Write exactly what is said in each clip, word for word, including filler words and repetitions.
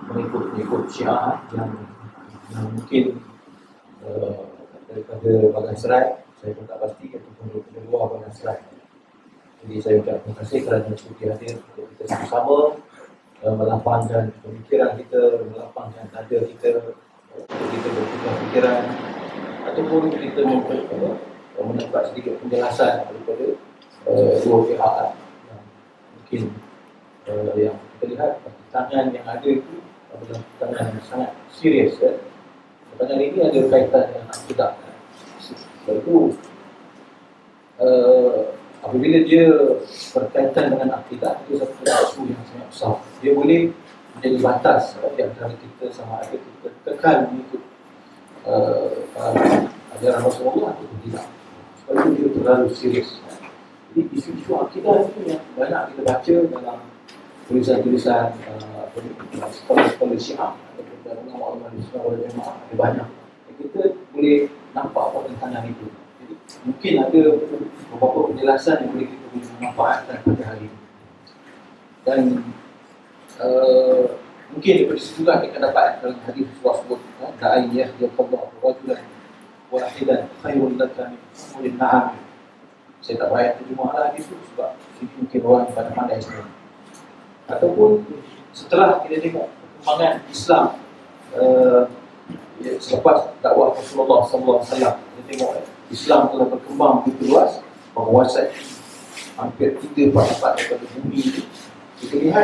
pengikut-pengikut Syiah yang, yang mungkin uh, daripada Bagan Serai, saya pun tak pasti, ataupun daripada luar Bagan Serai. Jadi saya ucap terima kasih kerana sudi hadir untuk kita sama-sama uh, melapangkan pemikiran kita, melapangkan dada kita, untuk kita bertukar fikiran, ataupun kita mendapat sedikit penjelasan daripada uh, dua pihak yang mungkin uh, yang kita lihat pertentangan yang ada itu adalah pertentangan yang sangat serius. Ya. Pertentangan ini ada kaitan dengan akidah. Sebab itu uh, apabila dia berkaitan dengan akidah, itu satu isu yang sangat besar. Dia boleh menjadi batas uh, di antara kita sama ada kita tekan mengikut uh, uh, ajaran Rasulullah atau tidak. Sebab itu dia terlalu serius. Jadi isu-isu akidah itu yang banyak kita baca dalam tulisan-tulisan uh, sekolah-sekolah Syiah ataupun dalam ulama-ulama Islam wal Jamaah, ada banyak. Kita boleh nampak pertentangan itu. Jadi mungkin ada beberapa penjelasan yang boleh kita boleh manfaatkan pada hari ini. Dan uh, mungkin daripada situ juga kita dapat dalam hadis Rasulullah sebut, da'ai yahdiyallahu rajulan wahidan khairul laka min humuril na'am. Saya tak payah terjemahlah hadis itu sebab sini mungkin orang pada pandai semua. Ataupun setelah kita tengok perkembangan Islam uh, ya, selepas dakwah Rasulullah sallallahu alaihi wasallam, kita tengok Islam telah berkembang begitu luas, menguasai hampir tiga per empat daripada bumi ini. Kita lihat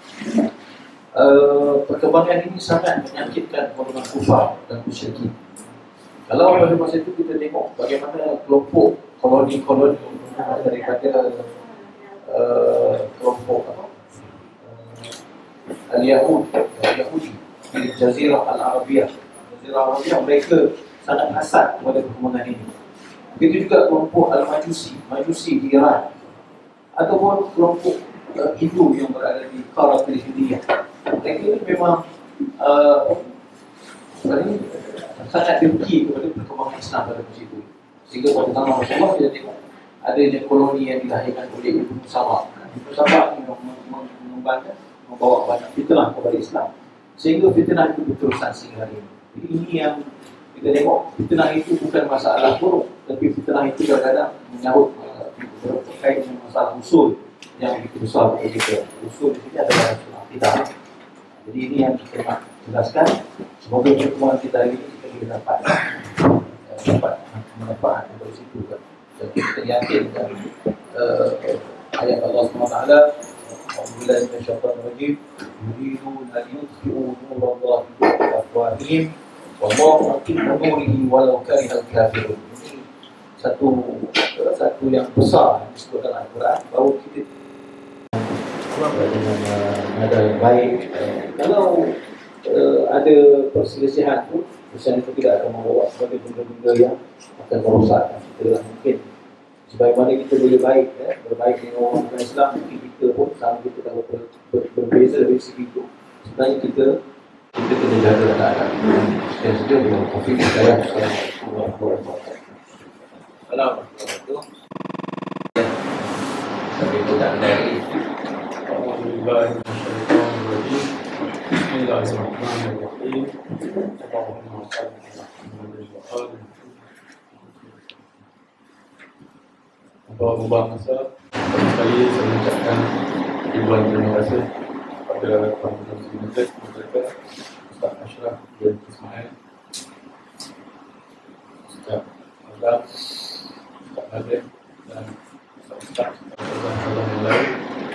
uh, perkembangan ini sangat menyakitkan golongan kufar dan musyrikin. Kalau pada masa itu kita tengok bagaimana kelompok koloni-koloni daripada uh, kelompok apa? Uh, Al-Yahud, Al-Yahudi di Jazirah Al-Arabiyah. Jazirah Al-Arabiyah, mereka sangat hasad kepada perkembangan ini. Begitu juga kelompok Al-Majusi, Majusi di Iran, ataupun kelompok uh, Hindu yang berada di Karatul Hindiyah. Mereka ini memang uh, ini, sangat dengki kepada perkembangan Islam pada masa itu. Sehingga pada zaman Rasulullah kita tengok adanya koloni yang dilahirkan oleh Ibnu Sabah. Ibnu Sabah ini mengembangkan, membawa banyak fitnah kepada Islam. Sehingga fitnah itu berterusan sehingga hari ini. Jadi ini yang kita tengok, fitnah itu bukan masalah buruk, tapi fitnah itu kadang-kadang menyahut berkait dengan masalah usul yang begitu besar bagi kita. Usul di sini adalah akidah. Jadi ini yang kita nak jelaskan. Semoga pertemuan kita hari ini kita boleh dapat dapat manfaat dari situ kan. Dan kita yakinkan uh, ayat Allah subhanahu wa taala, "Alhamdulillah minasyaitanir rajim, yuridun an yutfi'u nurallahi bi afwahihim wallahu mutimmu nurihi walau karihal kafirun." Ini satu satu yang besar disebut dalam Al-Quran, bahawa kita dengan nada yang baik. Kalau uh, ada perselisihan pun, misalnya itu tidak akan membawa sebagai benda-benda yang akan merosakkan kita lah. Mungkin sebagaimana kita boleh baik, ya, berbaik dengan orang Islam, mungkin kita pun sama kita kalau ber, ber, berbeza dari segi itu. Sebenarnya kita kita kena jaga keadaan. Sekian saja dengan taufiq hidayah. Assalamualaikum warahmatullahi wabarakatuh. Assalamualaikum. Sampai kita dari Bismillahirrahmanirrahim. Bismillahirrahmanirrahim. Allahumma shalli ala Muhammad wa ali Muhammad. Bapak masa sekali saya mengucapkan ribuan terima kasih kepada Tuan-Tuan Semetek, mereka Ustaz Ashraf bin Ismail, Ustaz Azhar, Ustaz Nadim dan Ustaz Ustaz yang lain.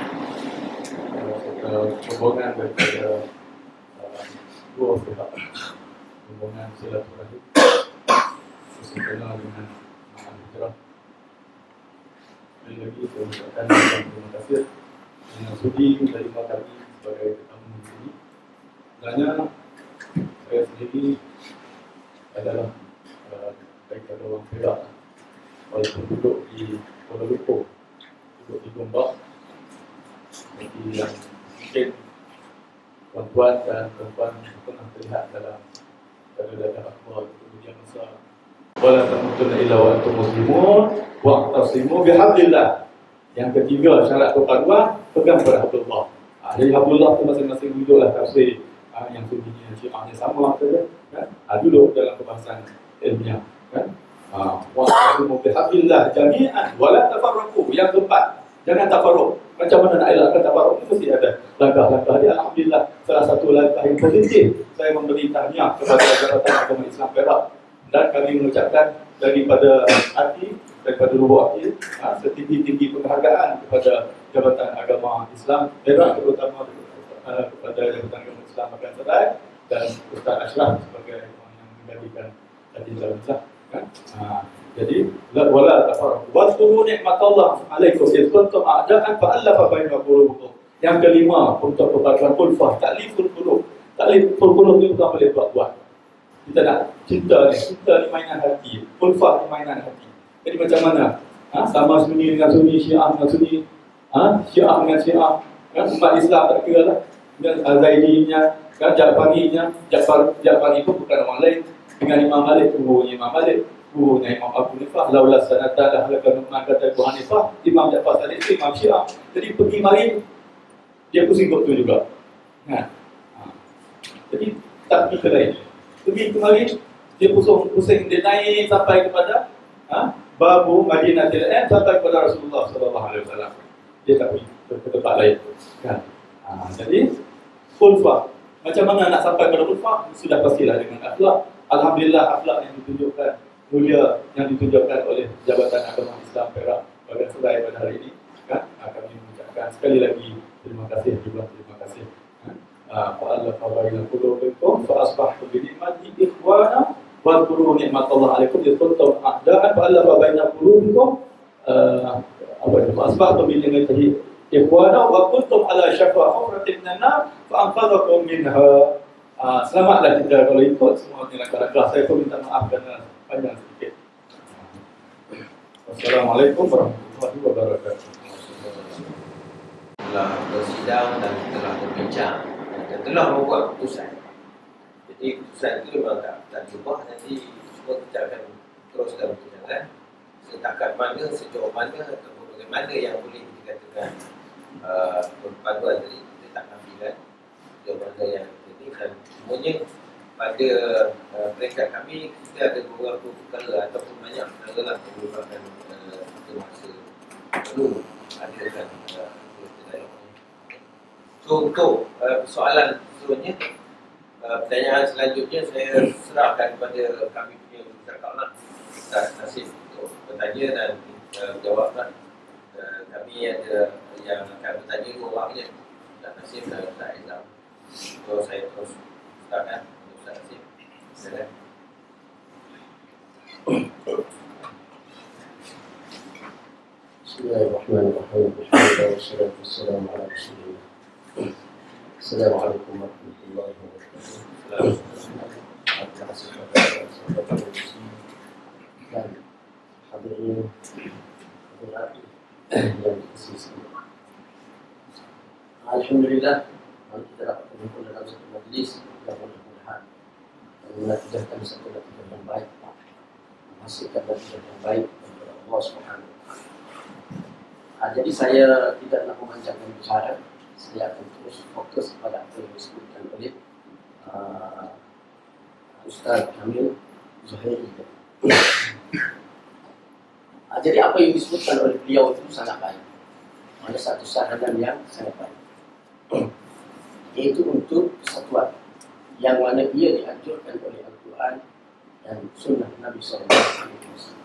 Hubungan daripada uh, dua pihak, hubungan silaturahim sesama dengan Al-Hijrah. Sekali lagi saya ucapkan terima kasih dengan sudi menerima kami sebagai tetamu di sini. Sebenarnya saya sendiri adalah uh, daripada orang Perak, walaupun duduk di Kuala Lumpur, duduk di Gombak. Jadi yang mungkin tuan-tuan dan tuan-tuan pernah terlihat dalam dada-dada akhbar kemudian masa wala tamutunna illa wa antum muslimun wa'tasimu bihablillah. Yang ketiga syarat perpaduan, pegang pada hablullah. Ah, jadi hablullah tu masing-masing wujudlah tafsir ha, yang Sunninya Syiahnya sama saja kan. Ha, dulu dalam perbahasan ilmiah kan. Ha, wa'tasimu bihablillah jami'an wala tafarraqu. Yang keempat, jangan tafarruq. Macam mana nak elakkan tafarruq? Mesti ada langkah-langkah. Dia alhamdulillah salah satu langkah yang positif. Saya memberi tahniah kepada Jabatan Agama Islam Perak dan kami mengucapkan daripada hati, daripada lubuk hati, ha, setinggi-tinggi penghargaan kepada Jabatan Agama Islam Perak, terutama uh, kepada Jabatan Agama Islam Makan Serai dan Ustaz Ashraf sebagai yang menjadikan tadi dalam Islam kan. Ha, jadi wala tafarraqu wa nikmatallah alaikum iz kuntum a'da'an fa'alafa baina qulubikum. Yang kelima, untuk perpaduan ulfah, takliful qulub. Takliful qulub ni bukan boleh buat-buat. Kita nak cinta ni, cinta ni mainan hati, ulfah ni mainan hati. Jadi macam mana? Ha? Sama Sunni dengan Sunni, Syiah dengan Sunni, ha? Syiah dengan Syiah, kan? Umat Islam tak kira lah. Dengan Zaidinya, kan? Ja'farinya, Ja'far, Ja'fari pun bukan orang lain. Dengan Imam Malik, gurunya Imam Malik, gurunya Imam Abu Hanifah, laulah sanata dah halakkan Nu'man kata Abu Hanifah, Imam Ja'far Sadiq, Imam Syiah. Jadi pergi mari, dia pusing tu juga. Ha? Ha. Jadi tak pergi ke lain. Pergi kemari, dia pusing, pusing dia naik sampai kepada ha? Babu Madinatul Am, sampai kepada Rasulullah sallallahu alaihi wasallam. Dia tak pergi ke tempat lain. Kan? Ha, jadi ulfah. Macam mana nak sampai kepada ulfah? Sudah pastilah dengan akhlak. Alhamdulillah akhlak yang ditunjukkan, mulia yang ditunjukkan oleh Jabatan Agama Islam Perak Bagan Serai pada hari ini. Kan? Ha, kami mengucapkan sekali lagi terima kasih juga, terima kasih. Fa'alafa baina qulubikum fa'asbahtum bi ni'mati ikhwana wa dhkuru ni'matallahi 'alaikum idh kuntum a'da'an fa'alafa baina qulubikum apa itu fa'asbahtum bi ni'matihi ikhwana wa kuntum 'ala syafa hufratin minan nar fa'anqadhakum minha. Selamatlah kita kalau ikut semua langkah-langkah. Saya pun minta maaf kerana panjang sedikit. Wassalamualaikum warahmatullahi wabarakatuh. Telah bersidang dan telah berbincang dan telah membuat keputusan. Jadi keputusan itu memang tak, tak diubah. Nanti semua kita akan teruskan berjalan setakat mana, sejauh mana ataupun bagaimana yang boleh dikatakan uh, perpaduan tadi. Kita tak nafikan sejauh mana yang ini dan semuanya pada uh, peringkat kami kita ada beberapa perkara ataupun banyak perkara lah yang merupakan uh, kita masa perlu adakan uh, So untuk uh, soalan seterusnya, uh, pertanyaan selanjutnya saya serahkan kepada kami punya bercakap lah, Ustaz Nasib untuk bertanya dan uh, menjawabkan. Uh, kami ada yang akan bertanya dua orangnya, Ustaz Nasib dan Ustaz Aizam. So saya terus serahkan Ustaz Nasib. Silakan. Bismillahirrahmanirrahim. Alhamdulillah wassalatu wassalamu ala Rasulillah. Assalamualaikum warahmatullahi wabarakatuh. Terima kasih kepada dan hadirin hadirat yang dikasihi. Alhamdulillah kita dapat berkumpul dalam satu majlis yang mudah-mudahan menatijahkan satu natijah yang baik, menghasilkan natijah yang baik kepada Allah Subhanahu wa taala. Ah, jadi saya tidak nak memanjangkan bicara. Saya akan terus fokus pada apa yang disebutkan oleh uh, Ustaz Kamil Zuhairi. Uh, jadi apa yang disebutkan oleh beliau itu sangat baik. Ada satu saranan yang sangat baik, yaitu untuk kesatuan yang mana ia dianjurkan oleh Al-Quran dan Sunnah Nabi sallallahu alaihi wasallam.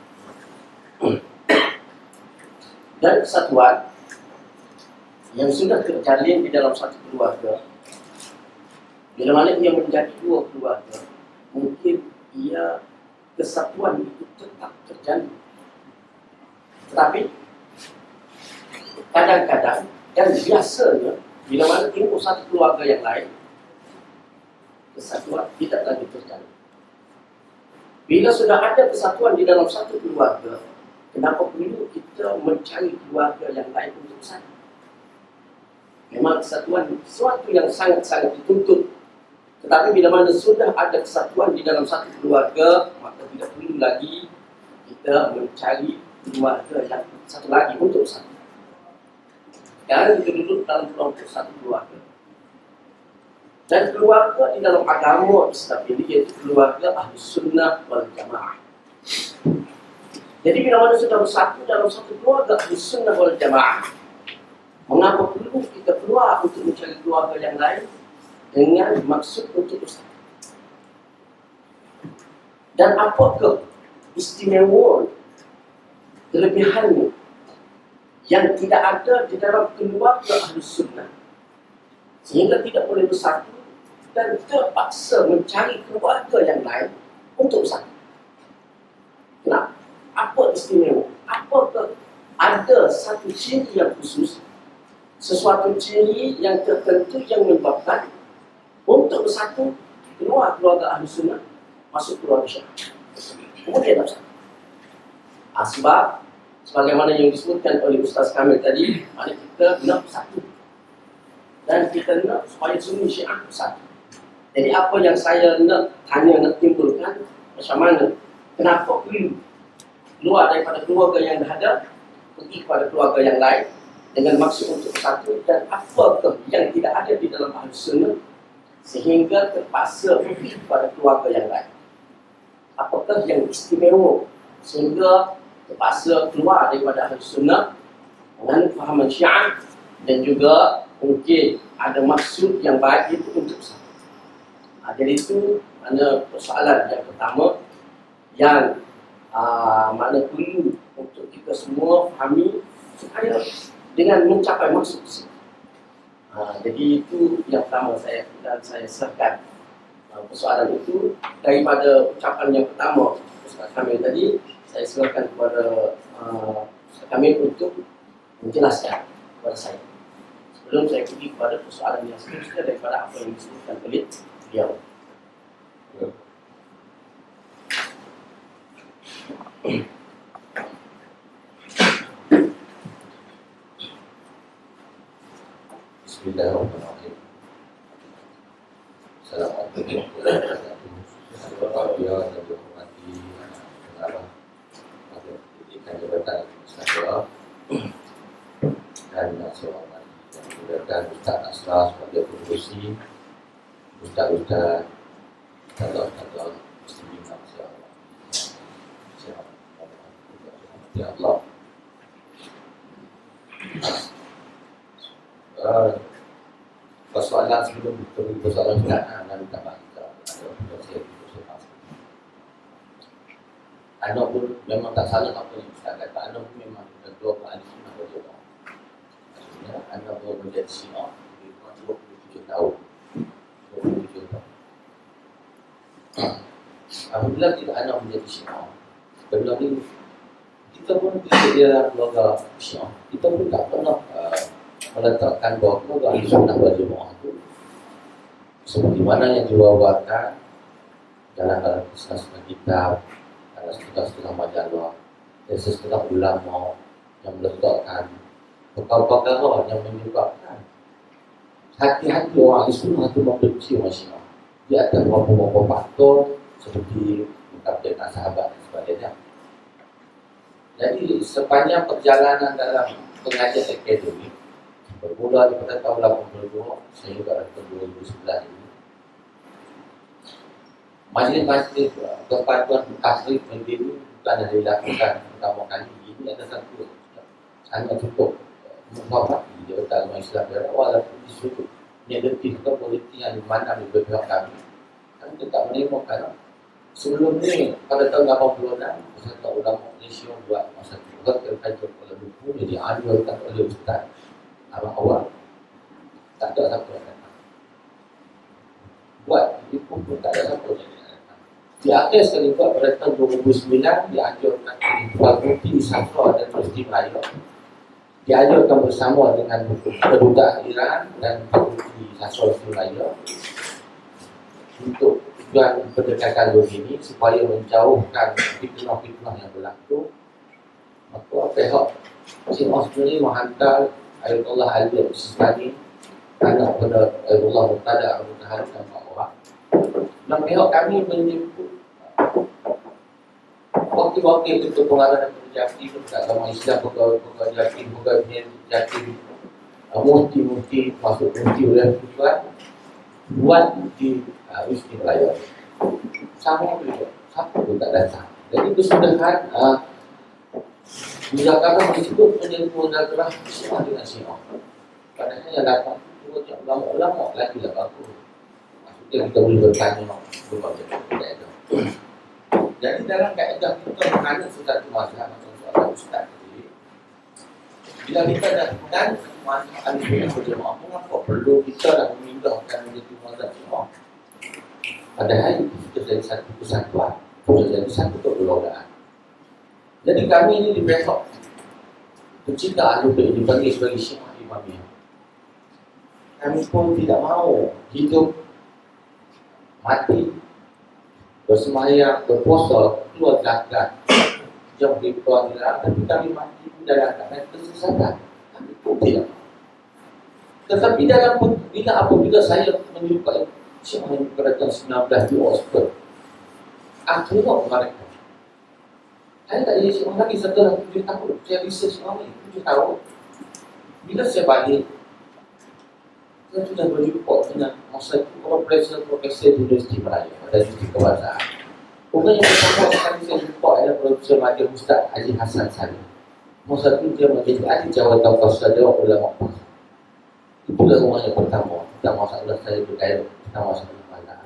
Dan kesatuan yang sudah terjalin di dalam satu keluarga, bila mana ia menjadi dua keluarga, mungkin ia kesatuan itu tetap terjalin. Tetapi kadang-kadang dan biasanya bila mana timbul satu keluarga yang lain, kesatuan tidak lagi terjalin. Bila sudah ada kesatuan di dalam satu keluarga, kenapa perlu kita mencari keluarga yang lain untuk satu? Memang kesatuan sesuatu yang sangat-sangat dituntut. Tetapi bila mana sudah ada kesatuan di dalam satu keluarga, maka tidak perlu lagi kita mencari keluarga yang satu lagi untuk satu. Sekarang kita duduk dalam kelompok satu keluarga. Dan keluarga di dalam agama Islam ini iaitu keluarga Ahli Sunnah wal Jamaah. Jadi bila mana sudah bersatu dalam satu keluarga Ahli Sunnah wal Jamaah, mengapa perlu kita keluar untuk mencari keluarga yang lain dengan maksud untuk bersatu? Dan apakah istimewa kelebihannya yang tidak ada di dalam keluarga Ahli Sunnah sehingga tidak boleh bersatu dan terpaksa mencari keluarga yang lain untuk bersatu? Kenapa? Apa istimewa? Apakah ada satu ciri yang khusus, sesuatu ciri yang tertentu yang menyebabkan untuk bersatu keluar keluarga Ahli Sunnah masuk keluarga Syiah? Kemudian tak bersatu. Ah, sebab sebagaimana yang disebutkan oleh Ustaz Kamil tadi, mana kita nak bersatu dan kita nak supaya Sunni Syiah bersatu. Jadi apa yang saya nak tanya, nak timbulkan, macam mana, kenapa perlu keluar daripada keluarga yang ada, pergi kepada keluarga yang lain dengan maksud untuk bersatu, dan apakah yang tidak ada di dalam Ahli Sunnah sehingga terpaksa pergi kepada keluarga yang lain? Apakah yang istimewa sehingga terpaksa keluar daripada Ahli Sunnah dengan fahaman Syiah, dan juga mungkin ada maksud yang baik itu untuk bersatu? Ha, jadi itu mana persoalan yang pertama yang Uh, mana perlu untuk kita semua fahami supaya dengan mencapai maksud tersebut. Uh, jadi itu yang pertama saya dan saya serahkan uh, persoalan itu daripada ucapan yang pertama Ustaz Kamil tadi. Saya serahkan kepada uh, Ustaz Kamil untuk menjelaskan kepada saya sebelum saya pergi kepada persoalan yang seterusnya daripada apa yang disebutkan oleh beliau. Bismillahirrahmanirrahim. Assalamualaikum warahmatullahi wabarakatuh. Pendidikan jabatan Ustaz dan saya hormati Ustaz Asraf sebagai pengurusi, Ustaz-Ustaz, Ustaz-Ustaz Muslimin ya Allah. Uh, persoalan sebelum kita persoalan sekarang dan minta maaf kita ada saya saya anak pun memang tak salah apa yang Ustaz kata. Anak pun memang dua ahli sunnah wal jamaah. Maksudnya anak pun menjadi Syiah di umur dua puluh tujuh tahun. dua puluh tujuh tahun. Apabila tidak anak menjadi Syiah, sebelum ini kita pun tidak dia keluarga Syiah. Kita pun tak pernah uh, meletakkan bahawa keluarga ahli sunnah wal jamaah itu seperti mana yang diwawarkan dalam dalam setengah kitab, dalam setengah-setengah majalah, dan setengah ulama yang meletakkan perkara-perkara yang menyebabkan hati-hati orang ahli sunnah itu membenci orang Syiah. Dia ada beberapa faktor seperti mengkafirkan sahabat dan sebagainya. Jadi sepanjang perjalanan dalam pengajian akademik bermula daripada tahun lapan puluh dua sehingga tahun dua ribu sebelas ini, majlis-majlis perpaduan takrif berdiri bukan ada dilakukan pertama kali. Ini ada satu hanya cukup memfahami jabatan agama Islam dari awal walaupun disuruh negatif ke politik yang dimana di berpihak kami, kami tetap menerima kerana sebelum ini pada tahun lapan puluh enam Persatuan Ulama Malaysia buat masa itu terkait oleh buku yang dianjurkan oleh Ustaz awal-awal, tak ada siapa yang datang buat buku pun tak ada siapa yang datang. Di akhir sekali buat pada tahun dua ribu sembilan dianjurkan oleh Tuan Mufti Safra dan Mufti Melayu, dianjurkan bersama dengan kedutaan Iran dan Mufti Safra Mufti Melayu untuk tujuan pendekatan begini supaya menjauhkan fitnah-fitnah yang berlaku. Maka pihak Syiah sebenarnya menghantar Ayatullah Ali Al-Sistani, anak pada Ayatullah Muqtada Al-Mutahari dan empat orang. Dan pihak kami menyebut wakil-wakil untuk pengarah dan penjati dekat agama Islam, pegawai-pegawai jatim, pegawai jatim, mufti-mufti, masuk mufti oleh tujuan buat di uh, Usti Melayu. Sama juga, siapa pun tak datang. Jadi kesudahan uh, Jakarta disebut menjadi modal kerah semua dengan Sino. Padahal yang datang itu ulama-ulama lagi lah bagus. Maksudnya kita boleh bertanya berbagai kaedah itu. Jadi dalam kaedah kita mengenai satu masalah macam soalan ustaz tadi, bila kita datang masalah ini berjemaah, mengapa perlu kita nak memindahkan menjadi mazhab semua? Padahal itu sudah jadi satu kesatuan, sudah jadi satu kebelolaan. Jadi kami ini di besok pecinta Ahlul Bait dipanggil sebagai Syiah Imamiyah. Kami pun tidak mahu hidup mati bersemayam, berpuasa, keluar zakat, jauh di keluar dilarang, tapi kami mati dalam keadaan kesesatan. Kami pun tidak mahu. Tetapi dalam bila apabila saya menyukai Syiah kerajaan sembilan belas di Oxford, akhirnya mereka saya tak jadi Syiah lagi setelah tujuh tahun. Saya research lama ini, tujuh tahun. Bila saya balik, saya sudah berjumpa dengan masa itu profesor-profesor di Universiti Melayu dan Universiti Kebangsaan. Orang yang pertama sekali saya jumpa adalah Profesor Mahathir Ustaz Haji Hassan Salim. Masa itu dia menjadi ahli jawatan kuasa Dewan Ulama Pasar. Itulah orang yang pertama. Tentang masalah saya berkaitan tentang masalah masalah.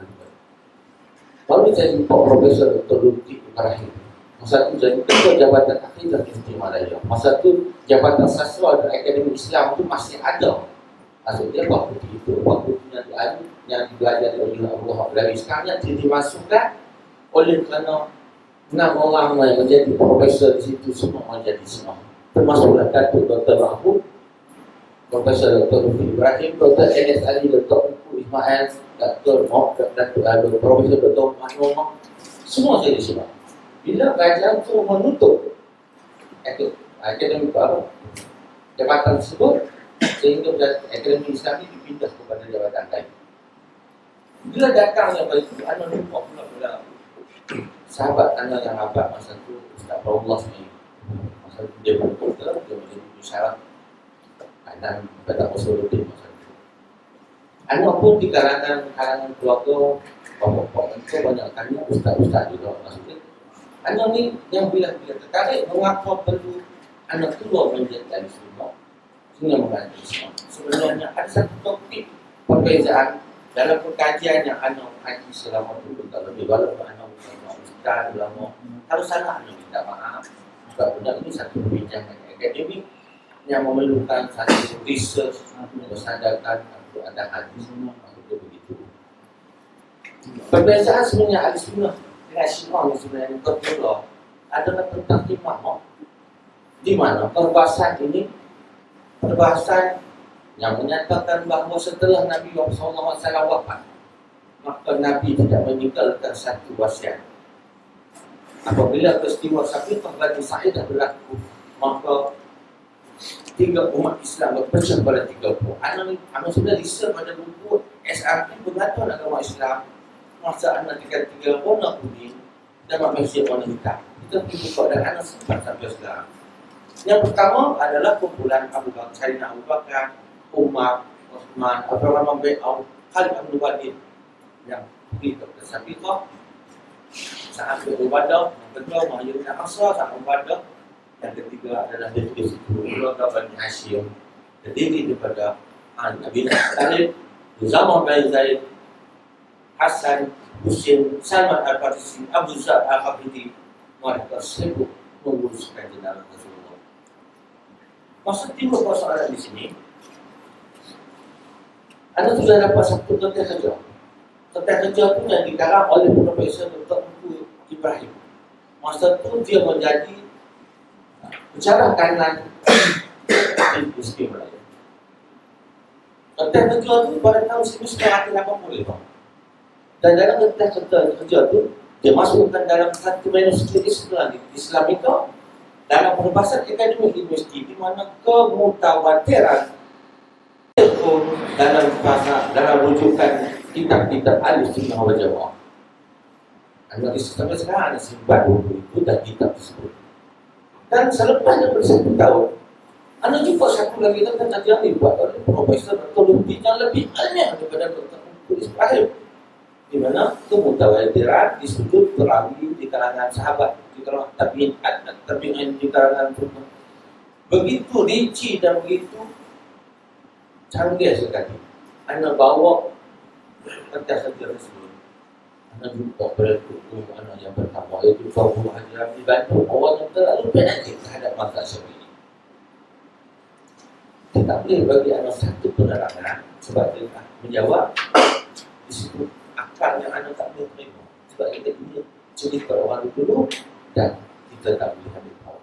Lalu saya jumpa Profesor Doktor Lutfi Ibrahim. Masa itu jadi ketua Jabatan Akidah Universiti Malaya. Masa itu Jabatan Sastra dan Akademi Islam itu masih ada. Maksudnya waktu itu, waktu yang diadu, yang dibelajar oleh Allah dari sekarang yang dimasukkan oleh kerana enam orang yang menjadi profesor di situ semua menjadi semua. Termasuklah Datuk Doktor Mahmud, Profesor Doktor Lutfi Ibrahim, Doktor N S Ali, Doktor Uku Ismail, Doktor Mohd, Doktor Profesor Doktor Mahmud, semua jadi semua. Bila kerajaan itu menutup akademi baru jabatan tersebut, sehingga akademi Islam ini dipindah kepada jabatan lain. Bila datang yang baik itu, anda lupa pula pula sahabat anda yang abad masa itu, Ustaz Allah ni, masa itu dia berkata, dia menjadi syarat dan pada Usuluddin masa itu. Anda pun di kalangan kalangan keluarga, bapak-bapak itu banyakkannya ustaz-ustaz juga maksudnya. Anak ni yang bila-bila tertarik mengapa perlu anak keluar menjadi ahli sunnah sehingga mengaji Islam. Sebenarnya ada satu topik perbezaan dalam perkajian yang anak haji selama itu tak lebih walaupun anak ulama ustaz, ulama harus salah anak minta maaf. Sebab benda ini satu perbincangan akademik yang memerlukan satu research bersandarkan untuk ada hadis maksudnya begitu. Perbezaan sebenarnya ahli sunnah Syiah yang sebenarnya betul adalah tentang imam. Di mana perbahasan ini perbahasan yang menyatakan bahawa setelah Nabi sallallahu alaihi wasallam wafat, maka Nabi tidak meninggalkan satu wasiat. Apabila peristiwa Saqiqah Bani Sa'idah berlaku, maka tiga umat Islam berpecah pada tiga puluh. Anak anak sudah riset pada buku S R P Pengaturan Agama Islam. Masa anak tiga tiga warna kuning dan manusia warna hitam. Kita pergi buka dan anak sempat sampai sekarang. Yang pertama adalah kumpulan Abu Bakar, Sayyidina Abu Bakar, Umar, Uthman, Abraham bin Auf, Khalid bin Walid yang pergi ke Saqiqah. Saat beribadah, yang kedua Muhajirin Ansar, saat beribadah. Yang ketiga adalah dari situ keluarga Bani Hashim, terdiri daripada Nabi Talib, Zaman bin Zaid, Hasan, Husain, Salman Al-Farisi, Abu Zar Al-Hafidi, mereka sibuk menguruskan jenazah Rasulullah. Maksud timbul persoalan di sini, anda sudah dapat satu kerja kerja. Kerja kerja itu yang dikarang oleh Profesor Doktor Uku Ibrahim. Masa itu dia menjadi bicara kanan di Universiti Melayu. Kerja kerja itu pada tahun seribu sembilan ratus lapan puluh. Dan dalam kerja-kerja itu dia masukkan dalam satu manuskrip Islam Islam itu dalam perbahasan akademik universiti di mana kemutawatiran itu dalam bahasa dalam rujukan kitab-kitab Ahlussunnah wal Jamaah. Anda sampai sekarang ada simpan buku itu dan kitab tersebut. Dan selepasnya bersatu tahun, anda jumpa satu lagi tentang kajian dibuat oleh Profesor Doktor Lutfi yang lebih banyak daripada Doktor buku Ibrahim, di mana kemutawatiran disebut perawi di kalangan sahabat, di kalangan tabi'in, tabi'in di kalangan ulama. Begitu rinci dan begitu canggih sekali. Anda bawa kertas sejarah sebelum Anda jumpa berikut anak yang pertama iaitu Fahmu Hajar di Bandung. Orang yang terlalu penarik terhadap masalah ini. Tak boleh bagi anak satu penerangan sebab dia menjawab di situ akal yang anak tak boleh terima. Sebab kita ini cerita orang dulu dan kita tak boleh ambil tahu.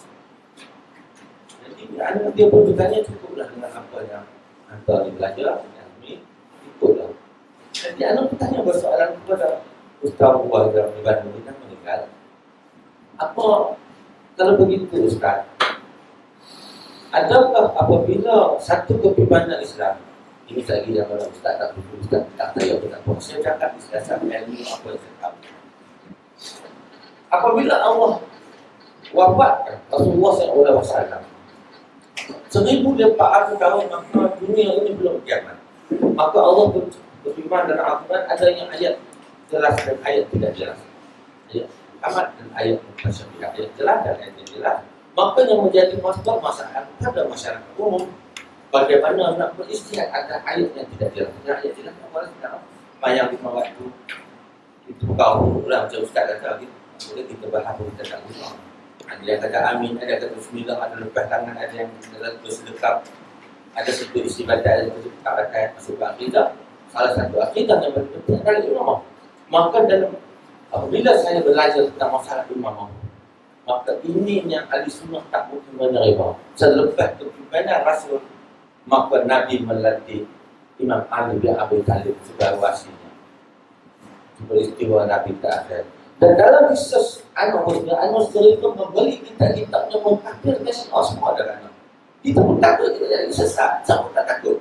Jadi anak dia pun bertanya cukuplah dengan apa yang hantar dia belajar, yang ini ikutlah. Jadi anak bertanya bersoalan kepada Ustaz Wahidar di Bandung ini meninggal. Apa kalau begitu Ustaz? Adakah apabila satu kepimpinan Islam ini saya kira kalau Ustaz tak betul, Ustaz tak tahu apa tak tahu. Saya cakap Islam ilmu apa yang saya tahu. Apabila Allah wafatkan Rasulullah sallallahu alaihi wasallam seribu empat ratus tahun maka dunia ini belum kiamat. Maka Allah berfirman dalam Al-Quran ada yang ayat jelas dan ayat tidak jelas. Ayat amat dan ayat mutasyabihat. Ayat jelas dan ayat tidak jelas. Maka yang menjadi masalah masalah pada masyarakat umum bagaimana nak beristihad atas ayat yang tidak jelas. Yang ayat jelas apa tidak mayang lima waktu itu kau ulang jauh Ustaz kata lagi boleh kita bahas kita tak lupa. Ada yang kata amin, ada yang kata bismillah, ada lepas tangan, ada yang kata sedekap, ada satu istibadat, ada satu kata masuk ke akidah. Salah satu akidah yang penting adalah imamah. Maka dalam apabila saya belajar tentang masalah imamah, maka ini yang ahli sunnah tak mungkin menerima. Selepas kepimpinan Rasul, maka Nabi melatih Imam Ali bin Abi Thalib sebagai wasinya. Peristiwa Nabi terakhir. Dan dalam kisah An-Nusra, An-Nusra itu membeli kitab-kitab yang mengkafirkan Syiah semua dengan kita pun takut kita jadi sesat. Siapa tak takut?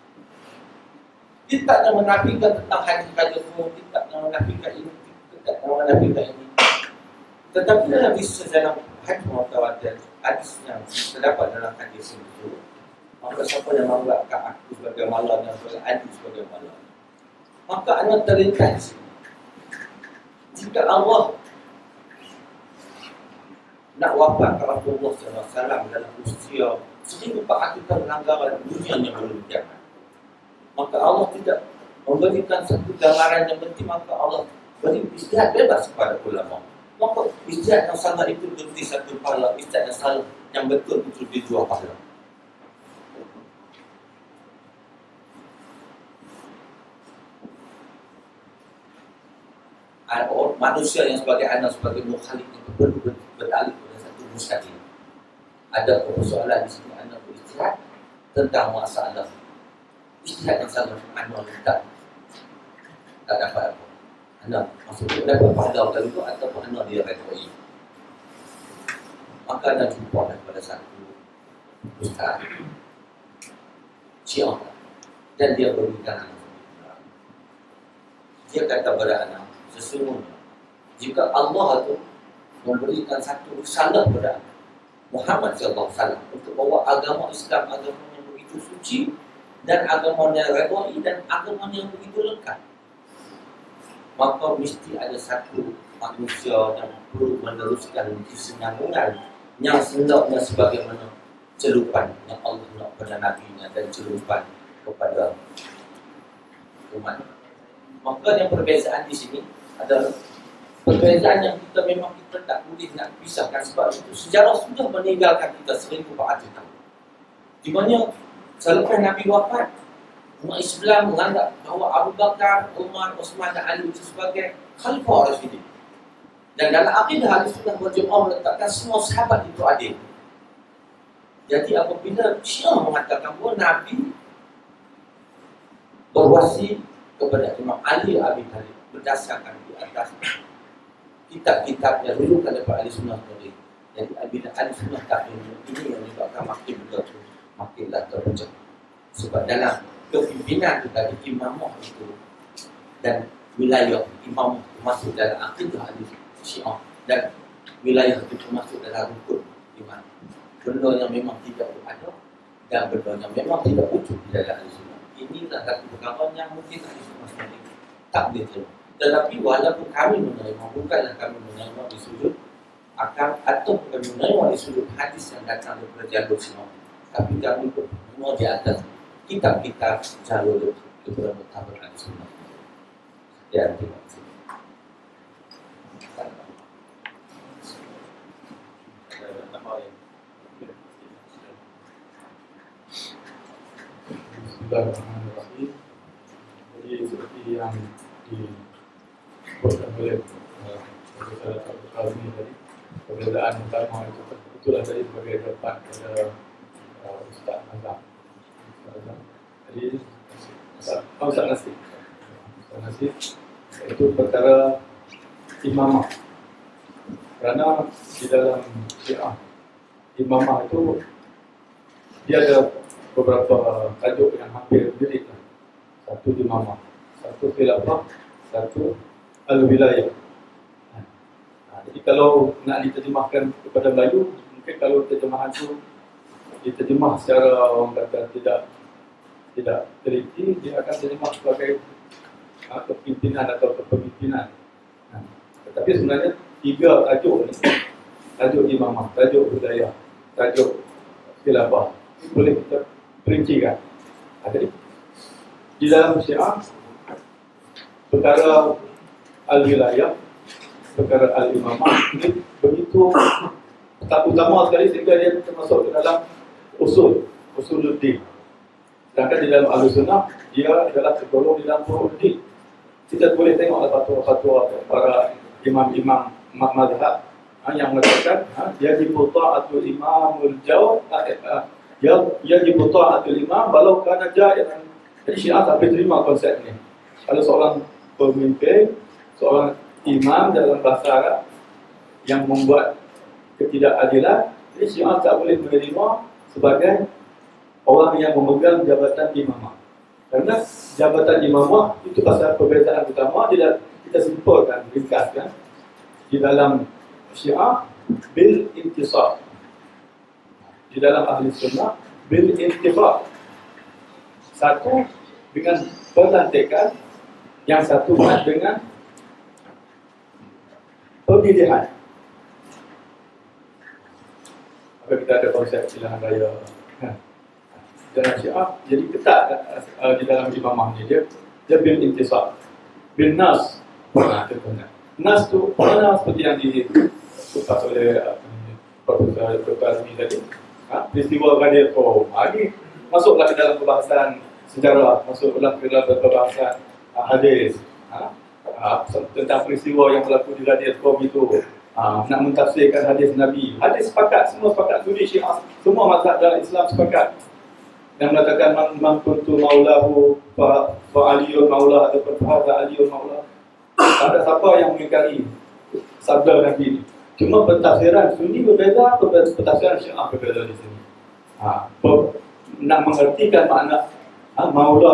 Kitab yang menafikan tentang hadis-hadis semua, kitab yang menafikan ini, kitab yang menafikan ini. Tetapi dalam kisah dalam hadis mutawatir, hadis yang terdapat dalam hadis itu, maka siapa yang menganggap aku sebagai malam yang sebagai hadis sebagai malam, maka anak terlintas. Jika Allah nak wafat Rasulullah sallallahu alaihi wasallam dalam usia seribu empat ratus tahun pelanggaran dunia yang belum kiamat, maka Allah tidak memberikan satu gambaran yang penting, maka Allah beri istihad bebas kepada ulama. Maka istihad yang salah itu berarti satu pahala, istihad yang salah yang betul itu di dua pahala. Orang manusia yang sebagai anak sebagai mukhalif itu perlu beralih pada satu mustaqim. Ada persoalan di sini anak beristihad tentang masalah istihad yang salah, anak tak tak dapat apa. Anak maksudnya dapat pahala kalau itu ataupun anak dia redoi. Maka anak jumpa pada satu ustaz Syiah dan dia berbicara. Dia kata kepada anak, sesungguhnya jika Allah itu memberikan satu risalah kepada Muhammad sallallahu alaihi wasallam untuk bawa agama Islam, agama yang begitu suci dan agama yang redoi dan agama yang begitu lengkap, maka mesti ada satu manusia yang perlu meneruskan kesinambungan yang sendoknya sebagaimana celupan yang Allah nak pada Nabi-Nya dan celupan kepada umat. Maka yang perbezaan di sini adalah perbezaan yang kita memang kita tak boleh nak pisahkan sebab itu sejarah sudah meninggalkan kita seribu empat ratus tahun. Di mana selepas Nabi wafat, umat Islam menganggap bahawa Abu Bakar, Umar, Osman dan Ali itu sebagai khalifah Rasyidin. Dan dalam akidah Ahlussunnah wal Jamaah meletakkan semua sahabat itu adil. Jadi apabila Syiah mengatakan bahawa Nabi berwasi kepada Imam Ali Abi Thalib berdasarkan di atas kitab-kitabnya dulu daripada Ahlussunnah wal Jamaah. Jadi apabila Ahlussunnah tak ini yang menyebabkan makin betul makinlah terpecah. Sebab dalam kepimpinan kita di imamah itu dan wilayah imamah masuk dalam akidah Syiah dan wilayah itu masuk dalam rukun iman. Benda yang memang tidak ada dan benda yang memang tidak wujud di dalam Islam inilah satu pengalaman yang mungkin ahli sunnah sendiri tak diterima. Tetapi walaupun kami menerima, bukanlah kami menerima di sudut akan atau kami menerima di sudut hadis yang datang daripada jalur sinop, tapi kami menerima di atas kitab-kitab jalur daripada mutabar ahli sunnah. Ya, terima kasih. Bismillahirrahmanirrahim. Jadi seperti yang disebutkan oleh Profesor Abdul Qadir tadi, perbezaan utama itu itulah tadi sebagai depan pada uh, Ustaz Azam. Jadi Ustaz Ustaz Nasib, Ustaz Nasib itu perkara imamah. Kerana di dalam Syiah imamah itu dia ada beberapa tajuk yang hampir mirip. Satu imamah, satu khilafah, satu al-wilayah. Nah, jadi kalau nak diterjemahkan kepada Melayu, mungkin kalau terjemahan itu diterjemah secara orang kata tidak tidak teliti, dia akan terjemah sebagai uh, kepimpinan atau kepemimpinan. Nah, tetapi sebenarnya tiga tajuk ni, tajuk imamah, tajuk wilayah, tajuk khilafah, boleh kita perincikan. Jadi di dalam Syiah perkara al-wilayah, perkara al-imamah ini begitu tak utama sekali sehingga dia termasuk ke dalam usul usuluddin. Sedangkan di dalam Ahlussunnah dia adalah tergolong di dalam furu'uddin. Kita boleh tengok fatwa-fatwa para imam-imam mazhab yang mengatakan dia diputa'atul imamul jaw Ya, ya diputa'atul imam walau kana ja'iran. Jadi Syiah tak boleh terima konsep ni. Kalau seorang pemimpin, seorang imam dalam bahasa Arab yang membuat ketidakadilan, jadi Syiah tak boleh menerima sebagai orang yang memegang jabatan imamah. Karena jabatan imamah itu pasal perbezaan utama. Dia kita simpulkan, ringkaskan di dalam Syiah bil intisab. Di dalam ahli sunnah bil intifaq. Satu dengan pelantikan, yang satu dengan pemilihan. Maka kita ada konsep pilihan raya. Dalam Syiah jadi ketat uh, di dalam imamah ni dia dia bil intisab, bil nas. Nah, nas tu mana seperti yang dikupas oleh Profesor Doktor Azmi tadi. Ha, peristiwa Ghadir Qom. Ha, ini masuklah ke dalam perbahasan sejarah, masuklah ke dalam perbahasan uh, hadis. Ha, uh, tentang peristiwa yang berlaku di Ghadir Qom itu. Uh, nak mentafsirkan hadis Nabi. Hadis sepakat, semua sepakat. Suri Syiah, semua mazhab dalam Islam sepakat. Yang mengatakan man, man kuntu maulahu fa, fa aliyul maulah ataupun fa aliyul maulah. Ada siapa yang mengingkari sabda Nabi ini? Cuma pentafsiran Sunni berbeza, pentafsiran Syiah berbeza di sini. Ha, per, nak mengertikan makna ha, maula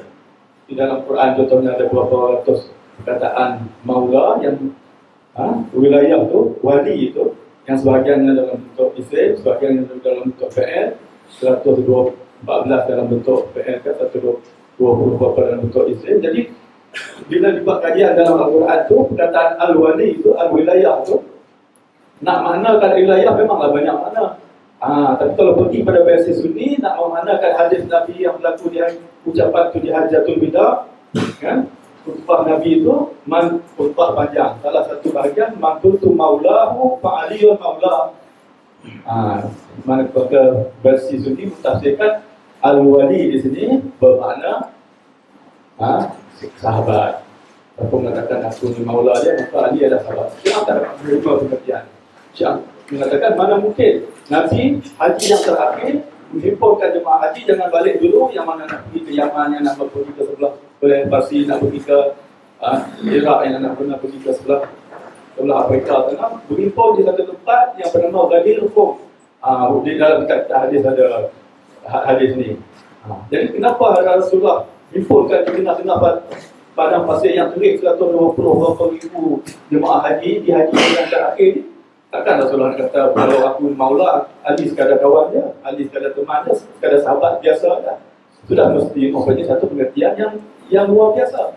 di dalam Quran contohnya ada beberapa ratus perkataan maula yang ha, wilayah tu, wali itu, yang sebahagiannya dalam bentuk isim, sebahagiannya dalam bentuk fi'il, seratus empat belas dalam bentuk fi'il, seratus dua puluh dalam bentuk isim. Jadi bila dibuat kajian dalam Al-Quran tu, perkataan al-wali itu, al-wilayah tu, nak maknakan wilayah memanglah banyak makna. Ha, tapi kalau pergi pada versi Sunni, nak memaknakan hadis Nabi yang berlaku di ucapan tu di Hajjatul Wida, kan? Khutbah Nabi itu man khutbah panjang. Salah satu bahagian man kuntu maulahu fa aliyun maula. Ah, mana pada versi Sunni mentafsirkan al-wali di sini bermakna ha, sahabat. Aku mengatakan aku ni maula dia, maka Ali adalah sahabat. Syiah tak ada berubah pengertian. Syiah mengatakan mana mungkin Nabi haji yang terakhir menghimpunkan jemaah haji, jangan balik dulu, yang mana nak pergi ke Yaman, yang nak pergi ke sebelah Parsi, nak pergi ke uh, Iraq, yang nak pernah pergi ke sebelah sebelah Afrika Tengah, berhimpun di satu tempat yang bernama Ghadir Qom. Uh, di dalam kitab hadis ada hadis ni. Uh, jadi kenapa Rasulullah himpunkan di tengah-tengah padang pasir yang terik seratus dua puluh berapa ribu jemaah haji di haji yang terakhir ni? Takkan Rasulullah kata kalau aku maula, Ali sekadar kawan dia, Ali sekadar teman dia, sekadar sahabat biasa dah. sudah mesti mempunyai satu pengertian yang yang luar biasa.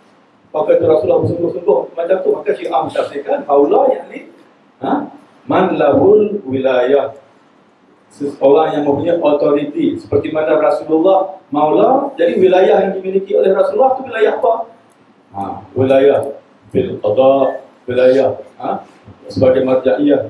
Maka itu Rasulullah bersungguh-sungguh macam tu. Maka Syiah mentafsirkan Maula yang ni ha? Man lahul wilayah, seseorang yang mempunyai autoriti. Seperti mana Rasulullah Maula, jadi wilayah yang dimiliki oleh Rasulullah itu wilayah apa? Ha, wilayah bil qada, wilayah ha? sebagai marja'iyah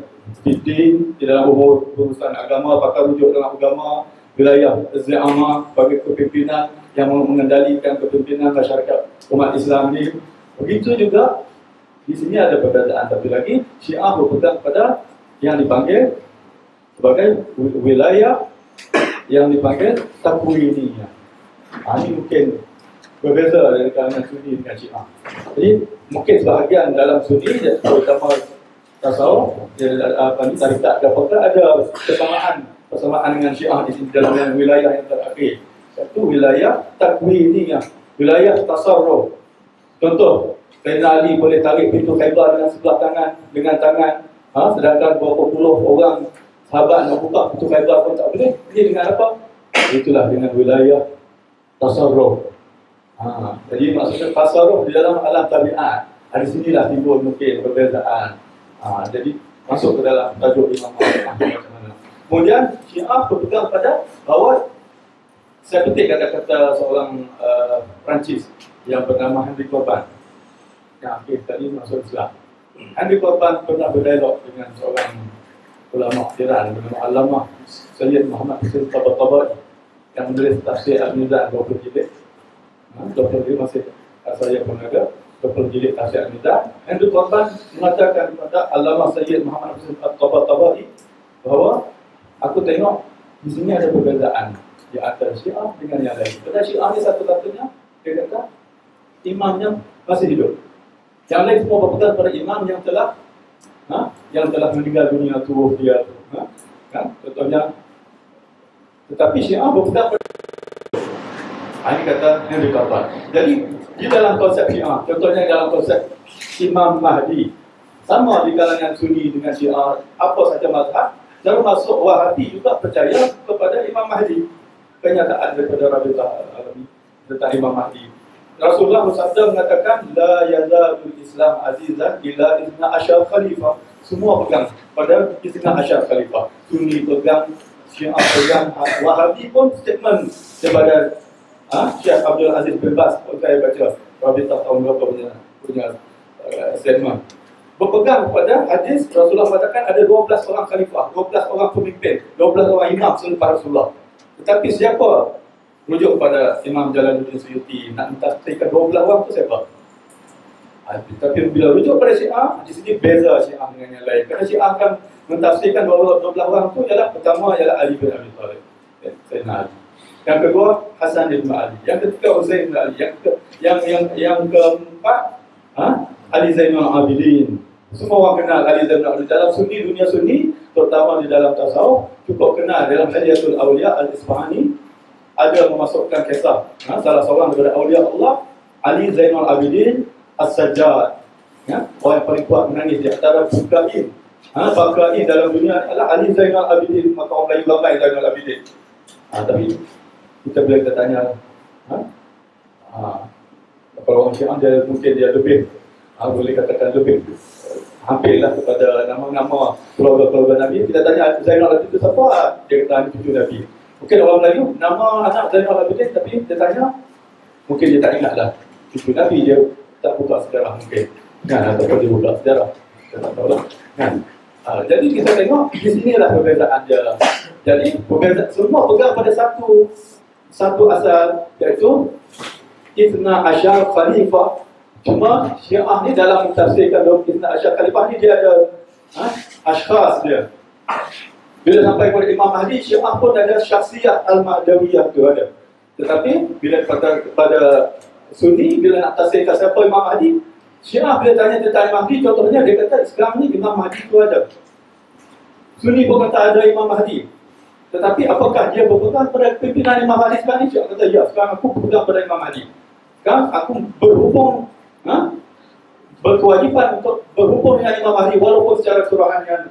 di dalam urusan agama, pakar rujuk dalam agama, wilayah zi'amah bagi kepimpinan yang mengendalikan kepimpinan masyarakat umat Islam ni. Begitu juga di sini ada perbezaan, tapi lagi Syiah berpegang pada yang dipanggil sebagai wilayah yang dipanggil takwiniyah. Ha, ini mungkin berbeza dari kalangan Sunni dengan Syiah. Jadi mungkin sebahagian dalam Sunni, terutama tasawuf, apa ni, tarikat dan apakah ada kesamaan persamaan dengan Syiah di sini dalam wilayah yang terakhir. Satu wilayah takwiniyah, wilayah tasarruf. Contoh, Sayyidina Ali boleh tarik pintu Khaybar dengan sebelah tangan, dengan tangan, ha? Sedangkan berapa puluh orang sahabat nak buka pintu Khaybar pun tak boleh. Ini dengan apa? Itulah dengan wilayah tasarruf. Ha, jadi maksudnya tasarruf di dalam alam tabiat. Di sinilah timbul mungkin perbezaan. Ha, jadi masuk ke dalam tajuk Imam Ahmad macam mana. Kemudian Syiah berpegang pada bahawa, saya petik kata-kata seorang uh, Perancis yang bernama Henry Corbin yang akhir tadi masuk Islam. Henry Corbin pernah berdialog dengan seorang ulama Iran bernama Allamah Sayyid Muhammad Hussein Tabatabai yang menulis tafsir Al-Mizan dua puluh jilid. dua puluh jilid masih saya pun ada dua puluh jilid tafsir Al-Mizan. Henry Corbin mengatakan kepada Allamah Sayyid Muhammad Hussein Tabatabai bahawa aku tengok di sini ada perbezaan di antara Syiah dengan yang lain. Pada Syiah ni satu-satunya dia kata imamnya masih hidup. Yang lain semua berpegang pada imam yang telah ha, yang telah meninggal dunia tubuh dia tu. Ha, kan? Contohnya, tetapi Syiah berpegang pada ha, ini kata Henry Corbin. Jadi di dalam konsep Syiah, contohnya dalam konsep Imam Mahdi, sama di kalangan Sunni dengan Syiah, apa saja mazhab, termasuk Wahabi juga percaya kepada Imam Mahdi. Kenyataan daripada Rabitah Al-Alami tentang Imam Mahdi. Rasulullah bersabda mengatakan la yazalul Islam azizan illa isna asyar khalifah. Semua pegang pada isna asyar khalifah. Sunni pegang, Syiah pegang, Wahabi pun statement daripada ha, Syekh Abdul Aziz bin Baz. Saya baca Rabitah tahun berapa punya punya uh, statement. Berpegang kepada hadis Rasulullah mengatakan ada dua belas orang khalifah, dua belas orang pemimpin, dua belas orang imam selepas Rasulullah. Tetapi siapa rujuk pada Imam Jalaluddin Suyuti nak mentafsirkan dua belas orang tu siapa? Tapi bila rujuk pada Syiah, di sini beza Syiah dengan yang lain. Kerana Syiah akan mentafsirkan dua belas orang tu ialah pertama ialah Ali bin Abi Thalib, Sayyidina Ali. Yang kedua Hasan bin Ali. Yang ketiga Uzair bin Ali. Yang ke, yang yang yang keempat ha? Ali Zainul Abidin. Semua orang kenal Ali Zainul Abidin. Dalam Sunni, dunia Sunni, terutama di dalam tasawuf, cukup kenal. Dalam Hadiyatul Awliya Al-Isfahani ada memasukkan kisah ha? salah seorang daripada awliya Allah, Ali Zainul Abidin As-Sajjad, ya? Orang yang paling kuat menangis di antara Bakain. Ha? Bakain dalam dunia adalah Ali Zainul Abidin. Maka orang Melayu ramai Zainul Abidin. Ha, tapi kita bila kita tanya ha? Ha, kalau orang Syiah dia mungkin dia lebih ha, boleh katakan lebih hampirlah kepada nama-nama keluarga-keluarga Nabi. Kita tanya Zainul Abidin itu siapa? Dia kata cucu Nabi. Mungkin orang Melayu nama anak Zainul Abidin, tapi dia tanya mungkin dia tak ingatlah cucu Nabi, dia tak buka sejarah mungkin kan, ataupun dia buka sejarah, kita tak tahu lah kan. Ha, jadi kita tengok di sinilah perbezaan dia. Jadi perbezaan semua pegang pada satu satu asal, iaitu Isna Asyar Khalifah. Cuma Syiah ni dalam mentafsirkan Isna Asyar Khalifah ni dia ada ha, ashkhas dia. Bila sampai kepada Imam Mahdi, Syiah pun ada syakhsiyah Al-Mahdawiyah tu ada. Tetapi bila kepada, kepada Sunni, bila nak tafsirkan siapa Imam Mahdi, Syiah bila tanya tentang Imam Mahdi, contohnya dia kata sekarang ni Imam Mahdi tu ada. Sunni pun kata ada Imam Mahdi. Tetapi apakah dia berpegang pada pimpinan Imam Mahdi sekarang ni? Syiah kata ya, sekarang aku berpegang pada Imam Mahdi. Sekarang aku berhubung, ha? berkewajipan untuk berhubung dengan Imam Mahdi walaupun secara kerohanian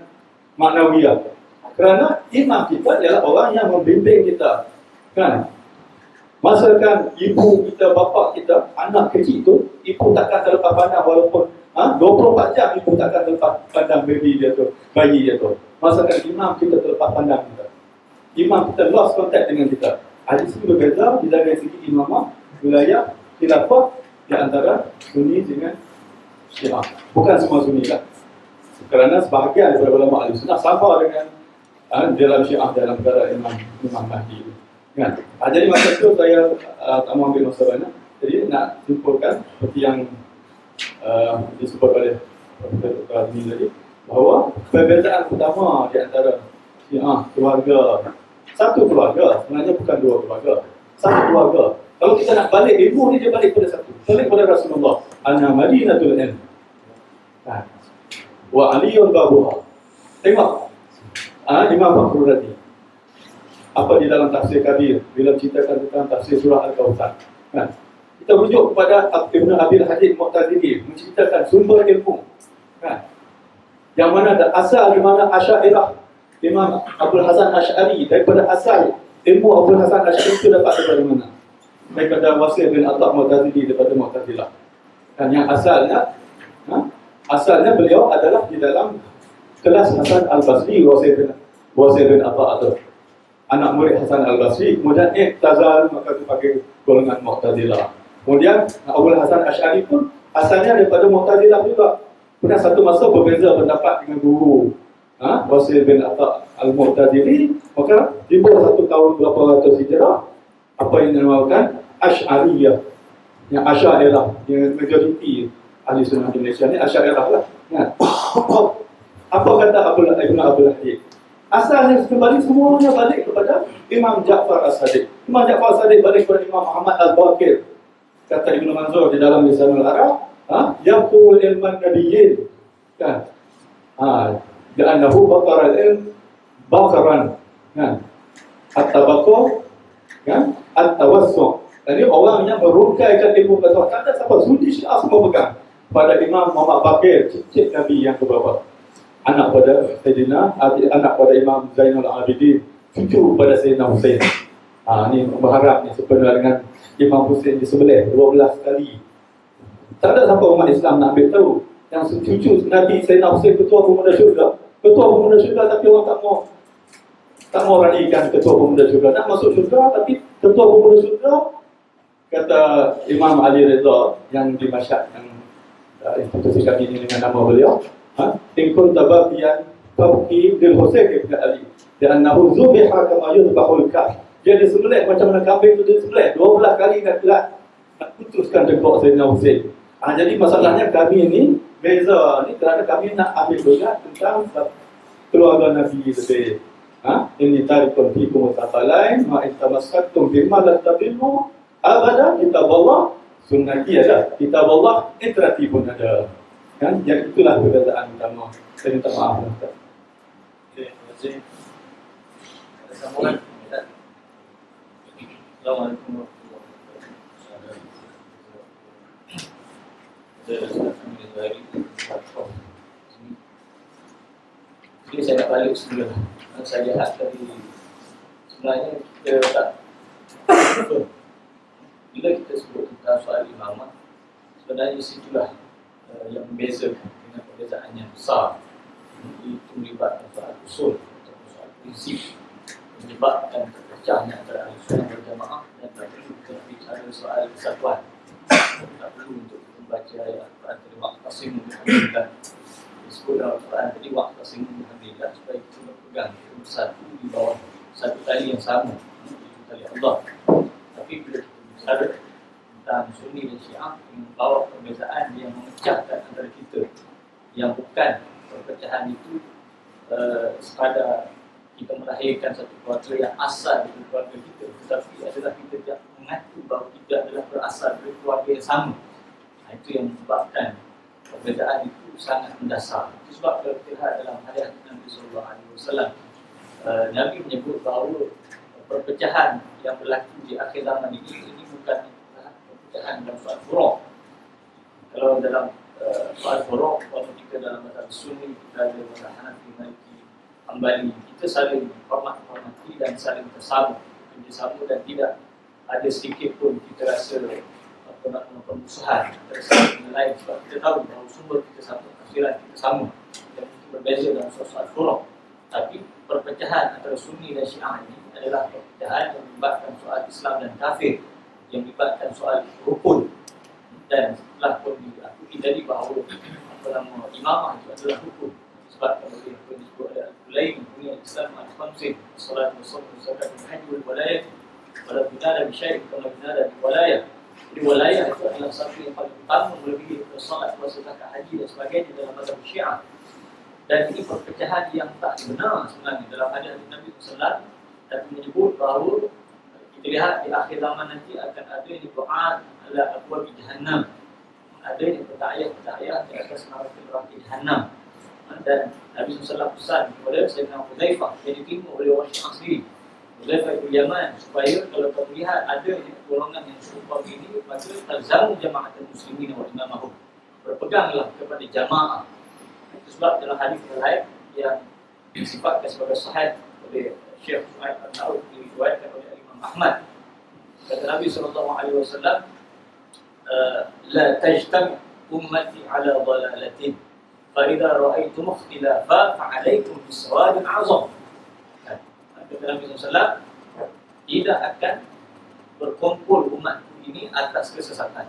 maknawiyah. Kerana imam kita adalah orang yang membimbing kita, kan? Masakan ibu kita, bapa kita, anak kecil tu, ibu takkan terlepas pandang walaupun ha, dua puluh empat jam ibu takkan terlepas pandang baby dia tu, bayi dia tu. Masakan imam kita terlepas pandang kita. Imam kita lost contact dengan kita. Hadis itu berbeza dari segi imamah, wilayah, khilafah di antara Sunni dengan Syiah. Bukan semua Sunni lah. Kerana sebahagian daripada ulama ahli sunnah sama dengan ha, dalam Syiah dalam perkara Imam Imam Mahdi. Kan? Ha, jadi masa itu saya uh, tak mau ambil masa banyak. Jadi nak simpulkan seperti yang uh, disebut oleh Profesor Azmi tadi, bahawa perbezaan utama di antara Syiah, keluarga, satu keluarga, sebenarnya bukan dua keluarga, satu keluarga. Kalau kita nak balik ilmu ni, dia balik pada satu, balik pada Rasulullah. Ana Madinatul Ilm. Nah, wa aliyun babuha. Tengok ah, Imam Fakhrul Razi apa di dalam tafsir Kabir bila menceritakan tentang tafsir surah Al-Kautsar. Kan? Kita rujuk kepada Ibn Abil Hadid Mu'tazili menceritakan sumber ilmu. Kan? Yang mana ada asal di mana Asy'ariyah Imam Abdul Hasan Asy'ari, daripada asal ilmu Abdul Hasan Asy'ari itu dapat daripada mana? Daripada Wasil bin Atta' Mu'tazili, daripada Mu'tazilah. Dan yang asalnya ha? asalnya beliau adalah di dalam kelas Hasan Al-Basri, Wasil bin Wasil bin Atta', anak murid Hasan Al-Basri. Kemudian iktazal, maka dipakai golongan Mu'tazilah. Kemudian Abdul Hasan Asy'ari pun asalnya daripada Mu'tazilah juga. Pernah satu masa berbeza pendapat dengan guru ha? Wasil bin Atta' Al-Mu'tazili, maka timbul satu tahun berapa ratus hijrah apa yang dinamakan Asy'ariyah, yang Asy'ariyah, yang majoriti ahli sunnah Indonesia ni Asy'ariyah lah. Kan? Apa kata Abdul Ibn Abdul Hadid? Asalnya kembali semuanya balik kepada Imam Ja'far As-Sadiq. Imam Ja'far As-Sadiq balik kepada Imam Muhammad Al-Baqir. Kata Ibn Manzur di dalam Lisanul Arab, ha, yaqul ilman nabiyyin. Kan? Ha, li'annahu baqara al-ilm baqaran. Kan? At-tabaqu, kan? At-tawassu'. Jadi orang yang merungkaikan ilmu pengetahuan, tak ada siapa Sunni Syiah semua pegang pada Imam Muhammad Baqir, cicit Nabi yang keberapa? Anak pada Sayyidina, anak pada Imam Zainul Abidin, cucu pada Sayyidina Husain. Ha, ni berharap ni sebenarnya dengan Imam Husain di sebelah dua belas kali. Tak ada siapa umat Islam nak ambil tahu yang cucu Nabi Sayyidina Husain ketua pemuda syurga. Ketua pemuda syurga tapi orang tak mau tak mau raikan ketua pemuda syurga. Nak masuk syurga tapi ketua pemuda syurga, kata Imam Ali Reza yang di Masyad, yang uh, institusi kami ini dengan nama beliau, ha, in kunta baqiyan tabki bil Husain ibn Ali li'annahu zubiha kama yuzbahul kaf. Dia disembelih macam mana kambing itu disembelih dua belas kali nak kelat nak putuskan dekok Sayyidina Husain. Ha, jadi masalahnya kami ini beza ni kerana kami nak ambil berat tentang keluarga Nabi lebih. Ha, ini tarikun fikum mutaqalain ma intamassaktum bima la tabimu abada, kitab Allah, sunnati ada, kitab Allah, itrati pun ada. Kan? Yang itulah perbezaan utama. Saya minta maaf. Okey, terima kasih. Ada sambungan? Assalamualaikum warahmatullahi wabarakatuh. Jadi saya nak balik sebelum saya lihat tadi, sebenarnya kita tak bila kita sebut tentang soal imamah, sebenarnya situlah uh, yang membezakan dengan perbezaan yang besar. Itu melibatkan soal usul atau soal prinsip, menyebabkan terpecahnya antara ahli sunnah wal jamaah, dan tak perlu kita bicara soal kesatuan. Tak perlu untuk membaca ayat Al-Quran tadi waqtasimu bihamdillah. Disebut dalam Al-Quran tadi waqtasimu bihamdillah, supaya kita berpegang, kita bersatu di bawah satu tali yang sama, itu tali Allah. Tapi bila bicara tentang Sunni dan Syiah, membawa perbezaan yang memecahkan antara kita, yang bukan perpecahan itu uh, sekadar kita melahirkan satu keluarga yang asal dari keluarga kita, tetapi adalah kita tidak mengaku bahawa kita adalah berasal dari keluarga yang sama. Nah, itu yang menyebabkan perbezaan itu sangat mendasar. Itu sebab kalau kita lihat dalam hadis Nabi sallallahu alaihi wasallam, uh, Nabi menyebut bahawa perpecahan yang berlaku di akhir zaman ini, ini bukan perpecahan dalam soal furuk. Kalau dalam uh, soal furuk, kalau kita dalam mazhab Sunni, kita ada mazhab Hanafi, Maliki, Hambali, kita saling hormat-hormati dan saling bersama, kerjasama, dan tidak ada sedikit pun kita rasa apa nak permusuhan antara satu dengan lain, sebab kita tahu bahawa sumber kita sama, tafsiran kita sama, dan kita berbeza dalam soal furuk. Tapi perpecahan antara Sunni dan Syiah ini adalah perpecahan yang melibatkan soal Islam dan kafir, yang melibatkan soal rukun. Dan setelah pun diakui tadi bahawa apa nama imamah itu adalah hukum, sebab kalau dia pun disebut ada al-Qulaim punya Islam al-Khamsin, salat wasam zakat haji wal walayah, wala binada bi syai' kama binada bi walayah. Jadi walayah itu adalah satu yang paling utama melebihi salat puasa zakat haji dan sebagainya dalam mazhab Syiah. Dan ini perpecahan yang tak benar sebenarnya dalam hadis Nabi sallallahu alaihi wasallam, tapi menyebut bahawa kita lihat di akhir zaman nanti akan ada yang du'at ala abwab jahannam, ada yang bertayah-bertayah di atas neraka jahannam. Dan Nabi sallallahu alaihi wasallam pesan kepada Sayyidina Hudzaifah yang ditimpa oleh orang Syiah sendiri, Hudzaifah bin Yaman, supaya kalau kamu lihat ada golongan yang serupa ini, maka talzamu jama'atul muslimin wa imamahum, berpeganglah kepada jamaah. Itu sebab dalam hadis lain yang disifatkan sebagai sahih oleh Syekh Suhaib Al-Naud, diriwayatkan oleh Imam Ahmad, kata Nabi sallallahu alaihi wasallam, la tajtam ummati ala dhalalatin fa idza ra'aytum ikhtilafa fa 'alaykum bis-sawadin 'azam. Kata Nabi sallallahu alaihi wasallam, tidak akan berkumpul umat ini atas kesesatan.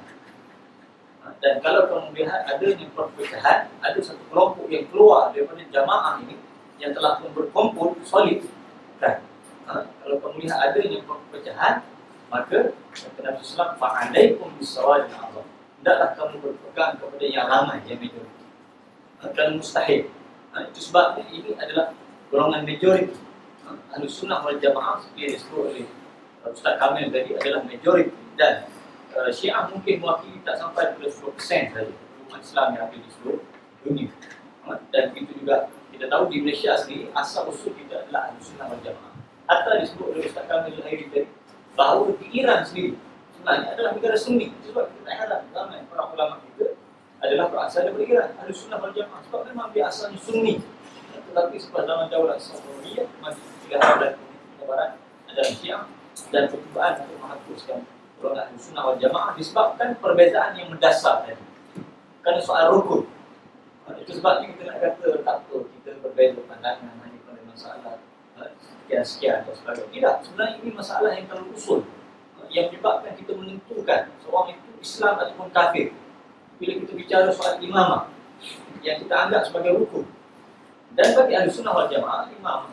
Dan kalau kamu lihat adanya perpecahan, ada satu kelompok yang keluar daripada jamaah ini yang telah pun berkumpul solid, kan? Ha? Kalau kamu lihat adanya perpecahan, maka kata Nabi sallallahu alaihi wasallam, fa'alaikum bis-sawadil azam. Hendaklah kamu berpegang kepada yang ramai, yang majoriti. Kan mustahil. Ha? Itu sebabnya ini adalah golongan majoriti. Ha? Ahlus Sunnah wal Jamaah seperti yang disebut oleh Ustaz Kamil tadi adalah majoriti, dan Uh, Syiah mungkin mewakili tak sampai pada sepuluh peratus saja umat Islam yang ada di seluruh dunia. Uh, dan itu juga kita tahu di Malaysia sendiri asal usul kita adalah Ahlus Sunnah wal Jamaah. Hatta disebut oleh Ustaz Kamil Al-Hairi tadi bahawa di Iran sendiri sebenarnya adalah negara Sunni. Sebab kita tak harap ramai para ulama kita adalah berasal daripada Iran, Ahlus Sunnah wal Jamaah, sebab memang dia asalnya Sunni. Uh, tetapi setelah zaman Daulah Safawiyah masih tiga dan penyebaran adalah Syiah, dan percubaan untuk menghapuskan golongan Ahlus Sunnah wal Jamaah disebabkan perbezaan yang mendasar tadi. Kerana soal rukun. Itu sebabnya kita nak kata tak apa kita berbeza pandangan hanya pada masalah sekian-sekian atau sebagainya. Tidak, sebenarnya ini masalah yang terlalu usul, yang menyebabkan kita menentukan seorang itu Islam ataupun kafir. Bila kita bicara soal imamah yang kita anggap sebagai rukun, dan bagi Ahlus Sunnah wal Jamaah, imamah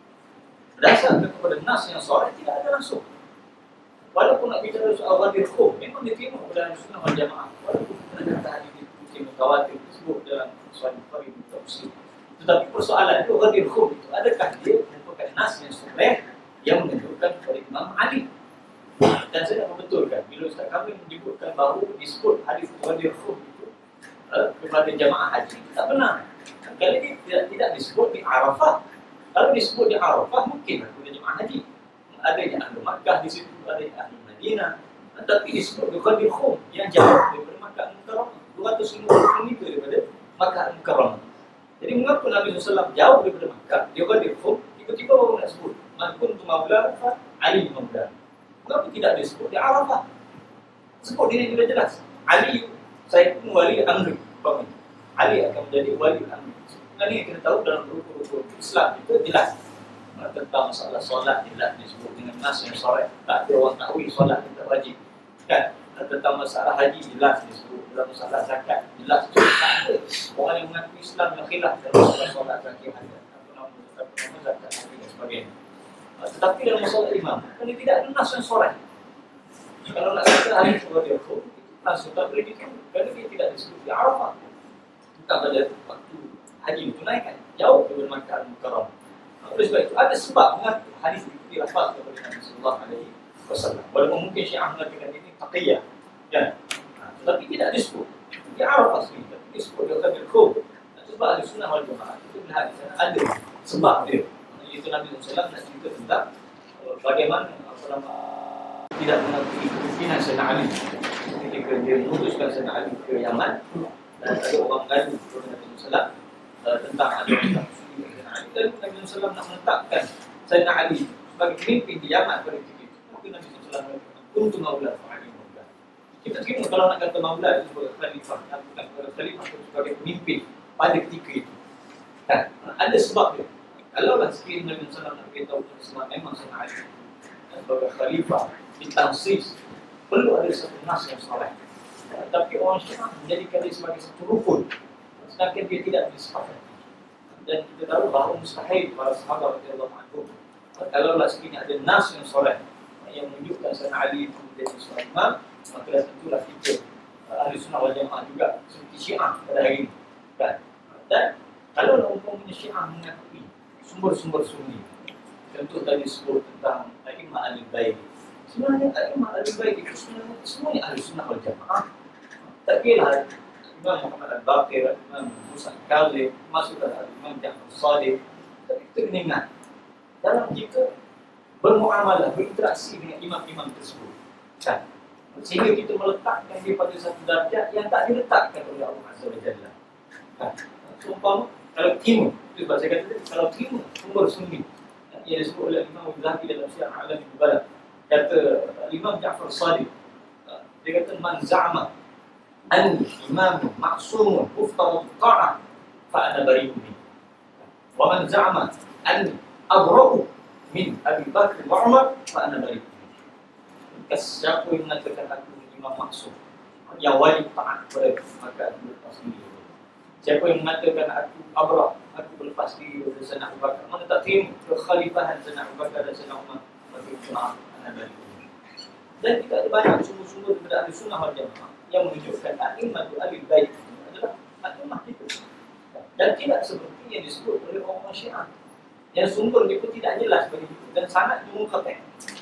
berdasarkan kepada nas yang sahih tidak ada langsung. Walaupun nak bicara soal ghadir khum, memang diterima oleh Ahlus Sunnah wal Jamaah. Walaupun kita nak kata hadis itu mutawatir disebut dalam soal Bukhari dan Muslim. Tetapi persoalan itu ghadir khum itu, adakah dia merupakan nas yang sahih yang menunjukkan kepada Imam Ali? Dan saya nak membetulkan bila Ustaz kami menyebutkan bahawa disebut hadis ghadir khum itu uh, kepada jamaah haji, itu tak benar. Kali ini tidak, tidak disebut di Arafah. Kalau disebut di Arafah mungkin kepada jamaah haji. Adanya ahli Makkah di situ, ada ahli Madinah, tetapi disebut di Ghadir Khum yang jauh daripada Makkah Al-Mukarramah, dua ratus lima puluh kilometer daripada Makkah Al-Mukarramah. Jadi mengapa Nabi sallallahu alaihi wasallam jauh daripada Makkah, di Ghadir Khum, tiba-tiba baru nak sebut Malkun tu Maula Ali Maula. Mengapa tidak disebut di Arafah? Sebut diri sudah jelas. Ali, saya pun wali amri. Ali akan menjadi wali amri. Sebenarnya kita tahu dalam rukun-rukun Islam itu jelas tentang masalah solat jelas disebut dengan nas yang sahih. Tak ada orang tahu solat itu wajib, kan? Tentang masalah haji jelas disebut, dalam masalah zakat jelas disebut. Tak ada orang yang mengaku Islam yang khilaf dalam masalah solat, zakat, haji, apa nama zakat, haji dan sebagainya. Tetapi dalam masalah imam, ini tidak ada nas yang sahih. Kalau nak kata hari sebagai hukum, nas tak boleh diterima kerana dia tidak disebut di Arafah. Bukan pada waktu haji ditunaikan, jauh daripada Makkah Al-Mukarramah. Oleh sebab itu ada sebab mengapa hadis itu dilafazkan oleh Nabi sallallahu alaihi wasallam. Walaupun mungkin Syiah mengatakan ini taqiyah, kan? Nah, tetapi tidak disebut di Arafah sendiri, tapi disebut di Ghadir Khum. Sebab Ahlus Sunnah wal Jamaah itu melihat di sana ada sebab dia. Itu Nabi sallallahu alaihi wasallam nak cerita tentang bagaimana apa nama tidak mengakui kepimpinan Sayyidina Ali ketika dia memutuskan Sayyidina Ali ke Yaman, dan ada orang ngadu kepada Nabi sallallahu alaihi wasallam tentang ada tentang dan Nabi sallallahu alaihi wasallam nak menetapkan Sayyidina Ali sebagai pemimpin di Yaman pada ketika itu. Maka Nabi sallallahu alaihi wasallam kuntu maulah fa'ali maulah. Kita terima kalau nak kata maulah itu sebagai khalifah, bukan sebagai khalifah, itu sebagai pemimpin pada ketika itu. Kan? Ada sebab dia. Kalau lah sekiranya Nabi sallallahu alaihi wasallam nak beritahu memang Sayyidina Ali sebagai khalifah ditansis, perlu ada satu nas yang soleh. Tapi orang Syiah menjadikan dia sebagai satu rukun, sedangkan dia tidak disepakati. Dan kita tahu bahawa mustahil para sahabat radhiyallahu anhum kalaulah sekiranya ada nas yang soleh yang menunjukkan Sayyidina Ali itu menjadi seorang imam, maka tentulah kita ahli sunnah wal jamaah juga seperti Syiah pada hari ini. Kan? Dan kalau umpamanya Syiah mengakui sumber-sumber sunni, contoh tadi sebut tentang A'immah Ahlul-Bait. Sebenarnya A'immah Ahlul-Bait itu sebenarnya semuanya ahli sunnah wal jamaah. Tak kira Imam Muhammad Al-Baqir, Imam Musa Al-Kazim, masuklah Imam Ja'far Shadiq. Tapi kita kena ingat, dalam kita bermuamalah, berinteraksi dengan imam-imam tersebut, kan? Sehingga kita meletakkan dia pada satu darjah yang tak diletakkan oleh Allah Azza wa Jalla. Kan? Seumpama kalau terima, itu sebab saya kata tadi, kalau terima sumber sunni, ia disebut oleh Imam Al-Zahabi dalam Syiar A'lam Al-Balad, kata Imam Ja'far Shadiq, dia kata man za'ama anni imamun ma'sumun uftarad ta'ah fa ana bari'un min. Wa man za'ama anni abra'u min Abi Bakr wa Umar fa ana bari'un min. Siapa yang mengatakan aku imam maksum yang wajib taat kepada aku, maka aku berlepas diri. Siapa yang mengatakan aku abra', aku berlepas diri dari Sayyidina Abu Bakar, mana tak terima kekhalifahan Sayyidina Abu Bakar dan Sayyidina Umar, maka aku ana bari'un min. Dan kita ada banyak sumber-sumber daripada ahli sunnah wal jamaah yang menunjukkan A'immah Ahlul-Bait adalah A'immah itu. Dan tidak seperti yang disebut oleh orang Syiah, yang sumber dia pun tidak jelas bagi itu dan sangat diungkapkan.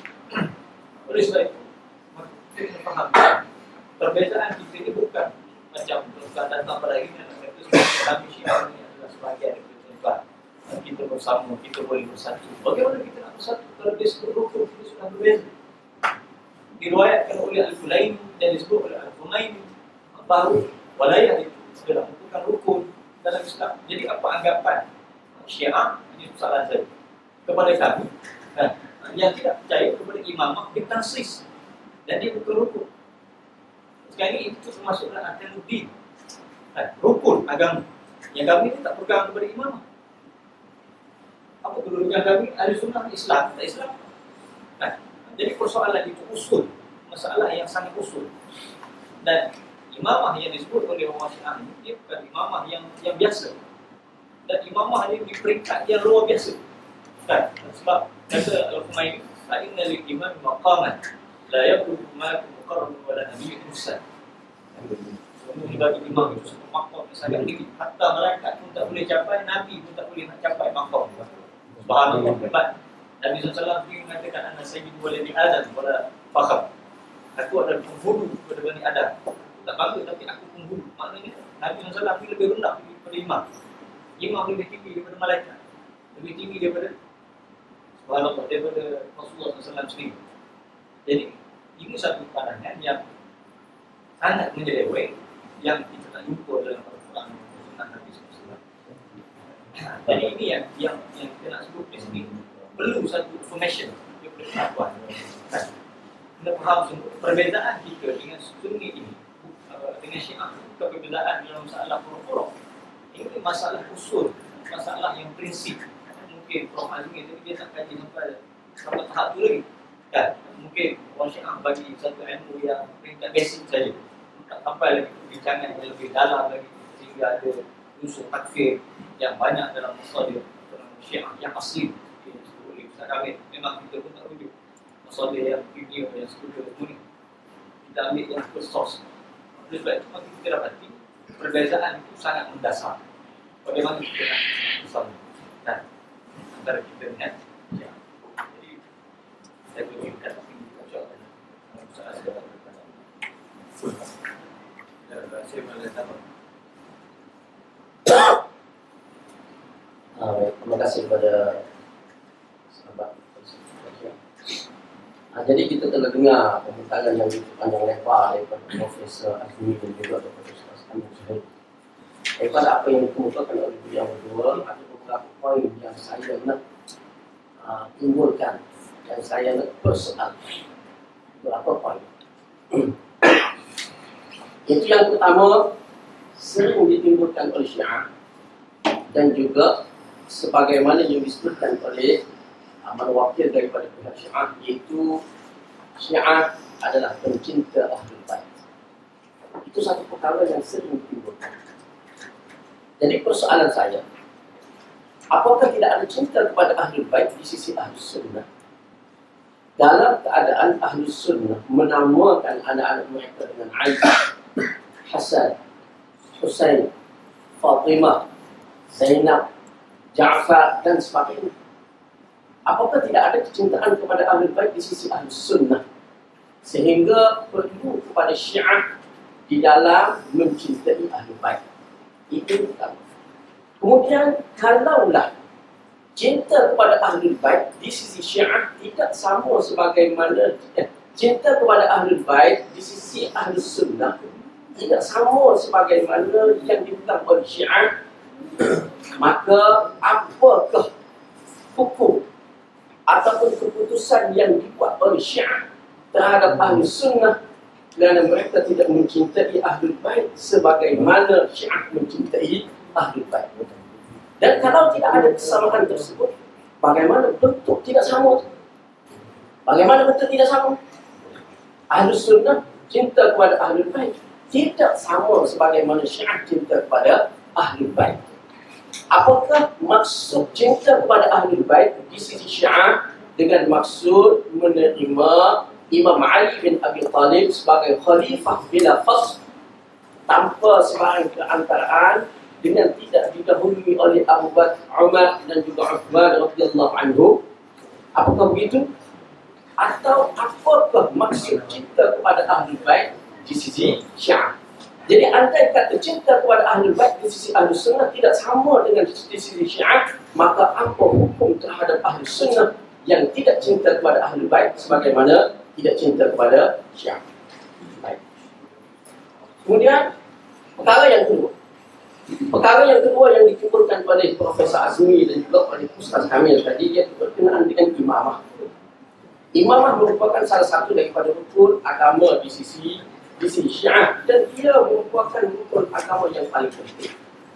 Oleh sebab itu, kita faham perbezaan kita ini bukan macam kalau datang pada hari ini itu sebagai kami Syiah ini adalah sebagian dari tempat kita bersama, kita boleh bersatu. Bagaimana kita nak bersatu kalau dia sebut rukun kita sudah berbeza? Diriwayatkan oleh Al-Kulaini dan disebut oleh Al-Humaini bahawa walayah itu adalah merupakan rukun dalam Islam. Jadi apa anggapan Syiah ini salah saya kepada kami kan, yang tidak percaya kepada imamah ditansis dan dia bukan rukun. Sekarang ini itu termasuk dalam Arkanuddin, kan, rukun agama yang kami ini tak pegang kepada imamah. Apa kedudukan kami? Ahli sunnah Islam, tak Islam kan? Jadi persoalan itu usul, masalah yang sangat usul. Dan imamah yang disebut oleh orang Syiah ini, dia bukan imamah yang yang biasa. Dan imamah ini di peringkat yang luar biasa. Kan? Sebab kata Al-Humaini, "Inna lil imam maqaman la yaqumu ma muqarrab wa la nabiyyun mursal." Ini bagi imam itu satu maqam yang sangat tinggi. Hatta malaikat pun tak boleh capai, nabi pun tak boleh nak capai maqam. Subhanallah, hebat. Nabi sallallahu alaihi wasallam dia mengatakan anak sayyidu waladi Adam wala fakhar. Aku adalah penghulu kepada Bani Adam. Aku tak bangga tapi aku penghulu. Maknanya Nabi sallallahu alaihi wasallam lebih rendah daripada imam. Imam lebih tinggi daripada malaikat. Lebih tinggi daripada subhanallah daripada Rasulullah sallallahu alaihi wasallam sendiri. Jadi ini satu pandangan yang sangat menyeleweng yang kita tak jumpa dalam Al-Quran dan Sunnah Nabi sallallahu alaihi wasallam. Jadi ini yang yang yang kita nak sebut di sini. Perlu satu information daripada pengetahuan. Kita faham semua perbezaan kita dengan sunni ini dengan Syiah, perbezaan dalam masalah pura-pura. Ini masalah usul, masalah yang prinsip. Mungkin Prof Azmi tapi dia tak kaji sampai sampai tahap tu lagi. Kan? Mungkin orang Syiah bagi satu ilmu yang peringkat basic saja. Tak sampai lagi perbincangan yang lebih dalam lagi sehingga ada unsur takfir yang banyak dalam masalah Syiah yang asli. Tak ambil, memang kita pun tak rujuk masalah yang video yang studio ni. Kita ambil yang first source. Oleh sebab itu, maka kita dapati perbezaan itu sangat mendasar. Bagaimana kita nak bersama dan antara kita dengan ya. Jadi saya boleh minta tapi insya Allah saya akan berkata saya melihat apa. Terima kasih kepada Nah, jadi kita telah dengar pembincangan yang panjang lebar daripada Profesor Azmi dan juga Profesor Askandar Zuhairi. Daripada apa yang dikemukakan oleh beliau berdua, ada beberapa poin yang saya nak uh, timbulkan dan saya nak persoalkan. Berapa poin? Itu yang pertama, sering ditimbulkan oleh Syiah dan juga sebagaimana yang disebutkan oleh amal wakil daripada pihak Syiah, iaitu Syiah adalah pencinta Ahlul Bait. Itu satu perkara yang sering ditimbulkan. Jadi persoalan saya, apakah tidak ada cinta kepada Ahlul Bait di sisi Ahlus Sunnah? Dalam keadaan Ahlus Sunnah menamakan anak-anak mereka dengan Ali, Hasan, Husain, Fatimah, Zainab, Ja'far dan sebagainya. Apakah tidak ada kecintaan kepada Ahlul Bait di sisi Ahlus Sunnah sehingga perlu kepada Syiah di dalam mencintai Ahlul Bait? Itu pertama. Kemudian kalaulah cinta kepada Ahlul Bait di sisi Syiah tidak sama sebagaimana eh, cinta kepada Ahlul Bait di sisi Ahlus Sunnah tidak sama sebagaimana yang dipegang oleh Syiah, maka apakah hukum ataupun keputusan yang dibuat oleh Syiah terhadap Ahlus Sunnah kerana mereka tidak mencintai Ahlul Bait sebagaimana Syiah mencintai Ahlul Bait? Dan kalau tidak ada kesamaan tersebut, bagaimana bentuk tidak sama? Bagaimana bentuk tidak sama? Ahlus Sunnah cinta kepada Ahlul Bait tidak sama sebagaimana Syiah cinta kepada Ahlul Bait. Apakah maksud cinta kepada Ahlul Bait di sisi Syiah dengan maksud menerima Imam Ali bin Abi Thalib sebagai khalifah bila fasl tanpa sebarang keantaraan, dengan tidak didahului oleh Abu Bakar, Umar dan juga Uthman radhiyallahu anhu? Apakah begitu? Atau apakah maksud cinta kepada Ahlul Bait di sisi Syiah? Jadi andai kata cinta kepada Ahlul Bait di sisi Ahlus Sunnah tidak sama dengan di sisi Syiah, maka apa hukum terhadap Ahlus Sunnah yang tidak cinta kepada Ahlul Bait sebagaimana tidak cinta kepada Syiah? Baik. Kemudian perkara yang kedua, perkara yang kedua yang ditimbulkan oleh Profesor Azmi dan juga oleh Ustaz Kamil tadi, iaitu berkenaan dengan imamah. Imamah merupakan salah satu daripada rukun agama di sisi di sisi Syiah, dan ia merupakan rukun agama yang paling penting.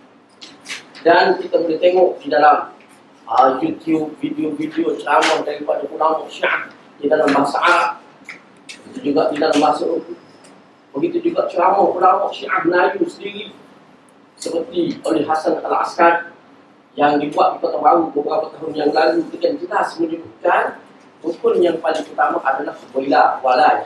Dan kita boleh tengok di dalam uh, YouTube video-video ceramah daripada ulama Syiah di dalam bahasa Arab, itu juga di dalam bahasa Urdu. Begitu juga ceramah ulama Syiah Melayu sendiri seperti oleh Hasan Al-Askar yang dibuat di Kota Baru beberapa tahun yang lalu, dengan jelas menyebutkan rukun yang paling utama adalah wala, walaya.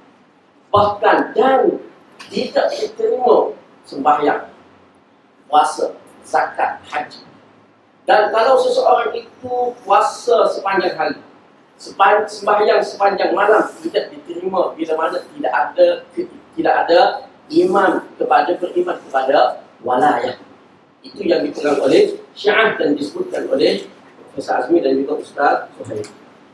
Bahkan dan tidak diterima sembahyang, puasa, zakat, haji. Dan kalau seseorang itu puasa sepanjang hari, sepan, sembahyang sepanjang malam, tidak diterima bila mana tidak ada tidak ada iman kepada beriman kepada walayah. Itu yang dipegang oleh Syiah dan disebutkan oleh Profesor Azmi dan juga Ustaz Suhaib.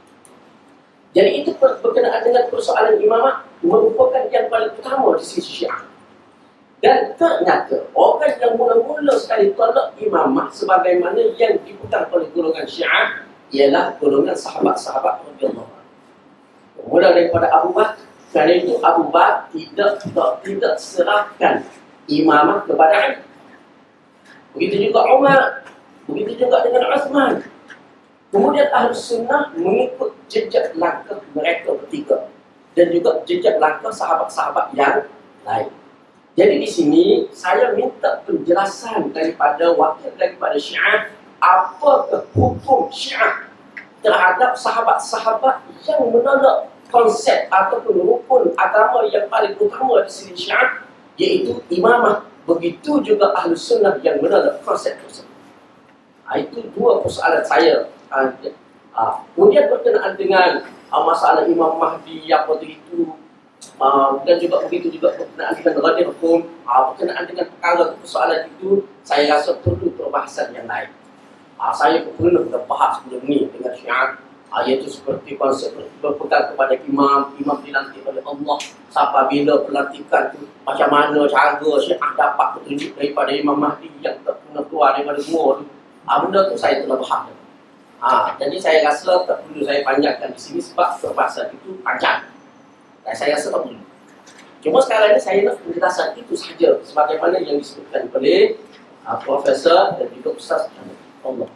Jadi itu berkenaan dengan persoalan imamah merupakan yang paling utama di sisi Syiah. Dan ternyata orang yang mula-mula sekali tolak imamah sebagaimana yang diputar oleh golongan Syiah ialah golongan sahabat-sahabat radhiyallahu anhu. Mula daripada Abu Bakar, kerana itu Abu Bakar tidak tidak, tidak serahkan imamah kepada Ali. Begitu juga Umar, begitu juga dengan Uthman. Kemudian Ahlus Sunnah mengikut jejak langkah mereka bertiga dan juga jejak langkah sahabat-sahabat yang lain. Jadi di sini saya minta penjelasan daripada wakil daripada Syiah, apakah hukum Syiah terhadap sahabat-sahabat yang menolak konsep ataupun rukun agama yang paling utama di sini Syiah, iaitu imamah. Begitu juga Ahlus Sunnah yang menolak konsep tersebut. Itu dua persoalan saya. Uh, uh, kemudian berkenaan dengan uh, masalah Imam Mahdi apa itu, uh, dan juga begitu juga berkenaan dengan Ghadir Khum, uh, berkenaan dengan perkara persoalan itu, saya rasa perlu perbahasan yang lain. Uh, saya pernah berbahas sebelum ini dengan Syiah, uh, iaitu seperti konsep berpegang kepada imam, imam dilantik oleh Allah. Sampai bila pelantikan itu, macam mana cara Syiah dapat petunjuk daripada Imam Mahdi yang tak pernah keluar daripada semua itu. Uh, benda tu saya telah bahas. Ha, jadi saya rasa tak perlu saya panjangkan di sini sebab perbahasan itu panjang. Nah, saya rasa tak perlu. Cuma sekarang ini saya nak penjelasan itu saja sebagaimana yang disebutkan oleh uh, Profesor dan juga Ustaz Allah.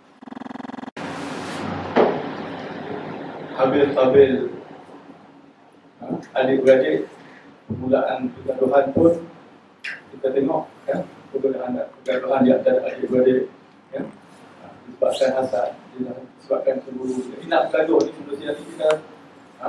Habil-habil ha, adik-beradik permulaan pergaduhan pun kita tengok kan, pergaduhan pergaduhan di antara adik-beradik kan, disebabkan hasad, disebabkan cemburu. Jadi nak bergaduh ni semestinya kita ha,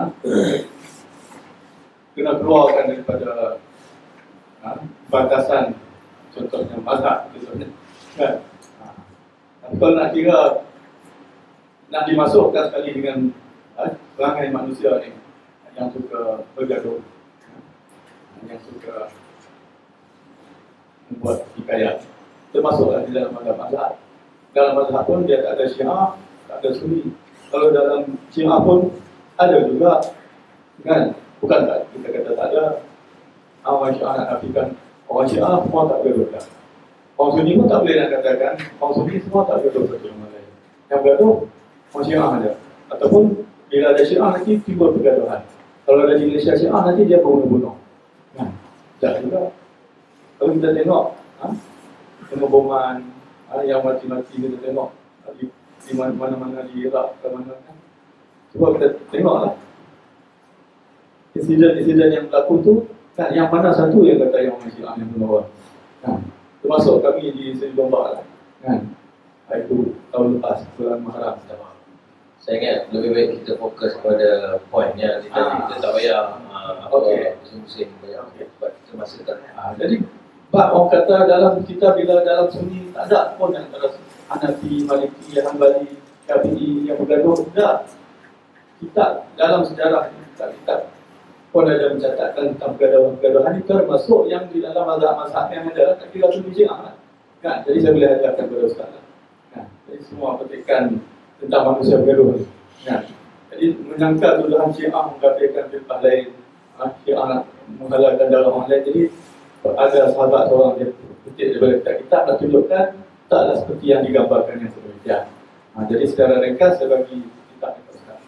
kena keluarkan daripada ha, batasan, contohnya mazhab contohnya kan. Ha. Kalau nak kira nak dimasukkan sekali dengan ha, perangai manusia ni yang suka bergaduh, yang suka membuat hikayat, termasuklah di dalam mazhab. Dalam mazhab pun dia tak ada Syiah, tak ada Sunni. Kalau dalam Syiah pun ada juga kan, bukan tak, kita kata tak ada. Orang Syiah nak nafikan orang Syiah semua tak ada dosa. Orang Sunni pun tak boleh nak katakan orang Sunni semua tak ada dosa yang lain. Yang bergaduh orang Syiah ada. Ataupun bila ada Syiah nanti timbul pergaduhan. Kalau ada di Malaysia Syiah nanti dia bunuh-bunuh. Kan? Tak juga. Kalau kita tengok ha, pengeboman ha, yang mati-mati kita tengok di, di mana-mana di Iraq ke mana kan. Cuba kita tengoklah insiden-insiden yang berlaku tu kan, yang mana satu yang kata yang orang Syiah yang bunuh kan. Termasuk kami di Seri Lombok lah kan. Itu tahun lepas bulan Muharram. Saya ingat lebih baik kita fokus pada poinnya. Kita, ah. kita tak payah uh, okay. musim-musim banyak okay. Sebab kita masa tak ah, jadi bab orang kata dalam kita bila dalam Sunni tak ada pun antara Hanafi, Maliki, Hanbali, Syafi'i yang bergaduh. Tak. Kita dalam sejarah kita pun ada mencatatkan tentang pergaduhan-pergaduhan ini, termasuk yang di dalam mazhab-mazhab yang ada tak kira Sunni Syiah kan. Jadi saya boleh ajarkan kepada Ustaz kan. Jadi semua petikan tentang manusia bergaduh kan. Jadi menyangka tuduhan Syiah mengkafirkan firqah lain, ha, Syiah nak menghalalkan darah orang lain. Jadi ada sahabat seorang dia petik daripada kitab kitab nak tunjukkan taklah seperti yang digambarkan yang sedemikian. Ha, jadi secara ringkas saya bagi kitab itu sekarang.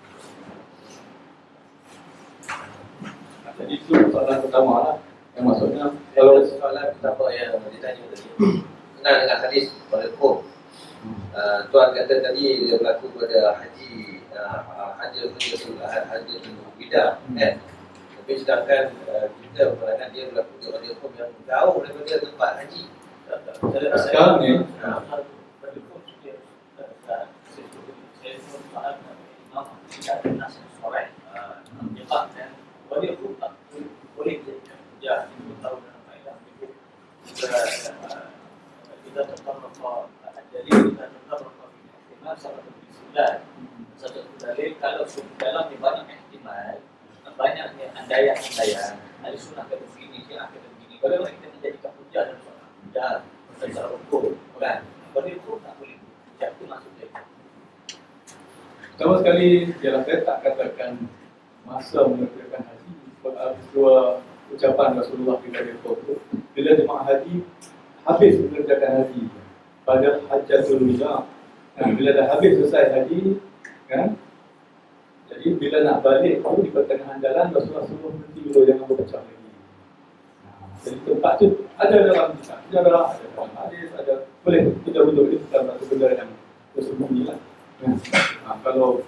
Ha, jadi itu soalan pertama lah, yang maksudnya kalau soalan pertama yang ditanya tadi kenal dengan hadis pada hukum. Uh, Tuan kata tadi dia berlaku pada haji uh, haji haji haji bidah kan. Tapi sedangkan uh, kita pandangan dia berlaku pada hukum yang jauh daripada tempat haji. Sekarang ni pada hukum dia saya soalan imam tidak ada nas sorai jemaah dan pada hukum tak boleh dijadikan hujah itu tahu dalam kaedah itu kita kita tetap apa jadi kita tetap berapa ihtimal salah satu istilah satu dalil kalau dalam banyak ihtimal banyaknya andaian-andaian ahli sunnah kata begini, syiah kata begini, bagaimana kita menjadikan hujah dan soal hujah secara hukum kan, pada itu tak boleh hujah itu maksudnya. Pertama sekali ialah saya tak katakan masa mengerjakan haji peristiwa ucapan Rasulullah di hari itu bila jemaah haji habis mengerjakan haji pada Hajjatul Wida. Nah, bila dah habis selesai haji kan, jadi bila nak balik tu di pertengahan jalan Rasulullah suruh berhenti dulu, jangan berpecah lagi. Nah, jadi tempat tu ada dalam sejarah, ada dalam hadis, ada boleh kita rujuk itu dalam satu benda yang tersembunyi lah. Nah, kalau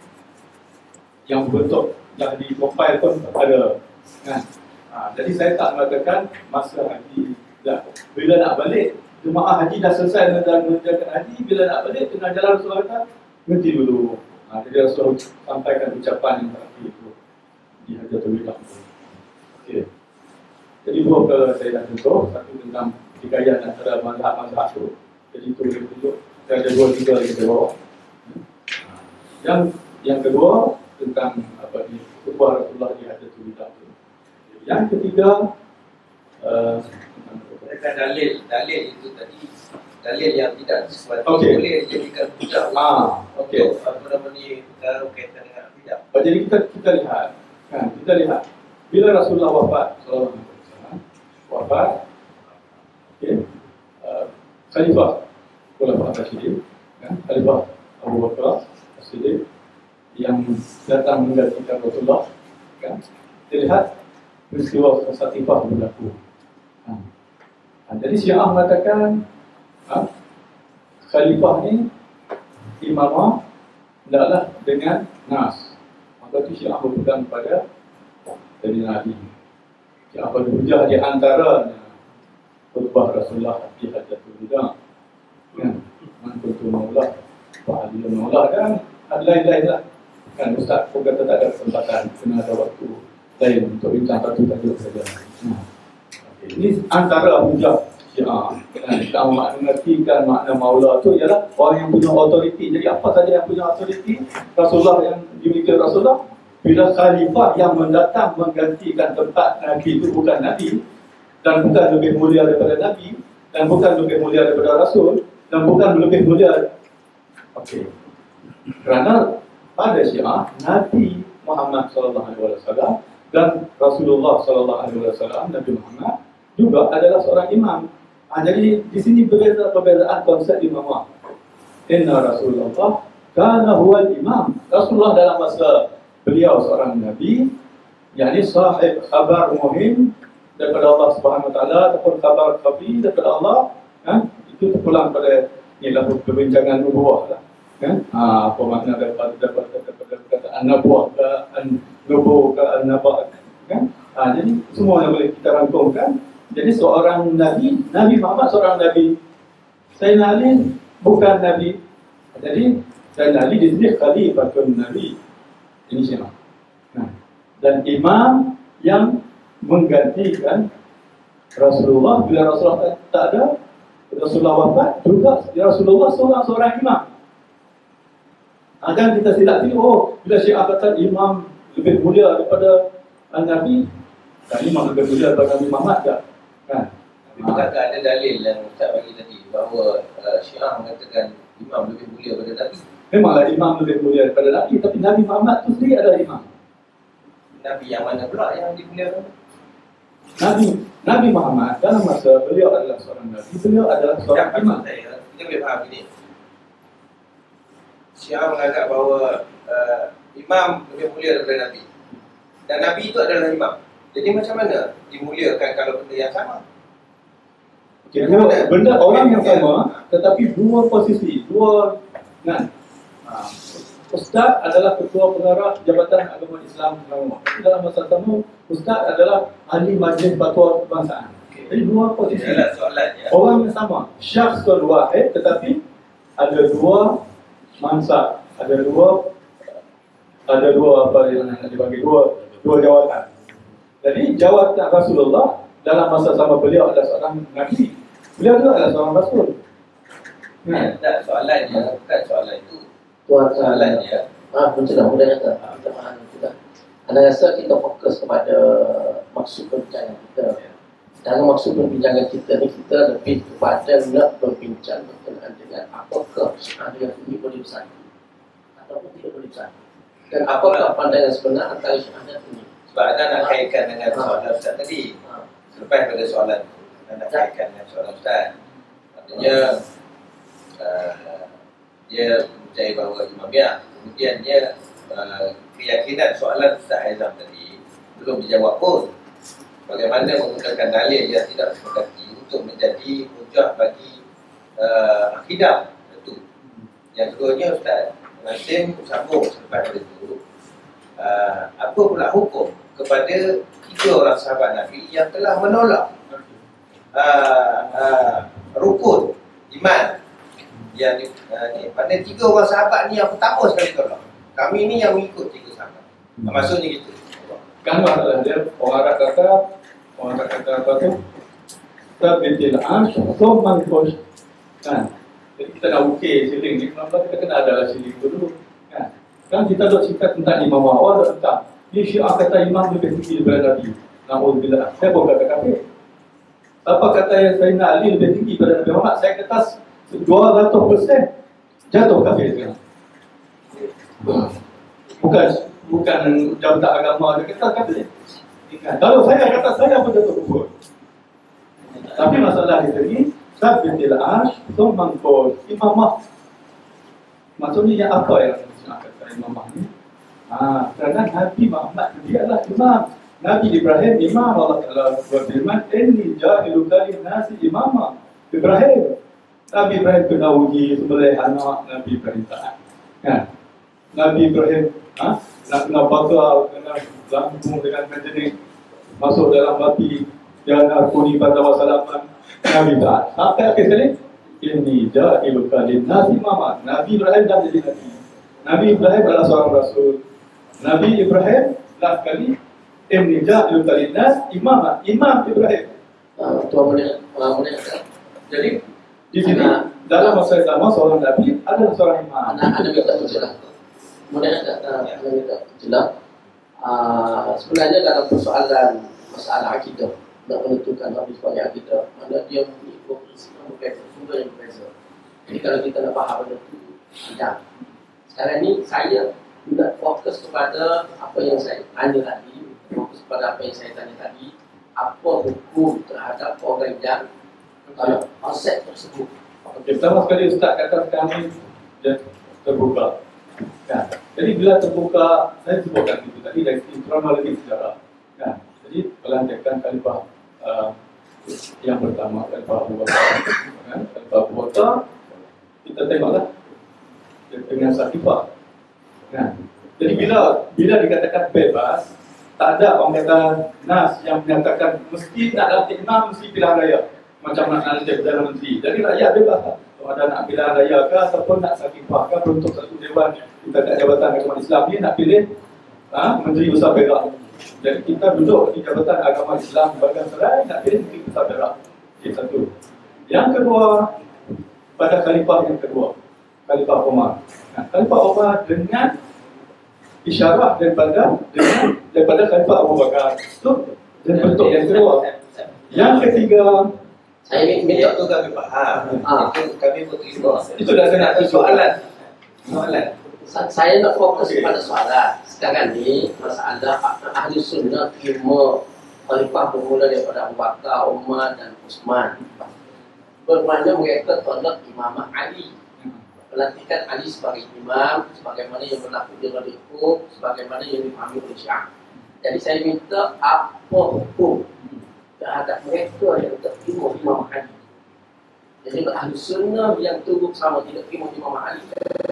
yang bentuk yang di compile pun ada kan. Nah, jadi saya tak mengatakan masa haji dah. Bila nak balik jemaah haji dah selesai mengerjakan haji, bila nak balik tengah jalan Rasulullah kata berhenti dulu. Ha, jadi Rasulullah sampaikan ucapan yang terakhir itu di Hajjatul Wida. Okey. Jadi dua perkara saya dah contoh, satu tentang hikayat antara mazhab-mazhab itu. Jadi itu boleh tunjuk. Saya ada dua tiga lagi di bawah. Yang yang kedua tentang apa ni, khutbah Rasulullah di Hajjatul Wida. Yang ketiga uh, Mereka dalil, dalil itu tadi dalil yang tidak sesuatu okay. boleh dijadikan hujah. Ah, okey. Apa nama ni perkara kaitan dengan tidak. Oh, jadi kita kita lihat, kan? Kita lihat bila Rasulullah wafat, sallallahu alaihi wasallam wafat, okey, uh, Khalifah Khulafaur Rasyidin, kan? Khalifah Abu Bakar As-Siddiq yang datang menggantikan Rasulullah, kan? Kita lihat peristiwa Satifah berlaku. Ha. Ha, jadi Syiah mengatakan ha, khalifah ni imamah hendaklah dengan nas. Maka tu Syiah berpegang pada dari Nabi. Syiah berhujah di antaranya khutbah Rasulullah di Hajjatul Wida. Kan? Man kuntu maulah wa aliyu maulah dan lain-lain lah. Kan Ustaz pun kata tak ada kesempatan, kena ada waktu lain untuk bincang satu tajuk saja. Nah, okay. Ini antara hujah Syiah. Kita nak mengertikan makna maula tu ialah orang yang punya autoriti. Jadi apa saja yang punya autoriti? Rasulullah yang dimiliki Rasulullah. Bila khalifah yang mendatang menggantikan tempat Nabi itu bukan Nabi dan bukan lebih mulia daripada Nabi dan bukan lebih mulia daripada Rasul dan bukan lebih mulia. Okey. Kerana pada Syiah Nabi Muhammad sallallahu alaihi wasallam dan Rasulullah sallallahu alaihi wasallam, Nabi Muhammad juga adalah seorang imam. Ha, jadi di sini berbeza perbezaan konsep imamah. Inna Rasulullah kana huwal imam. Rasulullah dalam masa beliau seorang nabi, yakni sahib khabar muhim daripada Allah Subhanahu wa taala ataupun khabar khafi daripada Allah, kan? Itu terpulang pada ialah perbincangan nubuah lah. Kan? Ha, apa makna daripada daripada perkataan nubuah ke an-nubuwah ke an-naba, kan? Ha, jadi semua yang boleh kita rangkumkan. Jadi seorang nabi, Nabi Muhammad seorang nabi. Sayyidina Ali bukan nabi. Jadi Sayyidina Ali di sini khalifatun nabi. Ini Syiah. Nah, dan imam yang menggantikan Rasulullah bila Rasulullah tak ada, Rasulullah wafat juga Rasulullah seorang seorang imam. Akan kita silap ini, oh, bila Syiah kata imam lebih mulia daripada Nabi, dan imam lebih mulia daripada Nabi Muhammad tak? Kan? Tapi bukankah ada dalil yang Ustaz bagi tadi bahawa uh, Syiah mengatakan imam lebih mulia daripada Nabi? Memanglah imam lebih mulia daripada Nabi, tapi Nabi Muhammad tu sendiri adalah imam. Nabi yang mana pula yang dimuliakan? Nabi Nabi Muhammad dalam masa beliau adalah seorang Nabi, beliau adalah seorang Yang imam. saya, kita boleh faham ini. Syiah menganggap bahawa uh, imam lebih mulia daripada Nabi. Dan Nabi itu adalah imam. Jadi macam mana dimuliakan kalau benda yang sama? Okay, dua, benda orang yang sama, tetapi dua posisi, dua kan. Ha, Ustaz adalah ketua pengarah Jabatan Agama Islam Sarawak. Tapi dalam masa sama, Ustaz adalah ahli majlis fatwa kebangsaan. Okay. Jadi dua posisi. Adalah soalannya. Orang yang sama, syakhsul wahid, tetapi ada dua mansab, ada dua ada dua apa yang nak dibagi dua dua jawatan. Jadi jawatan Rasulullah dalam masa sama beliau adalah seorang nabi. Beliau juga adalah seorang rasul. Nah, tak soalannya, bukan soalan itu. Tuan Soalannya, ah, betul dah, mudah kata. Kita faham juga. Anda rasa kita fokus kepada maksud perbincangan kita. Dalam maksud perbincangan kita ni, kita lebih kepada nak berbincang berkenaan dengan apakah ada yang ini boleh bersatu ataupun tidak boleh bersatu. Dan apakah pandangan sebenar antara syahadat ini. sebab anda nak kaitkan dengan soalan Ustaz tadi. Selepas pada soalan tu, anda nak kaitkan dengan soalan Ustaz. Artinya, uh, dia percaya bahawa imamiyah. Kemudian dia uh, keyakinan soalan Ustaz Aizam tadi belum dijawab pun. Bagaimana menggunakan dalil yang tidak sepakati untuk menjadi hujah bagi uh, akidah itu. Yang keduanya Ustaz Nassim sambung selepas itu. Uh, apa pula hukum kepada tiga orang sahabat Nabi yang telah menolak uh, uh, rukun iman yang di, uh, ni. Pada tiga orang sahabat ni yang pertama sekali tolak. Kami ni yang mengikut tiga sahabat. Hmm. Maksudnya gitu. Kan masalah dia orang Arab kata, orang Arab kata apa tu? Tabitil arsh, thumma al-fush. Kan? Jadi kita nak ukir siling ni, kenapa kita kena adalah siling dulu. Kan? Kan kita dok cerita tentang imam awal dok tentang ni Syiah kata imam lebih tinggi daripada Nabi. Naudzubillah. Saya pun kata kafir. Siapa kata yang Sayyidina Ali lebih tinggi daripada Nabi Muhammad? Saya kata dua ratus persen jatuh kafir sekarang. Bukan bukan jabatan agama dia kata kafir. Kalau saya kata saya pun jatuh kufur. Tapi masalah di sini tabitil arsh thumma al-fush. Imamah maksudnya apa yang nak kata imamah ni? Ha, kerana Nabi Muhammad dia adalah imam. Nabi Ibrahim imam. Allah Taala berfirman, "Inni ja'ilu lin-nasi imama." Ibrahim. Nabi Ibrahim kena uji sembelih anak, Nabi Ibrahim taat. Kan? Nabi Ibrahim ha? nak kena bakar, kena lambung dengan menjerit, masuk dalam api, jangan arkuni pada wasalaman, Nabi taat. Sampai akhir sekali, "Inni ja'ilu lin-nasi imama." Nabi Ibrahim dah jadi Nabi. Nabi Ibrahim adalah seorang Rasul. Nabi Ibrahim last kali, "Inni ja'ilu lin-nasi imama." Imam Ibrahim. Ah, tuan boleh, ah, boleh kata. Jadi Di sini, dalam masa yang sama, seorang Nabi adalah seorang imam. anak anak minta jelas. Boleh kata, anak minta jelas. Ah, sebenarnya dalam persoalan masalah akidah, nak menentukan Nabi sebagai akidah, mana dia mengikut yang berbeza, sumber yang berbeza. Jadi kalau kita nak faham benda itu, tidak. Sekarang ni saya tidak fokus kepada apa yang saya tanya tadi, fokus kepada apa yang saya tanya tadi, apa hukum terhadap orang yang kalau konsep tersebut. Okey, pertama sekali Ustaz kata kami dia terbuka. Kan? Jadi bila terbuka, saya sebutkan itu tadi dari kronologi sejarah. Kan? Jadi pelantikan khalifah uh, yang pertama, khalifah Abu Bakar. Kan? Khalifah Abu Bakar, kita tengoklah dengan khalifah. Kan? Jadi bila bila dikatakan bebas, tak ada orang kata nas yang menyatakan mesti nak lantik imam, mesti pilihan raya. Macam nak lantik Perdana Menteri. Jadi rakyat bebas lah. Kalau ada nak pilihan raya ke ataupun nak sakifah ke untuk satu dewan kita kat jabatan agama Islam ni nak pilih ha, Menteri Besar Perak. Jadi kita duduk di jabatan agama Islam bahagian serai nak pilih Menteri Besar Perak. Itu satu. Yang kedua, pada khalifah yang kedua, Khalifah Umar. Nah, Khalifah Umar dengan isyarat daripada dengan, daripada Khalifah Abu Bakar. Itu dan bentuk yang kedua. Yang ketiga, Saya minta Itu kami faham. Ah. Itu kami pun terima. itu dah saya nak soalan. Soalan. Sa- saya nak fokus kepada soalan. Sekarang ni masalah ahli sunnah terima khalifah bermula daripada Abu Bakar, Umar dan Uthman. Bermakna mereka tolak Imam Ali. Pelantikan Ali sebagai imam, sebagaimana yang berlaku di dalam hukum, sebagaimana yang dipahami oleh Syiah. Jadi saya minta apa hukum terhadap mereka yang tak terima Imam Ali. Jadi ahli sunnah yang turut sama tidak terima Imam Ali.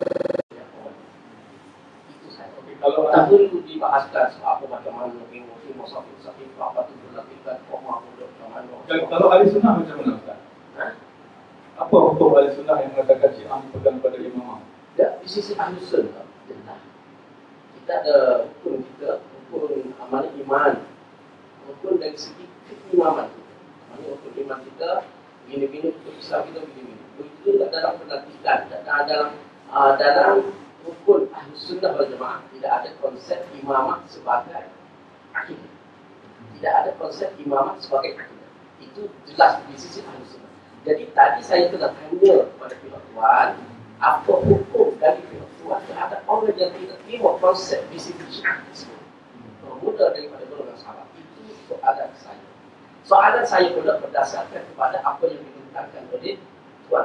kalau Tak perlu dibahaskan apa macam mana ilmu ilmu sakit-sakit apa tu berlakukan koma muda macam mana. kalau ahli sunnah macam mana Ustaz? Ha? Apa hukum ahli sunnah yang mengatakan Syiah pegang pada imam? Ya, di sisi ahli sunnah jelas. Kita ada hukum kita, hukum amal iman, hukum dari segi keimaman kita. Maksudnya hukum iman kita begini-begini, hukum Islam kita begini-begini. Begitu juga dalam pelantikan, dalam dalam uh, dalam hukum ahli sunnah wal jamaah tidak ada konsep imamah sebagai akidah. Tidak ada konsep imamah sebagai akidah. Itu jelas di sisi ahli sunnah. Jadi tadi saya telah tanya kepada pihak tuan, apa hukum dari pihak tuan terhadap orang yang tidak terima konsep di sisi syiah tersebut. Mudah daripada golongan sahabat. Itu soalan saya. Soalan saya pula berdasarkan kepada apa yang dibentangkan oleh tuan.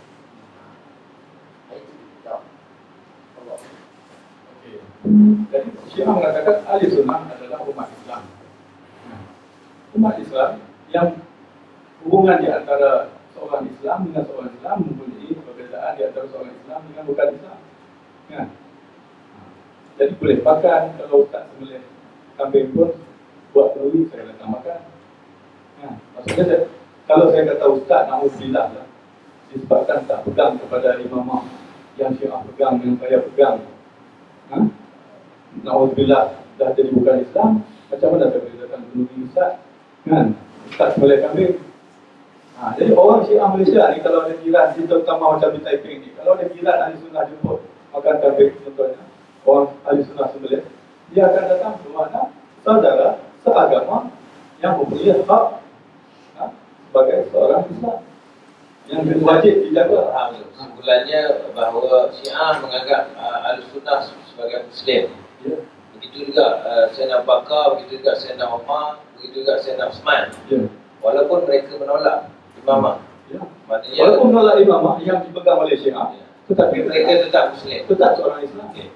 Itu jawab. Allah. Okey. Jadi Syiah mengatakan ahli sunnah adalah umat Islam. Nah, umat Islam yang hubungan di antara seorang Islam dengan seorang Islam mempunyai perbezaan di antara seorang Islam dengan bukan Islam. Kan? Jadi boleh makan kalau tak sembelih kambing pun buat keluri saya datang makan. Nah, maksudnya saya, kalau saya kata Ustaz na'udzubillah lah, disebabkan tak pegang kepada imamah yang Syiah pegang yang saya pegang. Ha? Na'udzubillah dah jadi bukan Islam, macam mana saya boleh datang keluri Ustaz? Kan? Ustaz sembelih kambing. Ha, jadi orang Syiah Malaysia ni kalau ada jiran, terutama macam di Taiping ni, kalau ada jiran ahli sunnah jemput makan kambing contohnya, orang ahli sunnah sembelih, dia akan datang ke mana saudara seagama yang mempunyai hak ha, sebagai seorang Islam yang wajib dijaga. Kesimpulannya bahawa Syiah menganggap uh, Ahlussunnah sebagai Muslim. Ya. Begitu juga uh, Sayyidina Abu Bakar, begitu juga Sayyidina Umar, begitu juga Sayyidina Uthman. Ya. Walaupun mereka menolak imamah. Ya. Maknanya Walaupun menolak imamah yang dipegang oleh Syiah, ya, tetapi mereka tetap Muslim. tetap seorang Islam. Okey.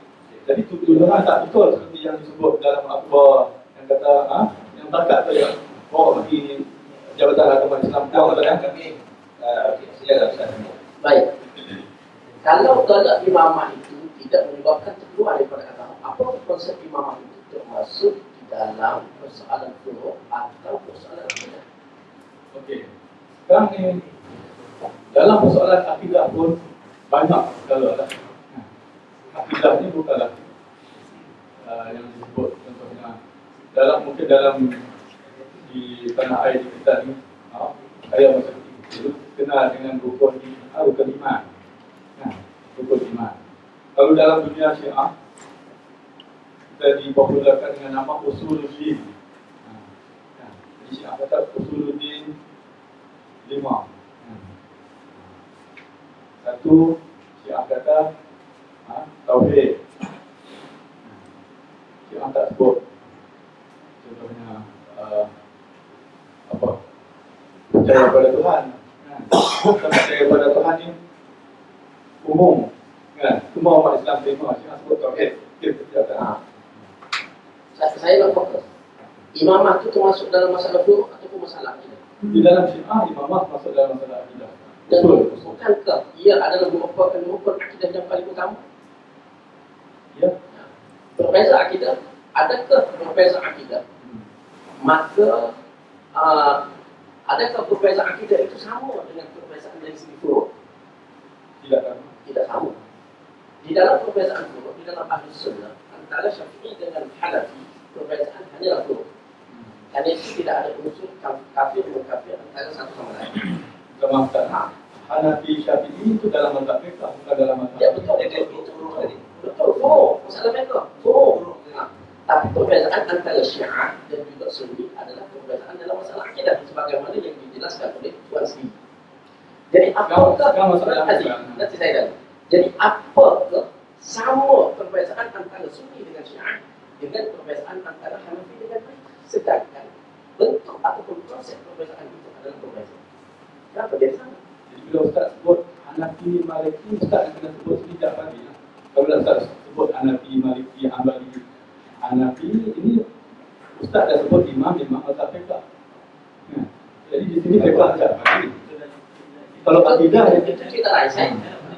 Jadi tuduhan tak betul seperti yang disebut dalam akhbar yang kata ha, yang takat tu ya. Oh, bagi Jabatan Agama Islam Kalau kuat dalam kan. kami, uh, okey, silakan Ustaz. Baik. Kalau tolak imamah itu tidak menyebabkan terkeluar daripada agama, apa konsep imamah itu termasuk di dalam persoalan furu' atau persoalan akidah? Okey. Sekarang ni dalam persoalan akidah pun banyak kalau lah. Akidah ni bukanlah uh, yang disebut contohnya dalam mungkin dalam di tanah air di kita ni, uh, saya masa kecil kenal dengan rukun di uh, rukun iman. Nah, rukun iman. Kalau dalam dunia Syiah kita dipopularkan dengan nama Usuluddin. Nah, nah, jadi Syiah kata Usuluddin lima. Nah. Satu Syiah kata ha, Tauhid. Syiah tak sebut contohnya uh, apa percaya pada Tuhan. Kita percaya pada Tuhan ni umum kan, semua umat Islam terima. Syiah sebut Tauhid. Ha. Saya, saya nak fokus. Imamah itu termasuk dalam masalah furu' ataupun masalah akidah? Di dalam Syiah imamah masuk dalam masalah akidah. Dan Betul. bukankah ia adalah merupakan rukun akidah yang paling utama? Ya. Berbeza akidah, adakah berbeza akidah? Maka uh, adakah perbezaan akidah itu sama dengan perbezaan dari segi furu'? Tidak kan. Tidak sama. Di dalam perbezaan furu', di dalam ahli sunnah antara Syafi'i dengan Hanafi, perbezaan hanyalah furu'. Karena itu tidak ada unsur kafir dan kafir antara satu sama lain. Dalam mazhab Hanafi Syafi'i itu dalam mazhab mereka, bukan dalam mazhab. Ya betul, betul, betul, betul. Betul, furu', masalah mereka, furu'. Ha. Tapi perbezaan antara Syiah dan juga Sunni adalah perbezaan dalam masalah akidah sebagaimana yang dijelaskan oleh Tuan Sri. Jadi apakah Sekarang masalah nanti, yang nanti saya dah. Jadi apakah sama perbezaan antara Sunni dengan Syiah dengan perbezaan antara Hanafi dengan mereka? Sedangkan bentuk ataupun konsep perbezaan itu adalah perbezaan. Kenapa dia sama? Jadi bila Ustaz sebut Hanafi Maliki, Ustaz yang kena sebut sekejap lagi. Kalau Ustaz sebut Hanafi Maliki Hanbali, Hanafi ini Ustaz dah sebut imam-imam mazhab fiqh. Ya. Jadi di sini fiqh saja. Kalau akidah itu cerita lain saya.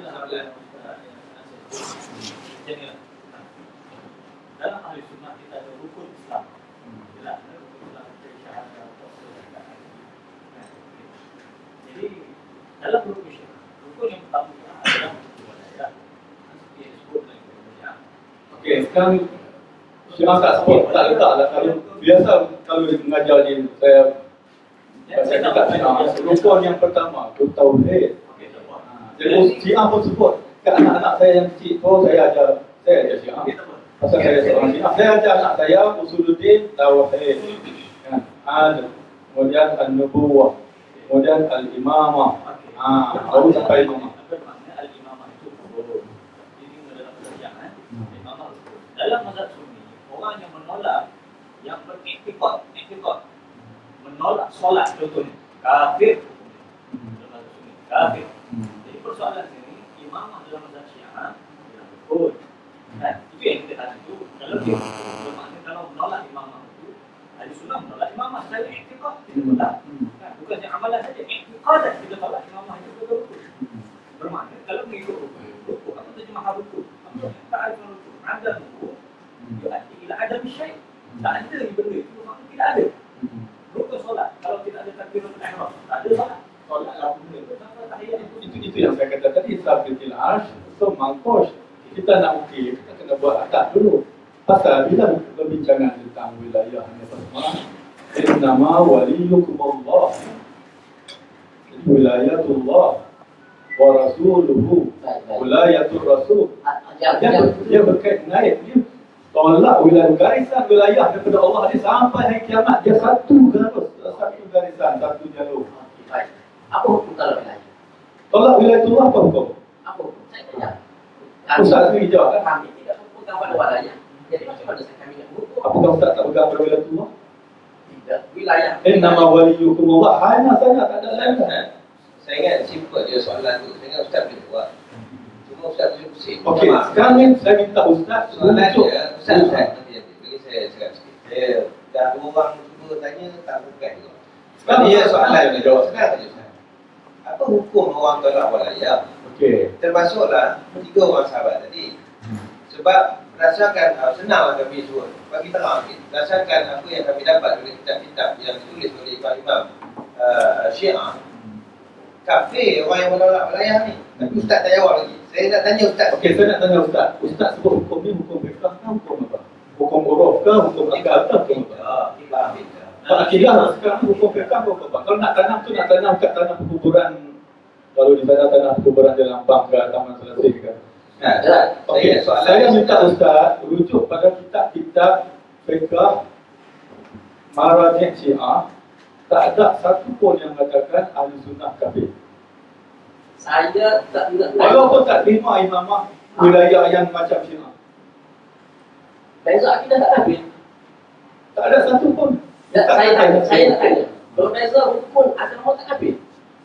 Dalam ahli sunnah kita ada rukun Islam. Jelas, rukun Islam dari syahadat. Jadi dalam rukun Islam, rukun yang pertama adalah budaya. Seperti yang disebut dalam Indonesia. okey, sekarang Syiah tak sebut, tak letak lah. Kalau biasa kalau dia mengajar di saya saya dekat Syiah, rukun yang pertama itu tauhid. Okey, tak apa. Jadi Syiah pun sebut ke anak-anak saya yang kecil, oh saya ajar saya ajar Syiah. Okey, tak apa. Pasal saya seorang Syiah, saya ajar anak saya Usuluddin Tauhid. Kan? Ada. Kemudian An-Nubuwah. Kemudian Al-Imamah. Ah, baru sampai imamah. Apa makna al-imamah itu? Jadi dalam perjanjian eh, imamah itu. Dalam mazhab Sunni, orang yang menolak yang beriktikad, iktikad menolak solat contohnya kafir. Dalam mazhab Sunni, kafir. Jadi persoalan ini imamah dalam mazhab Syiah ialah rukun. Kan? Itu yang kita tanya itu. Kalau dia bermakna kalau menolak imamah itu, ahli sunnah menolak imamah secara iktikad, tidak menolak. Kan? Bukan yang amalan saja, iktikad kita tolak imamah itu betul rukun. Bermakna kalau mengikut rukun, rukun apa terjemah rukun? Apa ta'arif rukun? Ada rukun, yu'addi ila adam syai'. Tak ada benda itu, maknanya tidak ada. Rukun solat, kalau tidak ada takbiratul ihram, tak ada solat. Solat lah benda, kenapa tahiyat itu? Itu itu yang saya kata tadi, sabitil arsh, so mangkosh. Kita nak ukir, kita kena buat akad dulu. Pasal bila berbincangan tentang wilayah hanya pertama, innama waliyukumullah. Jadi wilayatullah wa rasuluhu. Wilayatul rasul. Yang, Dia, yang, dia berkait naik. Dia tolak wilayah garisan wilayah daripada Allah ni sampai hari kiamat. Dia satu garis, satu garisan, satu jalur. baik. Apa hukum kalau wilayah? Tolak wilayatullah apa hukum? Apa hukum? Saya tanya. Ustaz sendiri jawab kan? Kami tidak berpegang pada wilayah. Jadi macam mana saya kami nak berhukum? Apakah Ustaz tak pegang pada wilayatullah? Tidak. Wilayah. Innama waliyukumullah. Hanya saja, tak ada lain. Saya ingat simple je soalan tu. Saya ingat Ustaz boleh jawab. Cuma Semua Ustaz boleh pusing. Okey, sekarang ni saya minta Ustaz Soalan rujuk. dia, Ustaz, Ustaz, nanti nanti. Bagi saya cakap sikit. Saya dah dua orang cuba tanya, tak bukan juga. Sebab dia soalan dia jawab senang saja Ustaz. Apa hukum orang tolak walayah? Okey. Termasuklah tiga orang sahabat tadi. Sebab berdasarkan, uh, senanglah kami suruh, bagi terang sikit. Berdasarkan apa yang kami dapat dari kitab-kitab yang ditulis oleh imam-imam uh, Syiah, kafir orang yang menolak walayah ni. Tapi Ustaz tak jawab lagi. Saya nak tanya Ustaz. Okey, saya nak tanya Ustaz. Ustaz sebut hukum ni hukum fiqh ke hukum apa? Hukum uruf ke hukum akal ke hukum apa? Kita ambil. Pak akidah sekarang ni hukum fiqh ke hukum apa? Kalau nak tanam tu nak tanam kat tanah perkuburan, kalau di sana tanah perkuburan dalam bank ke taman selesai ke. Nah, Okey, soalan saya minta Ustaz rujuk pada kitab-kitab fiqh Marajih Syiah. Tak ada satu pun yang mengatakan ahli sunnah kafir. Saya tak ingat Walaupun tak terima imamah wilayah yang macam Syiah. beza akidah tak habis. Tak ada satu pun. Ya, Tak saya ada tanya, satu. saya nak tanya. Berbeza rukun agama tak habis.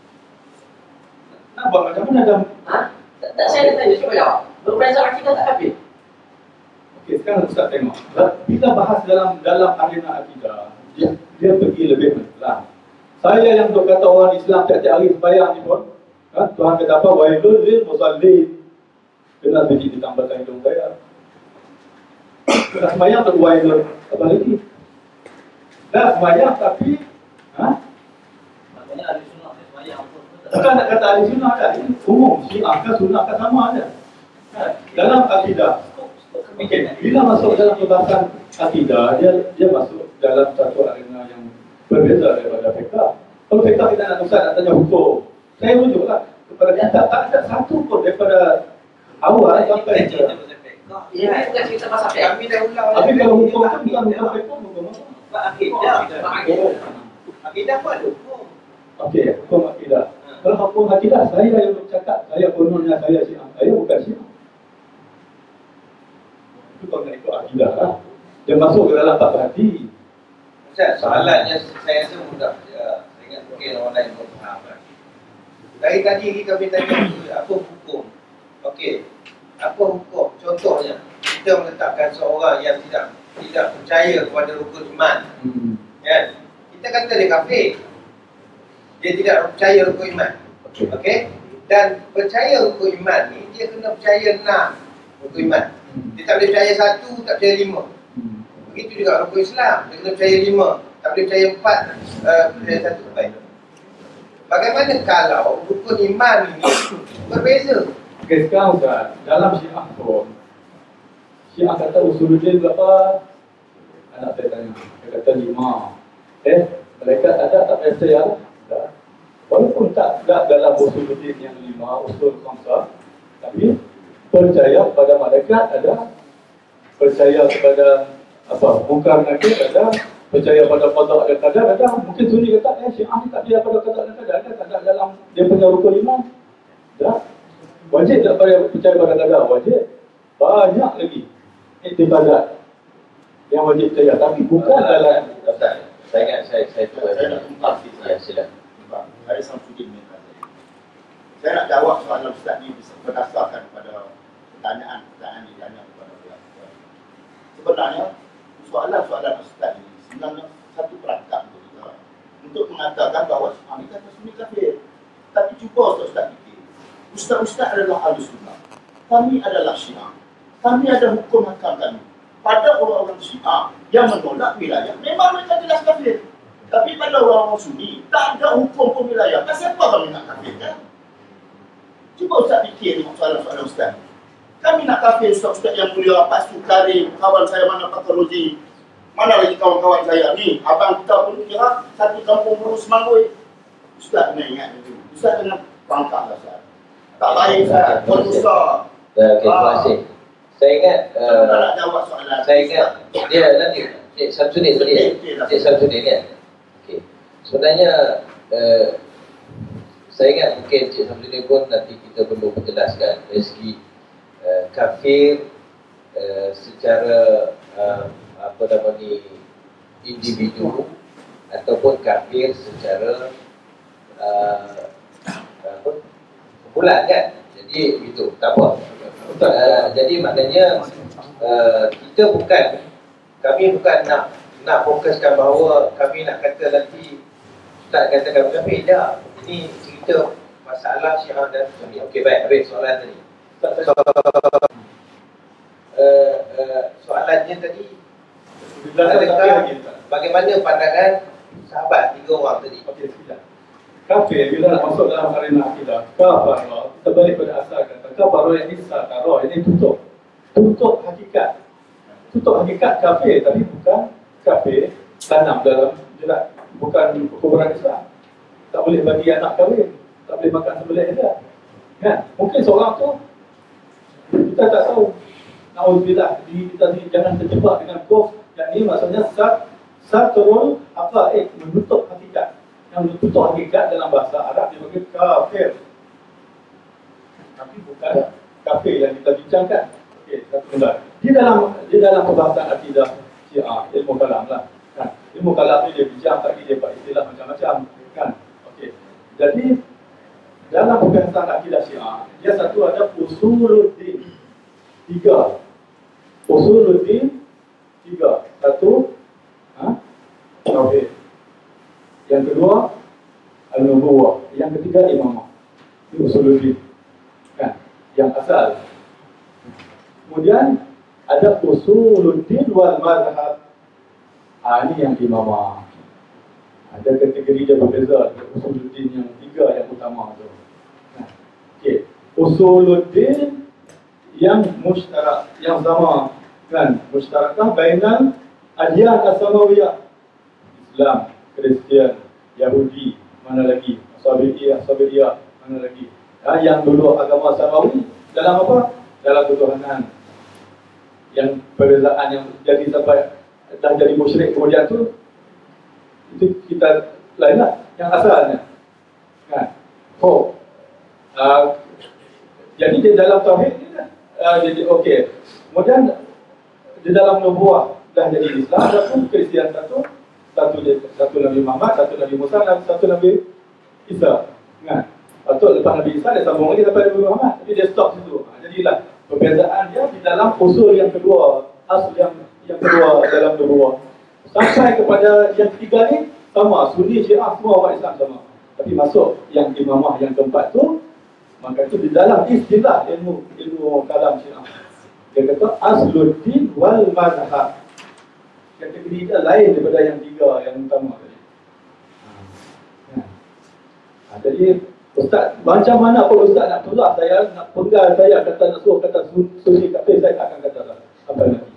Nak buat macam mana dalam. Ha? Tak, tak, saya nak tanya, cuba jawab. Berbeza akidah tak habis. Okey, sekarang Ustaz tengok. Bila bahas dalam dalam arena akidah, dia, dia pergi lebih mendalam. Saya yang duk kata orang Islam tiap-tiap hari sembahyang ni pun, ha, Tuhan kata apa? Wailul lil musallin. Kena biji ditambahkan hidung saya. Dah sembahyang tak wailul. Apa lagi? Dah sembahyang tapi ha? Maknanya ahli sunnah dan semayang pun Bukan nak kata ahli sunnah dah. Ini umum. Syiah ke sunnah ke sama ada. Ha? Dalam akidah. Okey, bila masuk dalam perbahasan akidah, dia dia masuk dalam satu arena yang berbeza daripada fiqh. Kalau fiqh kita nak Ustaz nak tanya hukum, saya rujuklah kepada kitab. Tak ada satu pun daripada awal sampai cerita akhir. pasal fiqh. Ini bukan cerita pasal fiqh. Kami dah ulang. Tapi kalau hukum tu bukan hukum fiqh, hukum apa? Sebab akidah. Akidah. Akidah pun ada hukum. Okey, hukum akidah. Kalau hukum akidah, saya yang bercakap, saya kononnya saya Syiah, saya bukan Syiah. Itu kalau nak ikut akidah lah. Dia masuk ke dalam bab hati. Ustaz, soalannya saya rasa mudah je. Saya ingat mungkin orang lain pun faham kan. Dari tadi kami tanya apa hukum. Okey, apa hukum? Contohnya, kita meletakkan seorang yang tidak tidak percaya kepada rukun iman. Hmm. Kan? Kita kata dia kafir. Dia tidak percaya rukun iman. Okey. Okey? Dan percaya rukun iman ni, dia kena percaya enam rukun iman. Dia tak boleh percaya satu, tak percaya lima. Hmm. Begitu juga rukun Islam. Dia kena percaya lima, tak boleh percaya empat, uh, percaya satu. Baik. Bagaimana kalau rukun iman ini berbeza? Okey, sekarang Ustaz, dalam Syiah pun, Syiah kata usuluddin berapa? Anak saya tanya, dia kata lima. Eh, mereka ada tak percaya? Tak. Walaupun tak tak dalam usuluddin yang lima, usul khamsah, tapi percaya kepada malaikat ada, percaya kepada apa? Mungkar nakir ada, percaya pada qada ada qadar ada. Mungkin Sunni kata eh Syiah ni tak percaya pada qada dan qadar, ada tak ada dalam dia punya rukun iman. Tak. Wajib tak percaya pada qadar, wajib. Banyak lagi iktibadat yang wajib percaya, tapi bukan dalam. Ustaz, saya ingat saya saya cuba Saya nak tumpah sikit. Ya, silakan. Saya Samsudin minta saya. Saya nak jawab soalan Ustaz ni berdasarkan pada pertanyaan-pertanyaan yang ditanya kepada pihak. Sebenarnya soalan-soalan Ustaz ini sebenarnya satu perangkap untuk kita untuk mengatakan bahawa Syiah kata Sunni kafir. Tapi cuba Ustaz fikir. Ustaz-Ustaz adalah ahli sunnah. Kami adalah Syiah. Kami ada hukum hakam kami. Pada orang-orang Syiah yang menolak wilayah, memang mereka jelas kafir. Tapi pada orang-orang Sunni, tak ada hukum pun wilayah. Kenapa kami nak kafirkan? Cuba Ustaz fikir tengok soalan-soalan Ustaz. Kami nak kafir Ustaz-Ustaz yang mulia, Pak Sukari, kawan saya mana Pak Teruji. Mana lagi kawan-kawan saya ni? Abang kita pun kira satu kampung urus Mangoi. Ustaz kena ingat itu. Ustaz kena pangkal lah Ustaz. Tak baik Ustaz. Tuan Ustaz. Okey, terima kasih. Saya ingat Saya uh, nak jawab soalan. saya ingat dia nanti Cik Samsudin tadi. Cik Samsudin kan. Okey. Sebenarnya uh, saya ingat mungkin Cik Samsudin pun nanti kita perlu menjelaskan dari segi uh, kafir uh, secara uh, apa nama ni individu ataupun kafir secara uh, apa kumpulan kan. Jadi begitu. Tak apa. Uh, jadi maknanya uh, kita bukan, kami bukan nak nak fokuskan bahawa kami nak kata nanti Ustaz katakan kami tak. Ini cerita masalah Syiah dan Sunni. Okey, baik, habis soalan tadi. So, uh, uh, soalannya tadi, adakah, bagaimana pandangan sahabat tiga orang tadi? Okey, sekejap. Kafir bila nak masuk dalam arena akidah, kafarah, kita balik pada asal kata kafarah yang ini satarah, ini tutup. Tutup hakikat. Tutup hakikat kafir, tapi bukan kafir tanam dalam jerat, bukan kuburan Islam. Tak boleh bagi anak kahwin, tak boleh makan sembelih dia. Kan? Mungkin seorang tu kita tak tahu. Nauzubillah, diri kita ni jangan terjebak dengan kuf. Yang ini maksudnya sat satrul aqaid, menutup hakikat. Yang menutup hakikat dalam bahasa Arab dia panggil kafir. Tapi bukan kafir yang kita bincangkan. Okey, satu benda. Di dalam di dalam perbahasan akidah Syiah, ilmu kalam lah. Kan? Ilmu kalam ni dia bincang tadi dia buat istilah macam-macam, kan? Okey. Jadi dalam perbahasan akidah Syiah, dia satu ada usuluddin. Tiga. Usuluddin tiga. Satu, ha? Tauhid. Yang kedua, al-nubuwah. Yang ketiga, imamah. Ini usuluddin. Kan? Yang asal. Kemudian ada usuluddin wal mazhab. Ah, ini yang imamah. Ada kategori dia berbeza. Ada usuluddin yang tiga yang utama tu. Nah, okey. Usuluddin yang musytarak, yang sama, kan? Musytarakah bainal adyan as-samawiyah. Islam, Kristian, Yahudi, mana lagi? Asabiyah, Asabiyah, mana lagi? Ya, yang dulu agama samawi dalam apa? Dalam ketuhanan. Yang perbezaan yang jadi sampai dah jadi musyrik kemudian tu, itu kita lainlah yang asalnya. Kan? Oh. Uh, jadi di dalam tauhid ni dah uh, jadi okey. Kemudian di dalam nubuah dah jadi Islam, satu Kristian satu, satu satu Nabi Muhammad, satu Nabi Musa, dan satu Nabi Isa. Kan? Patut lepas Nabi Isa dia sambung lagi sampai Nabi Muhammad, tapi dia stop situ. Ha, jadilah perbezaan dia di dalam usul yang kedua, asal yang yang kedua dalam nubuah. Sampai kepada yang ketiga ni sama, Sunni, Syiah, semua orang Islam sama. Tapi masuk yang imamah yang keempat tu, maka itu di dalam istilah ilmu ilmu kalam Syiah. Dia kata asluddin wal mazhab. Kategori dia lain daripada yang tiga yang utama tadi. Ha. Ha, jadi Ustaz, macam mana pun Ustaz nak tolak saya, nak penggal saya, kata nak suruh kata Sunni kafir, saya tak akan kata apa nanti.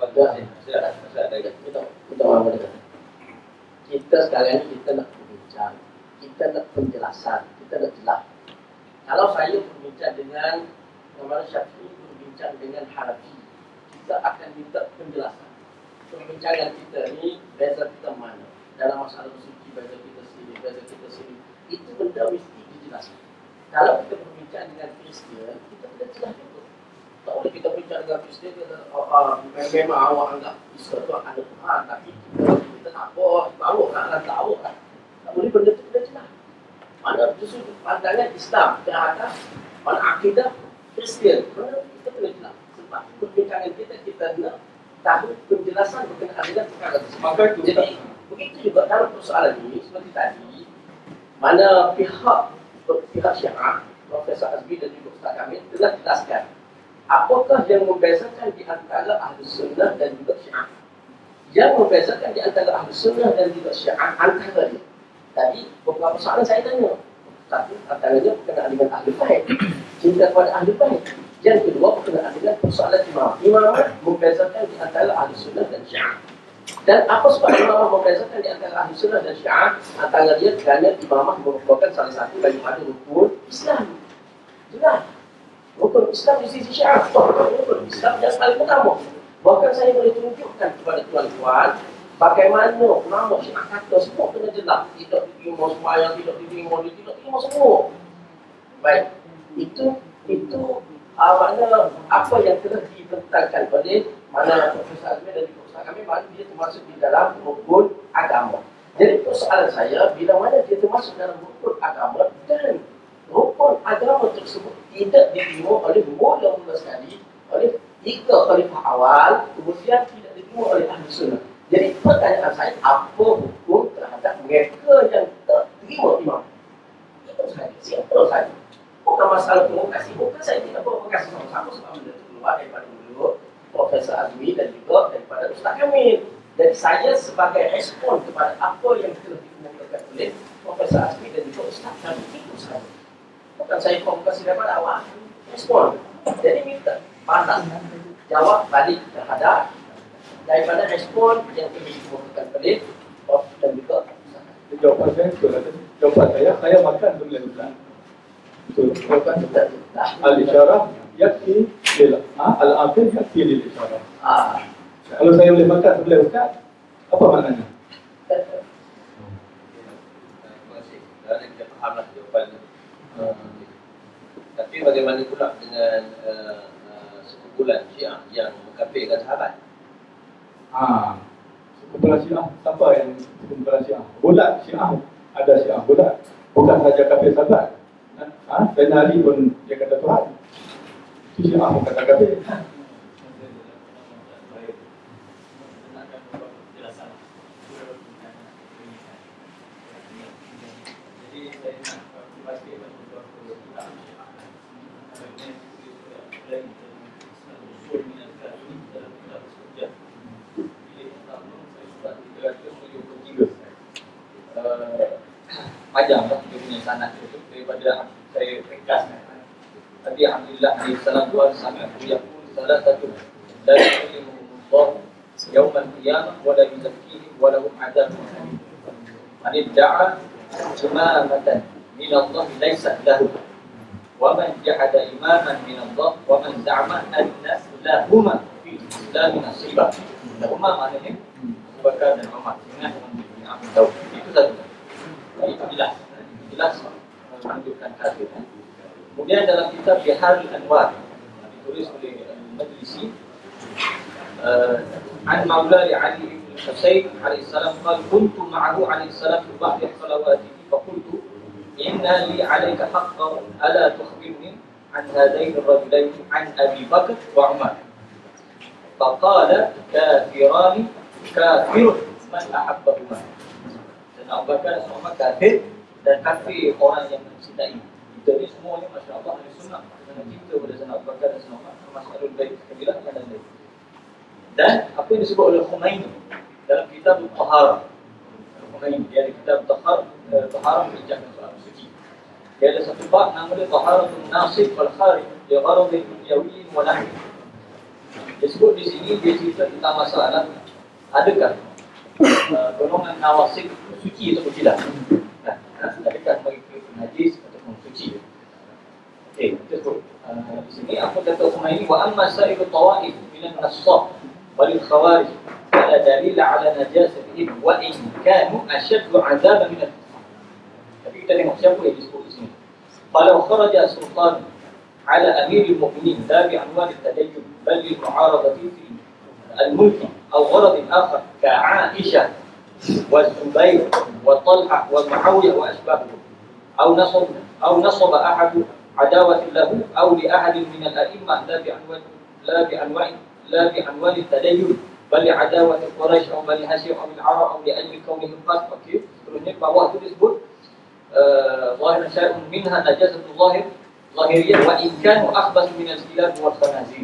Kita sekarang ni kita nak berbincang, kita nak penjelasan, kita nak jelas. Kalau saya berbincang dengan Imam Syafi'i, berbincang dengan Hanafi, kita akan minta penjelasan. Perbincangan kita ni, beza kita mana? Dalam masalah suci, beza kita sini, beza kita sini. Itu benda mesti dijelaskan. Kalau kita berbincang dengan Kristian, kita tidak jelas juga. Tak boleh kita berbincang dengan Kristian, kita oh, uh, memang awak anggap Islam tu ada Tuhan, tapi kita, kita tak apa, awak nak lantar awak lah. Tak boleh benda tu tidak jelas. Mana justru pandangan Islam terhadap pada akidah Kristian, benda kita tidak jelas. Sebab perbincangan kita, kita nak tahu penjelasan berkenaan dengan perkara tersebut. Jadi, begitu juga dalam persoalan ini, seperti tadi, mana pihak pihak Syiah, Profesor Azmi dan juga Ustaz Kamil telah jelaskan apakah yang membezakan di antara Ahli Sunnah dan juga Syiah. Yang membezakan di antara Ahli Sunnah dan juga Syiah antara dia. Tadi beberapa soalan saya tanya. Satu, antaranya berkenaan dengan Ahli Bait, cinta kepada Ahli Bait. Yang kedua berkenaan dengan persoalan imam. Imam membezakan di antara Ahli Sunnah dan Syiah. Dan apa sebab imamah membezakan di antara Ahli Sunnah dan Syiah? Antara dia kerana imamah merupakan salah satu daripada rukun Islam. Jelas. Rukun Islam di sisi Syiah, rukun Islam yang paling utama. Bahkan saya boleh tunjukkan kepada tuan-tuan bagaimana ulama Syiah kata semua kena jelas. Tidak diterima sembahyang, tidak diterima, tidak diterima semua. Baik. Itu itu uh, makna apa yang telah ditentangkan oleh mana Profesor Azmi dan juga Ustaz Kamil, mana dia termasuk di dalam rukun agama. Jadi persoalan saya, bila mana dia termasuk dalam rukun agama dan rukun pun agama tersebut tidak diterima oleh mula-mula sekali oleh tiga khalifah awal, kemudian tidak diterima oleh ahli sunnah. Jadi pertanyaan saya, apa hukum terhadap mereka yang tak terima imam? Itu saja, simple saja. Bukan masalah provokasi, bukan saya tidak provokasi sama-sama sebab benda itu keluar daripada mulut Profesor Azmi dan juga daripada Ustaz Kamil. Jadi saya sebagai respon kepada apa yang telah dikemukakan oleh Profesor Azmi dan juga Ustaz Kamil, itu saja. Bukan saya provokasi daripada awal, respon. Jadi minta pandang, jawab balik terhadap daripada respon yang telah dikemukakan oleh Prof dan juga Ustaz. Jawapan saya betul. Jawapan saya, saya makan boleh Ustaz. Betul. Jawapan Betul. al-isyarah yakfi lil al-aqil yakfi lil isyarah. Ah. Kalau saya boleh makan boleh Ustaz, apa maknanya? Terima kasih. Dan kita fahamlah jawapan. Uh, tapi bagaimana pula dengan uh, uh, sekumpulan Syiah yang mengkafirkan sahabat? Ah, sekumpulan Syiah, siapa yang sekumpulan Syiah? Bulat Syiah, ada Syiah bulat. Bukan saja kafir sahabat. Ah, Sayyidina Ali pun dia kata Tuhan. Itu Syiah pun kata kafir. Panjang lah dia punya sanad itu daripada saya ringkas. Tapi alhamdulillah alaihi salam wa sanad yang salah satu dari Allah yaumal qiyamah wa la yuzakkihim wa lahum adzabun alim. Man idda'a imamatan min Allah laysat lahu wa man jahada imaman min Allah wa man za'ama anna lahuma fi islam nasiba. Lahuma maknanya Abu Bakar dan Umar. Ingat dengan Abu itu satu. Itu jelas, jelas menunjukkan kafir. Kemudian dalam kitab Biharul Anwar ditulis oleh Majlisi, an Maula Ali bin Husain alaihi salam qala kuntu ma'ahu alaihi salam fi ba'd salawatihi fa qultu inna li 'alaika haqqan ala tukhbirni an hadain ar-rajulain an Abi Bakr wa Umar. Fa qala kafirani kafir man ahabbahuma. Abu Bakar dan Umar kafir dan kafir orang yang mencintai. Kita ni semuanya masya-Allah ahli sunnah kerana cinta pada Sayyidina Abu Bakar dan Umar, termasuk Ahlul Bait kabilah dan lain-lain. Dan apa yang disebut oleh Khumaini dalam kitab Taharah. Khumaini dia ada kitab Taharah, Taharah menjelaskan soal suci. Dia ada satu bab nama dia Taharatun Nasib wal Kharij li gharadin dunyawiyyin wa lahwi. Dia sebut di sini dia cerita tentang masalah adakah uh, golongan nawasib suci atau tidak? Nah, adakah mereka najis ataupun suci? Okey, kita sebut uh, di sini apa kata Khumaini wa amma sa'iru tawaif min an-nassah wal khawarij fala dalil ala najasatihim wa in kanu ashaddu 'adzaban min al-kufar. Tapi kita tengok siapa yang disebut di sini. Kalau kharaja sultan ala amiril mu'minin la bi'anwan al-tadayyun bal bil mu'aradati fi al-mulk aw gharad akhar ka'aisha والزبير وطلحة ومعاوية وأشباههم أو نصب أو نصب أحد عداوة له أو لأحد من الأئمة لا بعنوان لا بعنوان لا بعنوان التدين بل لعداوة قريش أو بني هاشم أو العرب أو لأجل كونهم قد أوكي seterusnya bahwa itu disebut ظاهر شيء منها نجاسة الظاهر ظاهرية وإن كانوا أخبث من الكلاب والخنازير.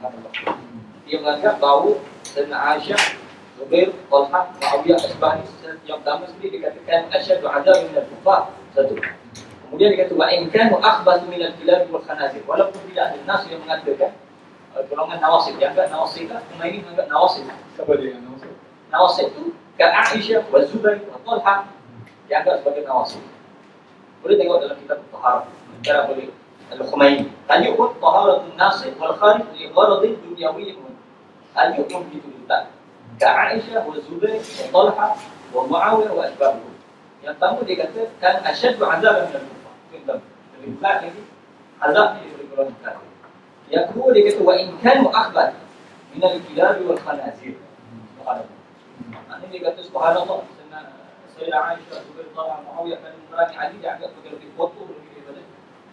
Dia menganggap bahawa Sayyidina Aisyah, Zubair, Talha, Muawiyah, Asbahani yang pertama sekali dikatakan asyaddu 'adzab min al-kufar. Satu. Kemudian dikatakan wa in kanu akhbath min al-kilab wal khanazir. Walaupun tidak ada nas yang mengatakan uh, golongan nawasib. Dianggap nawasib lah. Kemarin menganggap nawasib. Siapa dia yang nawasib? Nawasib itu ka Aisyah wa Zubair wa Talha dianggap sebagai nawasib. Boleh tengok dalam kitab Taharah. Cara boleh Al-Khumaini. Tajuk pun Taharatun Nasib wal Kharij li gharadin dunyawiyyin. Tajuk pun begitu letak. Ka'aisyah wa Zubair wa Talha wa Muawiyah wa Asbahum. Yang pertama dia kata kan asyaddu 'adzaban min al-kufar. Itu lebih berat lagi azab dia daripada orang kafir. Yang kedua dia kata wa in kanu akhbath min al-kilab wal khanazir. Subhanallah. Ini dia kata subhanallah Sayyidah Aisyah, Zubair, Talha, Muawiyah dan memerangi Ali dia agak lebih kotor lebih daripada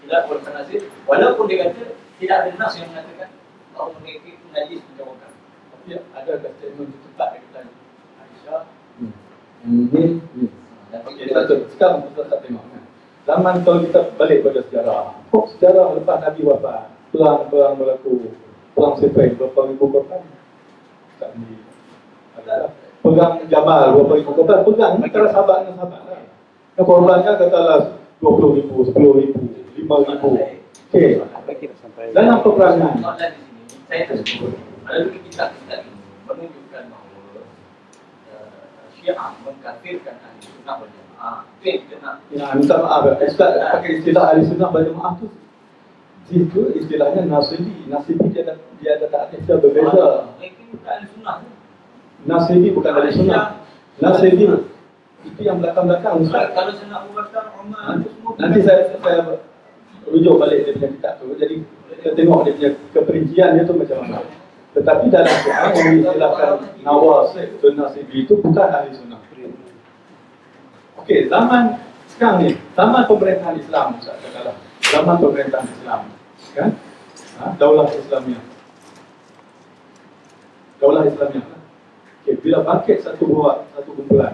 tidak boleh nasib, walaupun dia kata tidak ada nas yang mengatakan orang menekik najis mencawakan. Tapi ada statement itu tak dekat Aisyah. Hmm. Ini, ini. Okey, satu. Sekarang kita tak tengok kan. Zaman kalau kita balik pada sejarah, kok sejarah lepas Nabi wafat, perang-perang berlaku, perang Siffin berapa ribu korban? Tak ni. Ada perang Jamal berapa ribu korban? Perang antara sahabat dengan sahabat lah. Yang korbannya katalah dua puluh ribu, sepuluh ribu, lima ribu. Okey. Dalam peperangan. Soalan di sini, saya tersebut, ada dulu kita kita menunjukkan bahawa uh, Syiah mengkafirkan ahli sunnah wal jamaah. Itu yang kita nak. Ya, minta maaf ya. Ustaz pakai istilah ahli sunnah wal jamaah tu. Itu istilahnya nasibi. Nasibi dia ada dia ada tak ada dia berbeza. Mereka bukan ahli sunnah. Nasibi bukan ahli sunnah. Nasibi itu yang belakang-belakang Ustaz. Kalau saya nak Bakar, Umar, itu semua. Nanti saya saya rujuk balik dia punya kitab tu. Jadi kita tengok dia punya keperincian dia tu macam mana. Tetapi dalam Quran yang diistilahkan nawasib dan nasibi itu bukan ahli sunnah. Okey, zaman sekarang ni, zaman pemerintahan Islam Ustaz katalah. Zaman pemerintahan Islam, kan? Ha, Daulah Islamiah. Daulah Islamiah. Okey, bila bangkit satu buat satu kumpulan.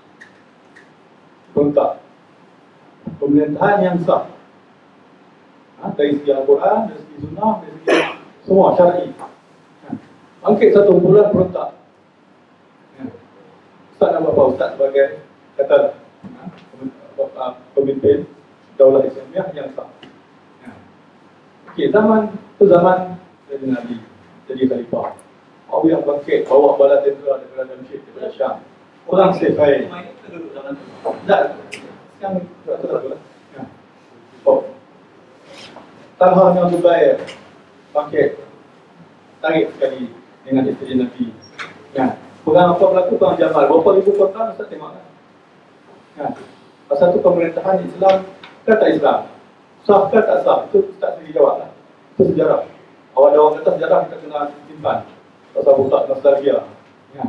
Kontak. Pemerintahan yang sah. Ha, dari segi Al-Quran, dari segi sunnah, dari segi semua syar'i. Ha, bangkit satu kumpulan berontak. Ya. Ustaz nak buat apa? Ustaz sebagai kata ha, pemimpin Daulah Islamiah yang sah. Ya. Okey, zaman tu zaman jadi Nabi, jadi Khalifah. Orang yang bangkit, bawa bala tentera daripada Damsyik, daripada Syam. Orang Siffin. Tak, sekarang tak tahu lah. Ya. Oh. Talha bin Zubair bangkit, tarik sekali dengan isteri Nabi. Ya. Perang apa berlaku? Perang Jamal. Berapa ribu korban? Ustaz tengok kan? Ya. Pasal tu pemerintahan Islam kata Islam. Sah ke tak sah? Itu tak sendiri jawab lah. Itu sejarah. Kalau ada orang kata sejarah, kita kena simpan. Pasal buka nostalgia. Ya.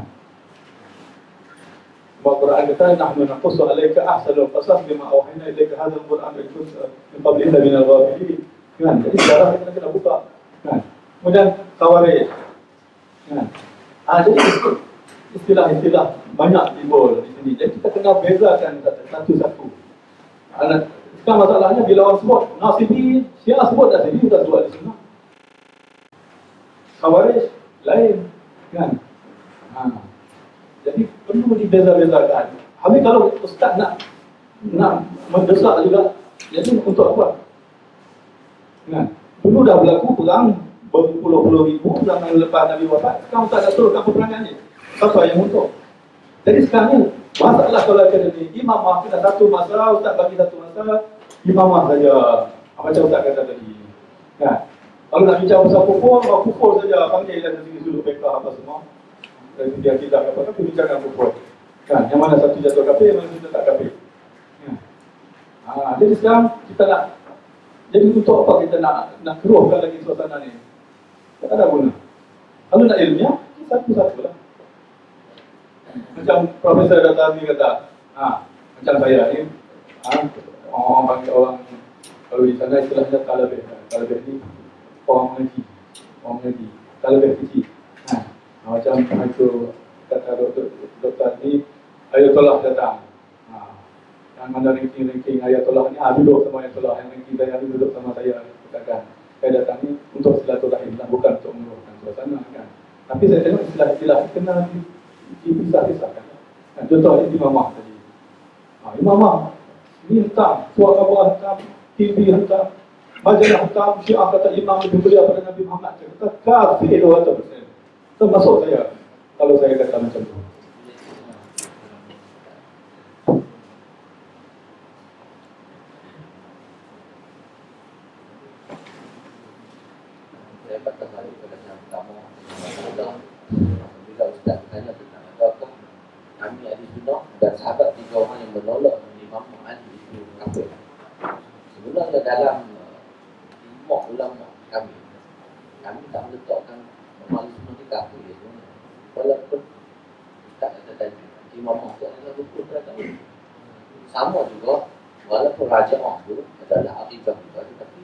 Al-Quran kata nahnu naqussu 'alaika ahsanal qasas bima awhayna ilaika hadzal Qur'an min qablina minal ghafilin. Kan? Jadi sejarah kita kena buka. Kan? Kemudian Khawarij. Kan? Ah, jadi istilah-istilah banyak timbul di sini. Jadi kita kena bezakan satu-satu. Ah, sekarang masalahnya bila orang sebut Nasibi, Syiah sebut Nasibi bukan sebut di sana. Khawarij lain. Kan? Ha. Jadi perlu dibeza-bezakan. Habis kalau ustaz nak nak mendesak juga, jadi untuk apa? Kan? Dulu dah berlaku perang berpuluh-puluh ribu zaman lepas Nabi wafat. Sekarang ustaz nak turunkan peperangan ni. Siapa yang untuk? Jadi sekarang ni masalah kalau akademi imamah kita satu masa, ustaz bagi satu masa, imamah saja. Macam ustaz kata tadi. Kan? Kalau nak bincang pasal pukul, pukul saja panggil dan sini dulu pekah apa semua. Dan dia tidak apa-apa, tapi bincangkan pukul. Kan, yang mana satu jatuh kafir, yang mana satu tak kafir. Ya. Ha, jadi sekarang kita nak, jadi untuk apa kita nak nak keruhkan lagi suasana ni? Tak ada guna. Kalau nak ilmiah, satu-satu lah. Macam Profesor Datami kata, ha, macam saya ni, ha, orang panggil orang, kalau di sana istilahnya talabih. Talabih ni, orang mengaji. Orang mengaji. Talabih kecil. Ha. Macam itu kata doktor, doktor ni Ayatollah datang. Ha. Yang mana ranking-ranking Ayatollah ni, ah, duduk sama Ayatollah. Yang ranking saya ni duduk sama saya. Katakan, saya datang ni untuk silaturahim lah, bukan untuk menurunkan suasana kan. Tapi saya tengok istilah-istilah kena dipisah-pisahkan. Kan, contohnya imamah tadi. Ha, imamah ni hentam, suara kabar hentam, T V hentam, majalah hentam, Syiah kata imam lebih mulia pada Nabi Muhammad. Saya kata kafir dua ratus persen. Termasuk saya kalau saya kata macam tu. Saya kata kali pada yang pertama, bila Ustaz tanya tentang adakah kami ahli sunnah dan sahabat tiga orang yang menolak Imam Ali itu kafir. Sebenarnya dalam ilmu ulama kami, kami tak meletakkan Imam Ali sunnah itu kafir. Walaupun tak ada tadi Imam Mahmud adalah rukun beragama. Sama juga walaupun Raja itu adalah akidah juga, tetapi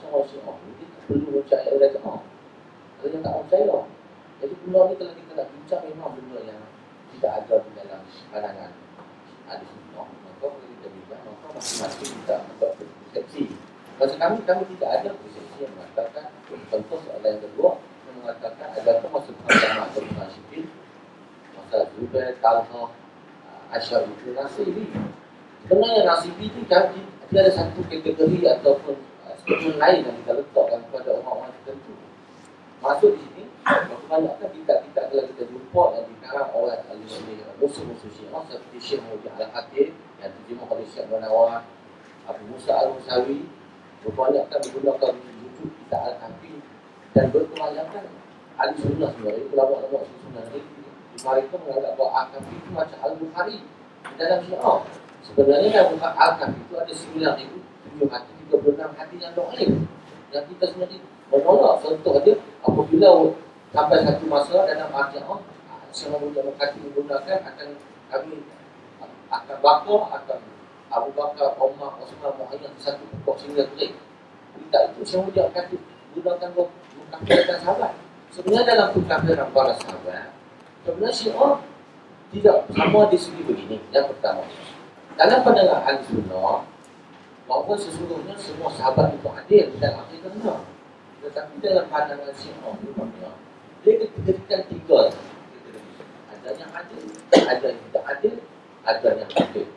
orang Syiah ni tak perlu percaya ayat jemaah. Kalau yang tak percaya. Jadi benda ni kalau kita nak bincang memang benda yang tidak ada di dalam pandangan ahli sunnah. Maka kalau kita bincang, maka masing-masing kita dapat persepsi. Macam kami, kami tidak ada persepsi yang mengatakan contoh soalan yang kedua yang mengatakan adakah masa pertama atau Nasibin masa Zubair, Talha, Aisyah itu Nasibi. Sebenarnya Nasibi itu kan dia ada satu kategori ataupun statement lain yang kita letakkan kepada orang-orang tertentu. Masuk di sini, kebanyakan kita-kita kalau kita jumpa yang dikarang oleh musuh-musuh Syiah seperti Syekh Muhammad Al-Hakim yang terjemah oleh Syekh Munawar, Abu Musa Al-Musawi, kebanyakan menggunakan wujud kita Al-Hakim dan berkebanyakan ahli sunnah sebenarnya, ulama-ulama sunnah ini mereka menganggap bahawa Al-Hakim itu macam Al-Bukhari di dalam Syiah. Sebenarnya yang bukan Al-Hakim itu ada sembilan ribu tujuh ratus tiga puluh enam hadis yang doaif yang kita sebenarnya menolak. Contoh dia apabila sampai satu masa dalam Al-Syiah semua demokrasi menggunakan akan kami akan bakar akan Abu Bakar, Umar, Osman, Muhammad satu pokok single break. Kita itu semua dia akan gunakan mengkafiran sahabat. Sebenarnya dalam pengkafiran para sahabat sebenarnya Syiah tidak sama di segi begini. Yang pertama, dalam pandangan ahli sunnah bahawa sesungguhnya semua sahabat itu adil dan adil benar. Tetapi dalam pandangan Syiah memangnya dia dikategorikan tiga. Ada yang adil, ada yang tidak adil, ada yang adil.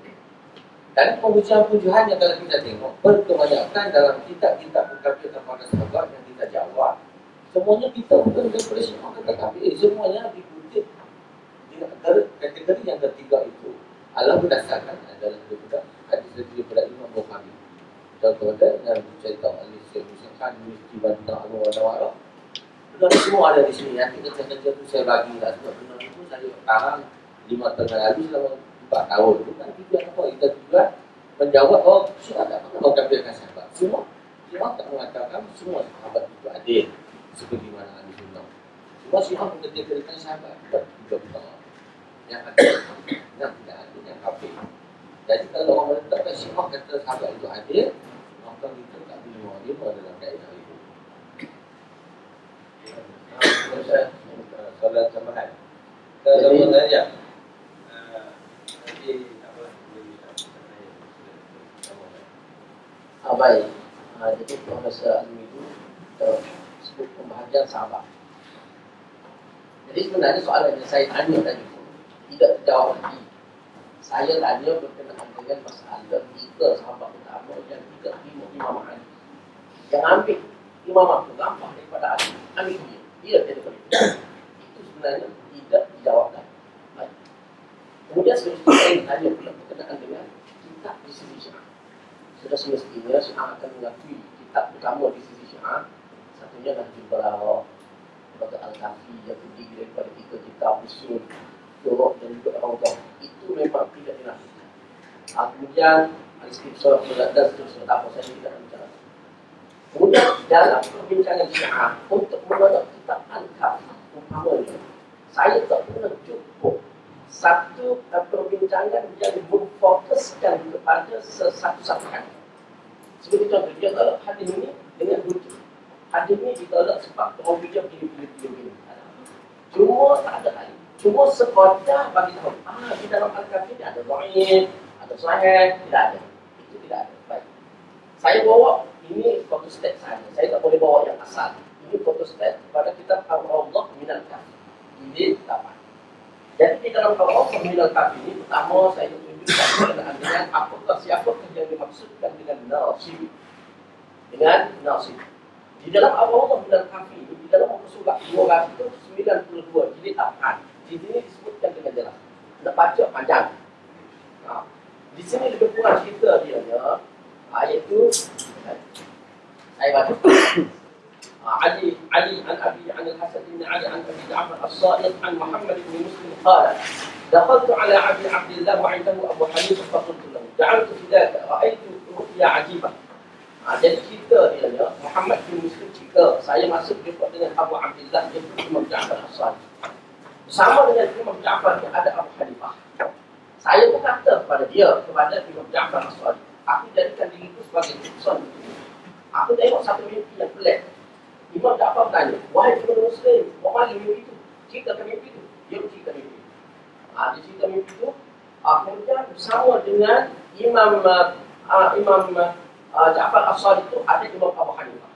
Dan pengujian-pengujian yang kalau kita tengok berkebanyakan dalam kitab-kitab pengkafiran para sahabat yang kita jawab, semuanya kita bukan daripada Syiah kata kafir, semuanya dikutip di antara kategori yang ketiga itu. Allah berdasarkan adalah daripada hadis daripada Imam Bukhari. Contohnya yang diceritakan oleh Syekh Musa Khan Mustiwan Al-Wara. Benar semua ada di sini. Nanti kerja-kerja itu saya bagi lah. Sebab benar itu saya sekarang lima tahun lalu selama empat tahun. Bukan tujuan apa. Kita juga menjawab oh Syiah tak pernah mengkafirkan sahabat. Semua Syiah tak mengatakan semua sahabat itu adil. Seperti mana ahli sunnah. Semua Syiah mengkategorikan sahabat. Juga betul. Yang adil, yang tidak adil, yang kafir. Jadi kalau orang meletakkan Syiah kata sahabat itu adil, maka kita tak boleh menerima dalam kaedah itu. Soalan tambahan. Kalau mau tanya, nanti apa? Ah, baik. Ah, jadi Profesor Azmi itu uh, sebut pembahagian sahabat. Jadi sebenarnya soalan yang saya tanya tadi tidak terjawab lagi. Saya tanya berkenaan dengan masalah tiga sahabat utama yang tidak terima Imam Ali. Yang ambil Imam Abu Bakar daripada Ali, ambil dia. Dia tidak terima. Itu sebenarnya tidak dijawabkan. Baik. Kemudian seterusnya saya tanya pula berkenaan dengan kitab di sisi Syiah. Sudah semestinya Syiah akan mengakui kitab utama di sisi Syiah. Satunya Nahjul Balagha, Batu Al-Kafi yang terdiri daripada tiga kitab usul, Dorok dan juga Rawdah. Itu memang tidak dinafikan. Kemudian Al-Istibsar dan seterusnya. Tak apa, saya tidak bicara. Kemudian dalam perbincangan Syiah untuk menolak kitab Al-Kafi umpamanya, saya tak pernah jumpa satu uh, perbincangan yang memfokuskan kepada satu-satu hadis. Seperti contoh, dia tolak hadis ini dengan wujud. Hadis ini ditolak sebab perawinya begini-begini. Cuma tak ada hadis. Cuma sekadar bagi tahu, ah, di dalam Al-Kafi ada dhaif, ada sahih, tidak ada. Itu tidak ada. Baik. Saya bawa ini fotostat saja. Saya tak boleh bawa yang asal. Ini fotostat pada kitab Al-Allah min Al-Kafi. Ini dapat. Jadi di dalam Al-Allah min Al-Kafi ini pertama saya tunjukkan dengan apakah siapa yang dimaksudkan dengan nasib. Dengan nasib. Di dalam Al-Allah min Al-Kafi ini, di dalam muka surat dua ratus sembilan puluh dua jilid empat. Di sini disebutkan dengan jelas. Nak baca panjang. Nah, di sini lebih kurang cerita dia ya. Ayat itu saya baca. Ali Ali an Abi an Al-Hasan bin Ali an Abi Ja'far As-Sadiq an Muhammad bin Muslim qala دخلت على أبي عبد الله وعنده أبو حنيفة فقلت له جعلت في ذاك رأيت رؤيا عجيبة. Jadi cerita dia ya, Muhammad bin Muslim cerita saya masuk jumpa dengan Abu Abdullah iaitu Imam Ja'far As-Sadiq. Bersama dengan Imam Ja'far yang ada Abu Hanifah. Saya berkata kepada dia, kepada Imam Ja'far As-Sadiq, aku jadikan diriku sebagai utusan. Aku tengok satu mimpi yang pelik. Imam Ja'far bertanya, wahai Ibnu Muslim, mana mimpi itu? Ceritakan mimpi itu. Dia cerita mimpi itu. Ha, dia cerita mimpi itu. Uh, kemudian bersama dengan Imam uh, Imam uh, Ja'far As-Sadiq itu ada Imam Abu Hanifah.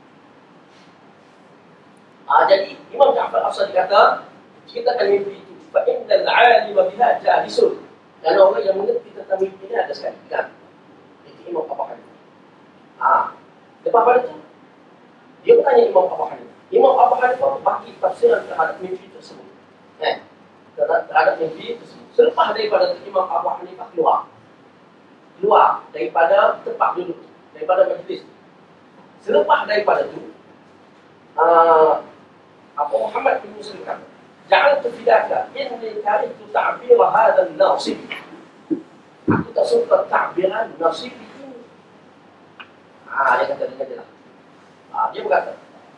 Uh, jadi Imam Ja'far As-Sadiq kata, ceritakan mimpi itu. Fa innal 'alima biha jalisun. Dan orang yang mengerti tentang mimpi ini ada sekali. Kan? Itu Imam Abu Hanifah. Ah, lepas pada itu dia bertanya Imam Abu Hanifah. Imam Abu Hanifah bagi tafsiran terhadap mimpi tersebut. Eh, terhadap mimpi tersebut. Selepas daripada Imam Abu Hanifah keluar, keluar daripada tempat duduk, daripada majlis. Selepas daripada itu, uh, Abu Muhammad bin Muslim kata, "Ja'altu fidaka inni karitu ta'bir hadha an-nasib." Aku tak suka takbiran nasib ini. Ah, dia kata dengan jelas. Ah, dia berkata,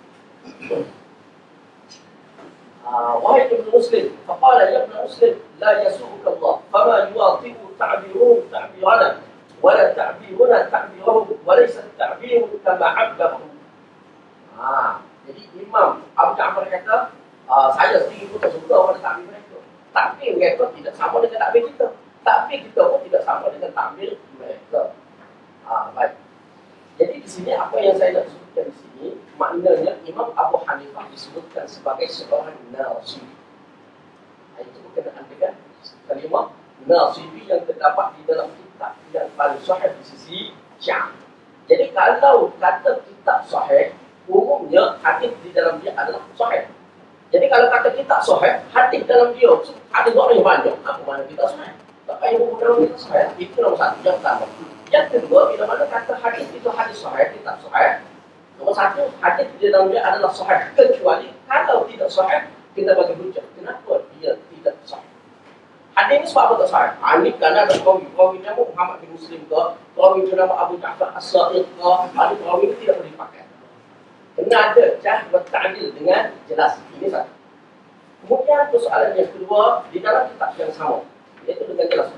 ah, wahai Ibnu Muslim, faqala ya Ibnu Muslim, la yasu'uka Allah, fama yuwati'u ta'biruhu ta'birana, wala ta'biruna ta'birahu, walaysa ta'biru kama 'abbahu. Ah, jadi Imam Abu Ja'far kata, ah, saya sendiri pun tak suka pada takbir mereka. Takbir mereka tidak sama dengan takbir kita. Takbir kita pun tidak sama dengan takbir mereka. Ah, baik. Jadi di sini apa yang saya nak sebutkan di sini, maknanya Imam Abu Hanifah disebutkan sebagai seorang nasibi. Itu berkenaan dengan kalimah nasibi yang terdapat di dalam kitab yang paling sahih di sisi Syiah. Jadi kalau kata kitab sahih, umumnya hadis di dalam dia adalah sahih. Jadi kalau kata kitab sahih, hadis dalam dia ada orang yang banyak. Apa mana kitab sahih? Tak payah buku dalam kitab sahih. Itu nombor satu yang pertama. Yang kedua, bila mana kata hadis itu hadis sahih, kitab sahih. Nombor satu, hadis di dalam dia adalah sahih. Kecuali kalau tidak sahih, kita bagi hujah. Kenapa dia tidak sahih? Hadis ini sebab apa tak sahih? Ini kerana ada perawi. Perawi nama Muhammad bin Muslim ke, perawi nama Abu Ja'far As-Sadiq ke, ada perawi ini tidak boleh dipakai. Kena ada jah berta'dil dengan jelas. Ini satu. Kemudian persoalan yang kedua, di dalam kitab yang sama, iaitu dengan jelas.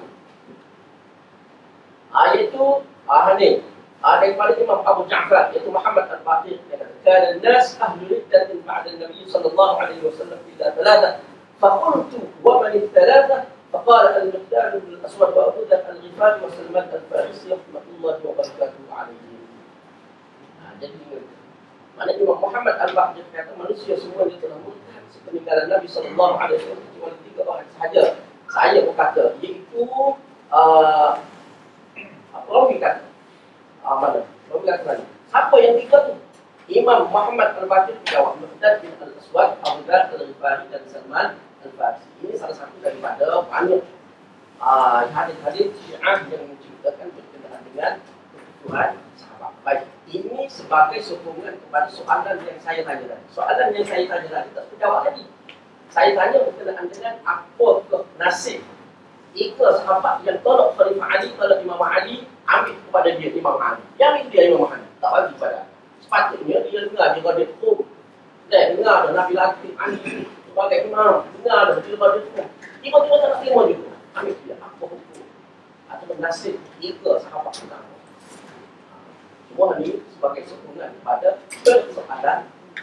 Ah, iaitu ah, ni ah, daripada Imam Abu Ja'far, iaitu Muhammad Al-Baqir, dia kata, "Kana an-nas ahlu riddatin ba'da an-nabi sallallahu alaihi wasallam illa thalatha, faqultu wa man ath-thalatha?" Faqala al-Miqdad bin al-Aswad wa Abu Dhar al-Ghifari wa Salman al-Farisi rahmatullahi wa barakatuhu alaihim. Ah, jadi mana Imam Muhammad Al-Baqir kata manusia semuanya telah murtad sepeninggalan Nabi sallallahu alaihi wasallam kecuali tiga orang sahaja. Saya berkata, iaitu uh, Rawi kata, ah, mana? Rawi kata mana? Siapa yang tiga tu? Imam Muhammad Al-Baqir menjawab, Miqdad bin Al-Aswad, Abu Dhar Al-Ghifari dan Salman Al-Farisi. Ini salah satu daripada banyak uh, hadis-hadis Syiah yang menceritakan berkenaan dengan kebutuhan sahabat. Baik, ini sebagai sokongan kepada soalan yang saya tanya tadi. Soalan yang saya tanya tadi tak terjawab lagi. Saya tanya berkenaan dengan apakah nasib Ika sahabat yang tolak Khalifah Ali kalau Imam Ali ambil kepada dia Imam Ali. Yang itu dia Imam Ali. Tak bagi pada. Sepatutnya dia dengar dia kata hukum. Dan dengar dah Nabi Latif Ali sebagai imam. Dengar dah dia kata hukum. Tiba-tiba tak nak terima juga. Ambil dia apa hukum. Atau nasib Ika sahabat kita. Semua ini sebagai sokongan pada persoalan.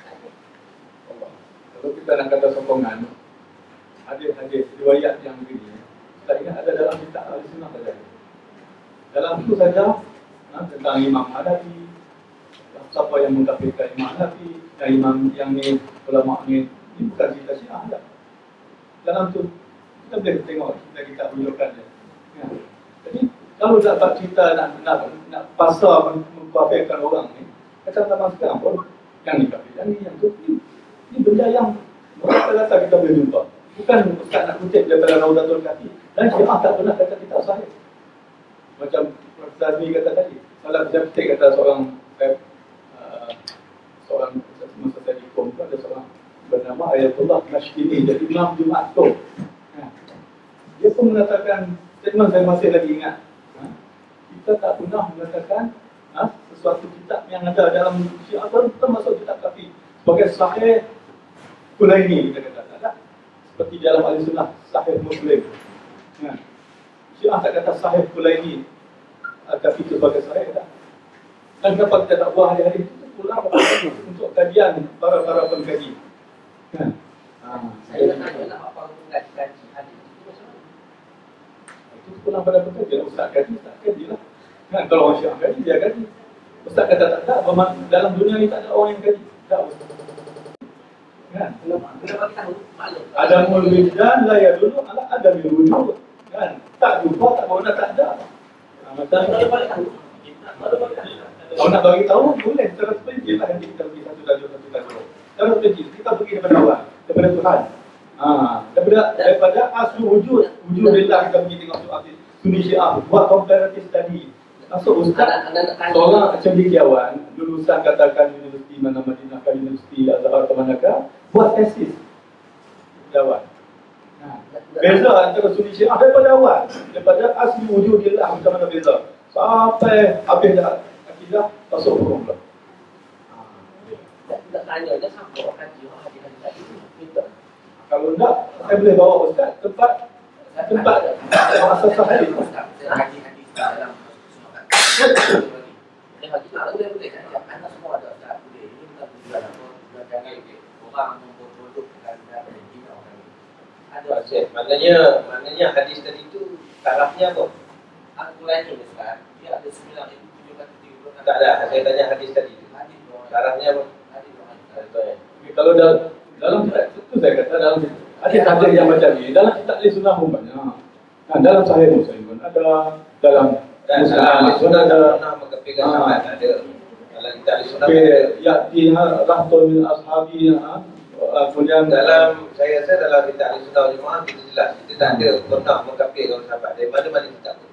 Kalau kita nak kata sokongan, hadis-hadis riwayat yang begini, tak ingat ada dalam kitab Al-Sunnah saja. Dalam itu saja ha, tentang Imam Hanafi, siapa yang mengkafirkan Imam Hanafi, dan Imam yang ni ulama ni, ini bukan cerita Syiah ada. Dalam tu kita boleh tengok kita kita tunjukkan dia. Ya. Jadi kalau dapat cerita nak nak nak pasal mengkafirkan orang ni, macam zaman sekarang pun yang ni kafir, yang ni yang tu ni, ni benda yang rata-rata kita boleh jumpa. Bukan Ustaz nak kutip daripada Raudatul Kafi. Dan Syiah tak pernah kata kita sahih. Macam Ustaz ni kata tadi, kalau kita kutip kata seorang uh, seorang masa tadi kom tu ada seorang bernama Ayatullah Nashkini, jadi Imam Jumaat tu. Ha. Dia pun mengatakan, statement saya masih lagi ingat. Ha. Kita tak pernah mengatakan ha, sesuatu kitab yang ada dalam Syiah termasuk kitab Kafi sebagai sahih Kulaini kita kata. Tak ada. Seperti dalam Al-Sunnah, Sahih Muslim. Ya. Syiah tak kata Sahih Kulaini, tapi itu sebagai Sahih tak. Dan kenapa kita tak buah hari-hari itu? kajian para-para pengkaji. Kan? Ha. Saya nak tanya lah apa mengkaji hadis itu macam mana? Itu pulang pada pengkaji. Ustaz kaji, Ustaz kaji lah. Kan? Kalau orang Syiah kaji, dia kaji. Ustaz kata tak ada, dalam dunia ni tak ada orang yang kaji. Tak Ustaz. Kan? Kena bagi tahu maklum. Ada mulwidan lah ya dulu, ala ada milwujud. Kan? Tak jumpa, tak berguna, tak ada. Ha, macam Kalau bagi tahu. kalau nak bagi tahu, boleh. Secara spesifik lah nanti kita pergi satu tajuk, satu tajuk. Secara spesifik, kita pergi daripada awal. Daripada Tuhan. Ha, daripada, daripada aslu wujud. Wujud lillah kita pergi tengok soal Sunni Syiah. Buat comparative study. Masuk Ustaz, seorang cendekiawan, lulusan katakan universiti mana Madinah ke universiti Azhar ke manakah, buat tesis. Jawab. Nah, beza antara Sunni Syiah daripada awal. Daripada asli wujud lillah macam mana beza. Sampai habis dah akidah, masuk hukum pula. Tak tanya dia siapa orang kaji hadis-hadis tadi itu. Kalau enggak, saya boleh bawa Ustaz tempat tempat asas hadis. Hadis hadis dalam sunnah. Dia hadis nak boleh boleh kan? Anak semua ada tak boleh. Ini bukan tujuan apa. Tujuan jangan orang memproduksikan dan menjina orang. Ada Maksud, maknanya maknanya hadis tadi tu tarafnya apa? aku lain ni Ustaz. Dia ada sembilan ribu tujuh ratus tiga puluh. Tak ada, saya tanya hadis tadi tu. Hadis Tarafnya apa? hadis Okay, kalau dalam dalam itu saya kata dalam hadis-hadis yang macam ni dalam kitab sunnah pun banyak. Nah, dalam Sahih Muslim pun ada, dalam Dan Muslim dalam pun sunnah ada. sunnah mengkepikan sahabat ada. Dalam kita ahli sunnah Okay, ada. ya di rahtul min ashabi ha. Kemudian Dalam saya rasa dalam kita ahli sunnah wal jamaah itu jelas kita tak ada pernah mengkafirkan sahabat dari mana-mana kita pun.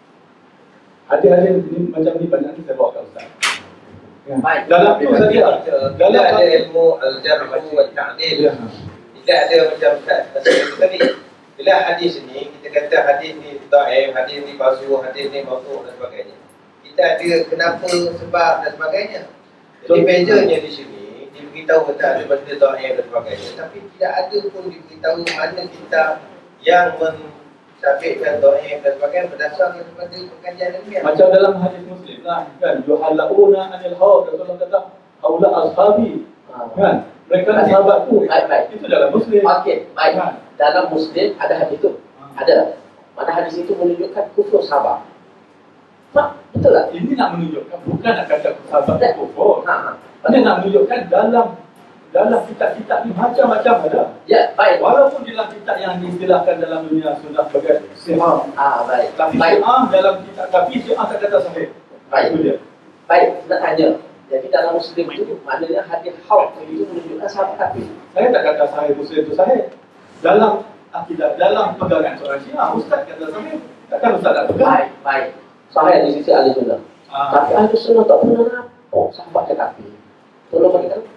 hadis-hadis ni macam ni banyak ni saya bawa kat Ustaz. Ya. Baik. Dalam tu saja. Tidak Dalam ada ilmu al-jarh wa ta'dil. Ya. Tidak ada macam Ustaz kata tadi. Bila hadis ni kita kata hadis ni dhaif, hadis ni palsu, hadis ni mawdu' dan sebagainya. Kita ada kenapa, sebab dan sebagainya. Jadi bezanya di sini diberitahu kata ada benda dhaif dan sebagainya, tapi tidak ada pun diberitahu mana kitab yang mensabitkan dhaif dan sebagainya berdasarkan kepada pengkajian ilmiah. Macam dalam hadis Muslim lah kan, yuhallauna anil hawa, Rasulullah kata haula ashabi. Kan? Mereka ni sahabatku. Baik, baik. Itu dalam Muslim. Okey, baik. Kan? Dalam Muslim ada hadis itu. Ada. Mana hadis itu menunjukkan kufur sahabat. Tak, betul tak? Ini nak menunjukkan bukan nak kata sahabat Tak. kufur. Ha. Ini nak menunjukkan dalam dalam kitab-kitab ni macam-macam ada. Ya, baik. Walaupun dalam kitab yang diistilahkan dalam dunia sunnah sebagai sihah. Ah, baik. Tapi Baik. sihah dalam kitab, tapi sihah tak kata sahih. Baik. Itu dia. Baik, nak tanya. Jadi dalam Muslim itu maknanya hadis haud itu menunjukkan sahabat kafir. Saya tak kata sahih Muslim itu sahih. Dalam akidah, dalam pegangan seorang Syiah, Ustaz kata sahih. Takkan Ustaz tak pegang? Baik, baik. Sahih di sisi ahli sunnah. Ah. Tapi ahli sunnah tak pernah nampak sahabat kafir. Tolong bagi tahu.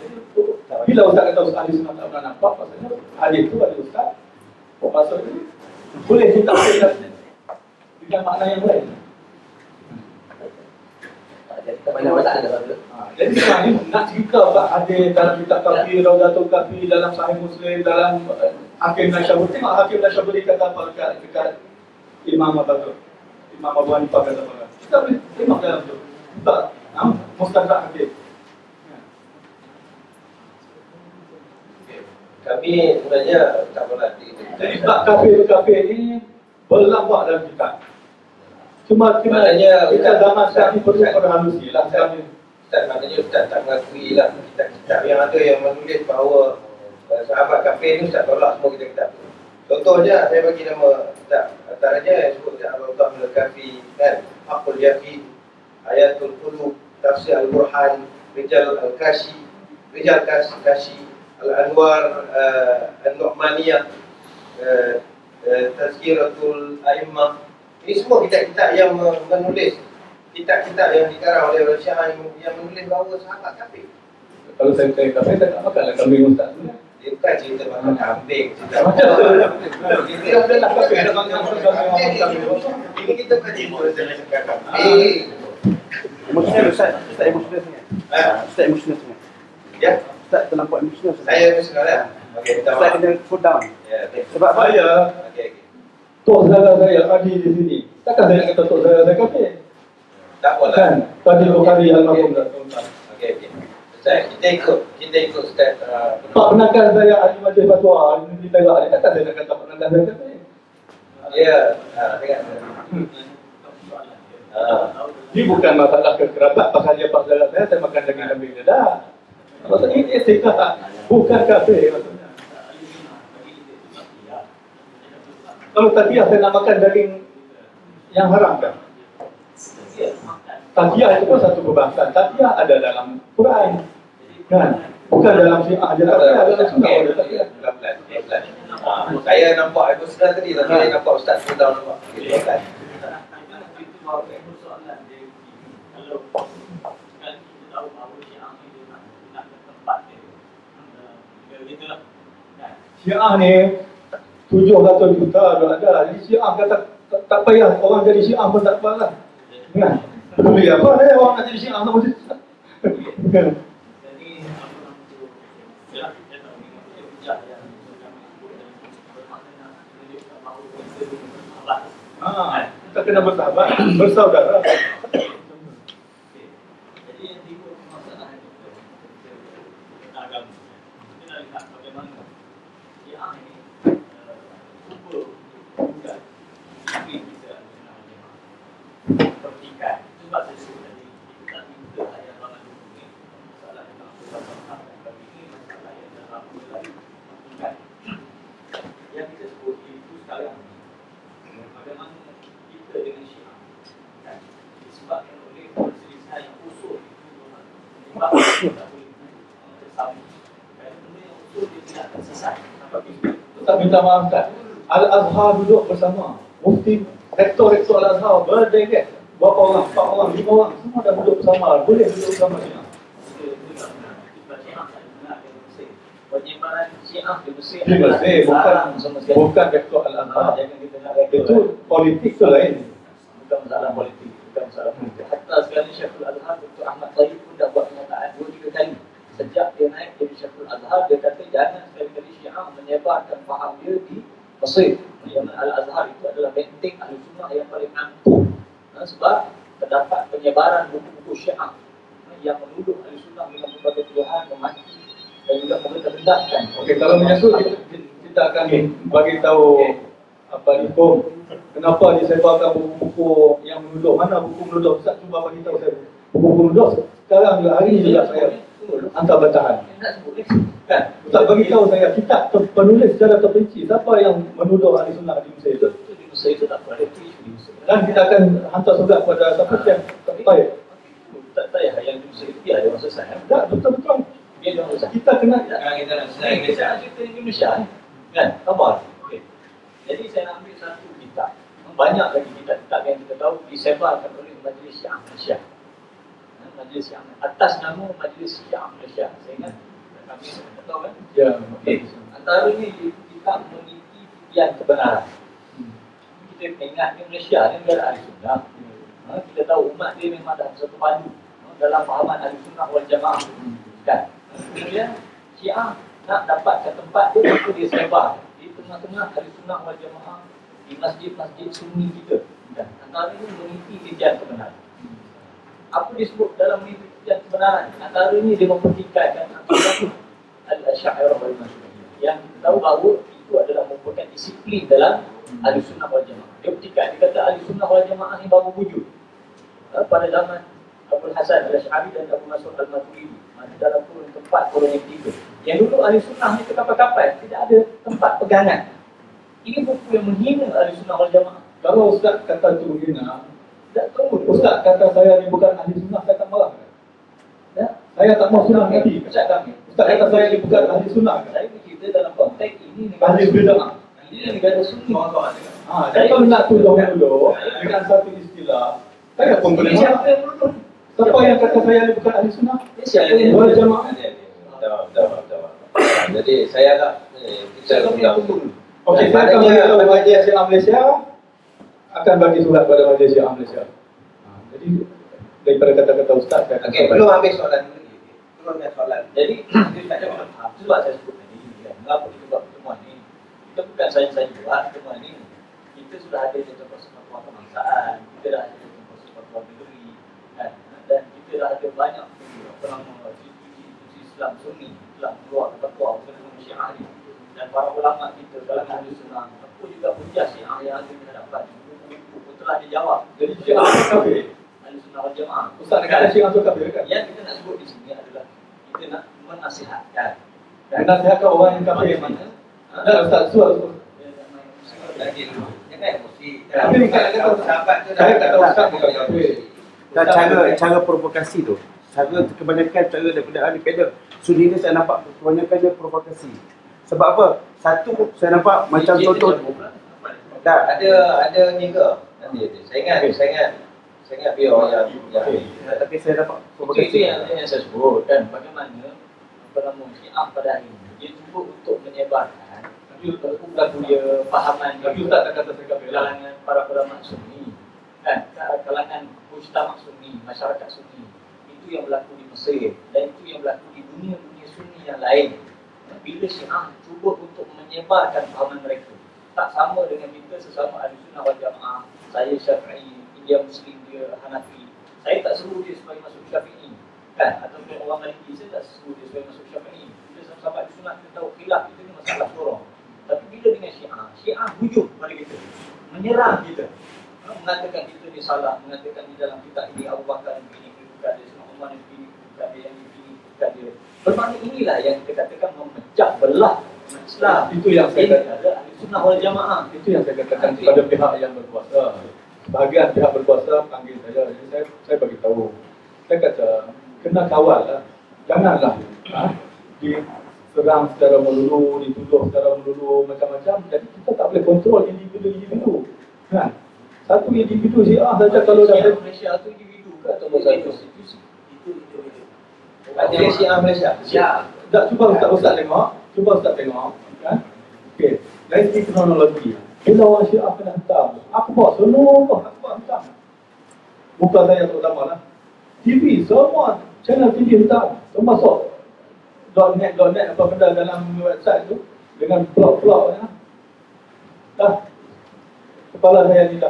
Bila Ustaz kata Ustaz ahli sunnah tak pernah nampak, maksudnya hadis itu ada Ustaz. Maksudnya boleh ditafsirkan dengan makna yang lain. Jadi kita banyak masalah ada. Ha, jadi sekarang ni nak cerita apa ada dalam kitab kafir, Raudatul Kafir, dalam Sahih Muslim, dalam uh, Hakim Nasyaburi. Tengok Hakim Nasyaburi kata apa dekat, dekat Imam Abu Imam Abu Hanifah kata apa. Kita boleh tengok dalam tu. Tak, ha? Mustadrak Hakim. Kami sebenarnya tak pernah di Jadi bab kafir-kafir ni berlambak dalam kitab. Cuma kena Maknanya, kita Ustaz, zaman sekarang ni perlu Ustaz, perhalusi lah sekarang ni. Ustaz, maknanya Ustaz tak mengakui lah kitab-kitab yang ada yang menulis bahawa uh, sahabat kafir ni Ustaz tolak semua kitab-kitab tu. Contohnya saya bagi nama Ustaz, antaranya yang sebut Ustaz Al-Awdah Al-Kafi kan, Aqul Yafi, Ayatul Qulub, Tafsir Al-Burhan, Rijal Al-Kashi, Rijal Kashi, Al-Anwar uh, Al-Nu'maniyah, uh, uh, Tazkiratul A'immah. Ini semua kitab-kitab yang menulis, kitab-kitab yang dikarang oleh orang Syiah yang, yang menulis bahawa sahabat kafir. Kalau saya cari kafir, saya tak makanlah kambing Ustaz tu. Dia bukan cerita makan kambing, cerita Macam tu. Kita dah nak kafir, ada makan kambing. Ini kita bukan cerita tentang makan kambing. Emosional Ustaz, Ustaz emosional sangat. Ha? Ustaz emosional sangat. Ya, Ustaz terlampau emosional sangat. saya emosional lah. Okey, minta Ustaz maaf. kena cool down. Ya, okey. Sebab apa? Saya, Okey, okey. Tok saudara saya Adi di sini. Takkan saya nak kata tok saudara saya kafir? Tak apalah. Kan? Tadi Bukhari Al-Mahfum tak tuan. Okey, okey. Saya kita ikut kita ikut Ustaz uh, Pak penakan saya ahli majlis fatwa, ahli negeri Perak ni takkan saya nak kata penakan saya kata ni. Ya, ha, dengan ha. Ini bukan masalah kekerabat, pasal dia pak saudara saya, saya makan daging kambing dia dah. Maksudnya ini etika, bukan kafir maksudnya. Kalau tadiah saya nak makan daging yang haram kan? Tadiah itu pun satu perbahasan. Tadiah ada dalam Quran. Kan? Bukan dalam syiah aja, tapi ada dalam sunnah ada tadiah. Pelan-pelan, pelan-pelan. Ha, saya nampak aku sedar tadi, tapi saya nampak Ustaz pun dah nampak. Pelan. Syiah ni tujuh ratus juta dah ada. Jadi Syiah kata tak, tak payah orang jadi Syiah pun tak apa lah. Kan? Peduli apa dia orang nak jadi Syiah tak mesti. Ah, kita kena bersahabat, bersaudara. Jadi yang timbul masalah itu agama. Kita lihat bagaimana Syiah ini cuba bukan tapi bisa pertikai. Sebab saya sebut tadi kita minta ayat dalam ini masalah yang tak bersama bagi ini masalah yang dalam mulai pertikai. Yang kita sebut itu sekarang bagaimana kita dengan Syiah kan disebabkan oleh perselisihan yang usul itu menyebabkan tak boleh bersama dan benda yang usul dia tidak akan selesai sampai itu. Tak minta maaf kan? Al-Azhar duduk bersama. Mufti, rektor-rektor Al-Azhar berderet. Berapa orang? Empat orang, lima orang. Semua dah duduk bersama. Boleh duduk bersama Syiah. Penyebaran Syiah di Mesir Di Mesir, bukan, sama sekali. bukan rektor Al-Azhar. Jangan kita nak rektor. Itu politik tu lain. Bukan masalah politik, bukan masalah politik. Hatta sekarang Syekhul Azhar Doktor Ahmad Tayyib pun dah buat pernyataan dua tiga kali. Sejak dia naik jadi Syekhul Azhar, dia kata jangan sekali-kali Syiah menyebarkan faham dia di Mesir. Yang Al-Azhar itu adalah benteng ahli sunnah yang paling ampuh. Nah, sebab terdapat penyebaran buku-buku Syiah yang menuduh ahli sunnah dengan berbagai tuduhan memaki dan juga merendahkan. Okey, kalau menyangkut kita, kita akan bagi tahu apa hukum. Kenapa disebarkan buku-buku yang menuduh? Mana buku menuduh? Ustaz cuba bagi tahu saya. Buku menuduh sekarang juga hari ini juga saya hantar bacaan. Kan? Ustaz bagi tahu saya kitab penulis secara terperinci siapa yang menuduh ahli sunnah di Mesir itu. Di Mesir itu tak ada di Mesir. Dan kita akan hantar surat kepada siapa yang terbaik. Tak payah yang di Mesir itu biar dia orang selesai. Tak, betul-betul. Biar dia orang selesai. Kita kena Sekarang kita nak selesai Kita Malaysia. nak cerita di Indonesia ni. Kan? Kabar. Okay. Jadi saya nak ambil satu kitab. Banyak lagi kitab-kitab yang kita tahu disebarkan oleh Majlis Syiah Malaysia. Majlis Syiah atas nama Majlis Syiah Malaysia. Saya ingat kami tak tahu kan? ya, Okay. Antaranya kita meniti yang kebenaran. Kita ingat di Malaysia ni negara ahli sunnah. Ha, kita tahu umat dia memang dalam satu padu ha, dalam fahaman ahli sunnah wal jamaah. Kan? Kemudian Syiah nak dapatkan tempat dia, maka dia sebar di tengah-tengah ahli sunnah wal jamaah di masjid-masjid sunni kita. Dan antaranya meniti tijan kebenaran. Apa disebut dalam meniti tijan kebenaran? Antaranya dia mempertikaikan akidah al-Asy'ariyah wal Maturidiyah. Yang kita tahu bahawa itu adalah merupakan disiplin dalam ahli sunnah wal jamaah. Dia pertikai, dia kata ahli sunnah wal jamaah ni baru wujud ha, pada zaman Abul Hasan al-Asy'ari dan Abu Mas'ud al-Maturidi. Mana dalam kurun keempat, kurun yang ketiga. Yang dulu ahli sunnah ni ke kapal-kapal, tidak ada tempat pegangan. Ini buku yang menghina ahli sunnah wal jamaah. kalau Ustaz kata itu menghina, Tak tahu Ustaz kata saya ni bukan ahli sunnah, saya tak marah. Ya? Saya tak mau sunnah Nabi. Ustaz kami. Ustaz kata saya ni bukan ahli sunnah. Saya bercerita dalam konteks ini negara Ahli bid'ah. Ini negara sunni. Ah, jadi kalau nak tuduh-tuduh dengan satu istilah, saya pun boleh Ini siapa marah. yang menuduh? Siapa yang kata saya ni bukan ahli sunnah? Ini siapa yang Wal menuduh? jamaah. Betul, betul, betul. Jadi saya agak eh, kita Saya kami yang tunggu dulu. Okey, saya akan bagi tahu Majlis Syiah Malaysia akan bagi surat kepada Majlis Syiah Malaysia. Ah, jadi daripada kata-kata Ustaz saya akan Okey, sampaikan. belum habis soalan lagi. Belum ada soalan. Jadi, kita tak ada faham. Sebab saya sebut tadi, ya, mengapa kita buat pertemuan ni? Kita bukan saja-saja buat pertemuan ni. Kita sudah ada contoh pertemuan kebangsaan, kita dah ada contoh pertemuan negeri, kan? Dan kita dah ada banyak apa nama, Sunni telah keluar fatwa tentang Syiah ini, dan para ulama kita dalam ahli sunnah aku juga hujah Syiah yang ada di hadapan buku-buku pun telah dijawab. Jadi Syiah itu kafir. Ahli sunnah wal jamaah. Ustaz negara Syiah itu kafir kan? Yang kita nak sebut di sini adalah kita nak menasihatkan. Menasihatkan orang yang kafir. Bagaimana? Dah Ustaz, suat suat. Lagi dulu. Jangan emosi. Tapi ni kan kata sahabat tu saya kata Ustaz bukan kafir. Dan cara cara provokasi tu, cara kebanyakan cara daripada ahli kaedah Sunni ni saya nampak kebanyakan dia provokasi. Sebab apa? Satu saya nampak macam contoh dah ada ada ni ke? Nanti ada. Saya ingat, saya ingat. Saya ingat biar yang yang tapi saya nampak Itu, itu provokasi. yang, yang saya sebut, dan bagaimana penemu Syiah pada hari ini dia cuba untuk menyebarkan berlaku dia fahaman Tapi Ustaz tak kata saya kafir. kalangan para ulama Sunni, kan, kalangan mujtama Sunni, masyarakat Sunni. Itu yang berlaku di Mesir dan itu yang berlaku di dunia-dunia Sunni yang lain. Bila Syiah cuba untuk menyebarkan fahaman mereka, tak sama dengan kita sesama ahli sunnah wal jamaah. Saya Syafi'i, dia Muslim, dia Hanafi. Saya tak suruh dia supaya masuk Syafi'i, kan? Ataupun orang Maliki, saya tak suruh dia supaya masuk Syafi'i. Kita sama-sama ahli sunnah, kita tahu khilaf kita ni masalah sorong. Tapi bila dengan Syiah, Syiah hujum pada kita, menyerang kita, mengatakan kita ni salah, mengatakan di dalam kitab ini Abu Bakar yang begini kedudukan dia, Sayyidina Umar yang begini kedudukan dia, yang begini kedudukan dia. Bermakna inilah yang kita katakan memecah belah Islam. Itu yang saya Ini kata. ada ahli sunnah wal jamaah. Itu yang saya katakan kepada pihak yang berkuasa. Sebahagian pihak berkuasa panggil saya, jadi saya saya bagi tahu. Saya kata kena kawal lah. Janganlah ha, diserang secara melulu, dituduh secara melulu macam-macam. Jadi kita tak boleh kontrol individu-individu. Kan? Satu individu Syiah saja kalau dah Syiah Malaysia itu individu ke atau satu institusi? Itu individu. Majlis Syiah Malaysia. Ya. tak cuba Ustaz Ustaz tengok, cuba Ustaz tengok, kan? Okey, dari segi kronologi. Bila orang Syiah kena hentam, aku bawa seluruh, aku bawa hentam. Bukan saya terutama lah. T V semua, channel T V hentam, termasuk .net, .net apa benda dalam website tu dengan blog-blog ya. Dah kepala saya ni dah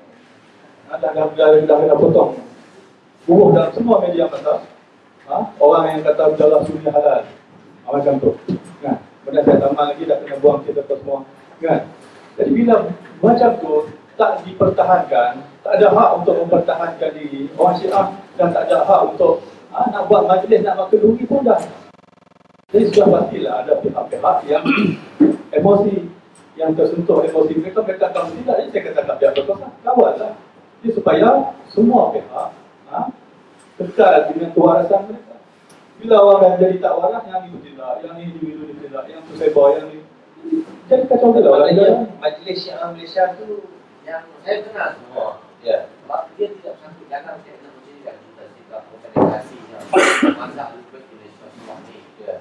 dah dah dah, dah, dah kena potong. Buruh dalam semua media masa. Ha? Orang yang kata berjalan sunni halal. Ha, macam tu. Kan? Benda saya tambah lagi dah kena buang kita semua. Kan? Jadi bila macam tu tak dipertahankan, tak ada hak untuk mempertahankan diri orang Syiah dan tak ada hak untuk ha, nak buat majlis, nak makan duri pun dah. Jadi sudah pastilah ada pihak-pihak yang emosi, yang tersentuh emosi mereka, mereka akan tidak. Jadi saya katakan pihak berkuasa, kawal lah. Jadi supaya semua pihak ha, kekal dengan kewarasan mereka. Bila orang dah jadi tak waras, yang ini tidak, yang ini individu tidak, yang tu sebar, yang ini jadi kacau ke lah. Maknanya Majlis Syiah Malaysia tu Yang saya kenal semua. ya. Sebab dia tidak sanggup jangan saya nak menjadikan kita juga organisasinya masa lebih Malaysia semua ni. Ya.